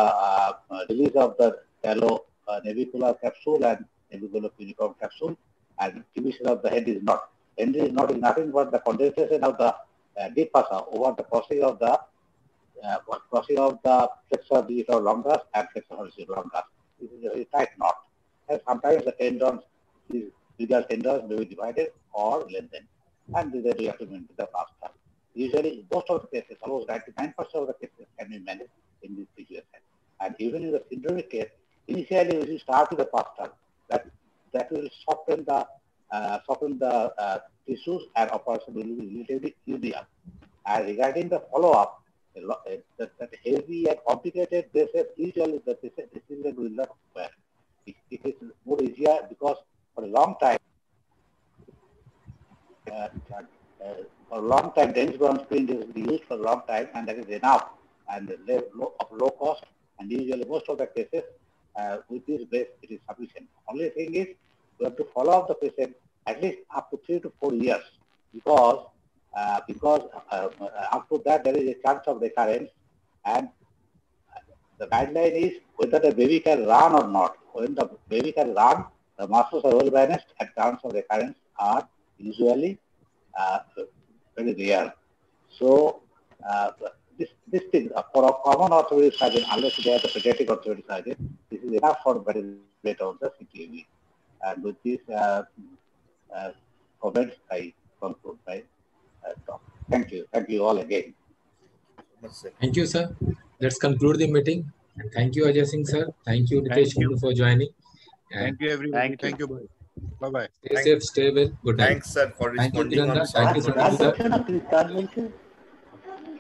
release of the shallow navicular capsule and navicular puniform capsule, and division of the head is not. Head is not nothing but the condensation of the deep fossa over the crossing of the flexor digital longus and flexor horizontal longus. This is a very tight knot. And sometimes the tendons, these medial tendons may be divided or lengthened, and then we have to maintain the plaster. Usually, most of the cases, almost 99% of the cases can be managed in this situation. And even in the syndromic case, initially we will start with the plaster that will soften the tissues and operation will be relatively easier. And regarding the follow-up, that heavy and complicated cases, usually the decision will not occur. It is more easier because for a long time, Dennis Brown screen is used for a long time, and that is enough and of low cost. And usually, most of the cases with this base, it is sufficient. Only thing is, we have to follow up the patient at least up to 3 to 4 years because up to that there is a chance of recurrence, and the guideline is whether the baby can run or not. When the baby can run, the muscles are well balanced and chance of recurrence are usually very rare. So this thing for a common orthopedic surgeon, unless they are the pediatric orthopedic surgeon, this is enough for benefit of the CTAV. And with this comments, I conclude my talk. Thank you all again. Thank you, sir. Let's conclude the meeting. And thank you, Ajay Singh, sir. Thank you, Nitesh, for joining. And thank you, everybody. Thank you. Bye-bye. Stay safe, stay well. Good night. Thanks, sir, for responding on Thank you, short notice. Sir.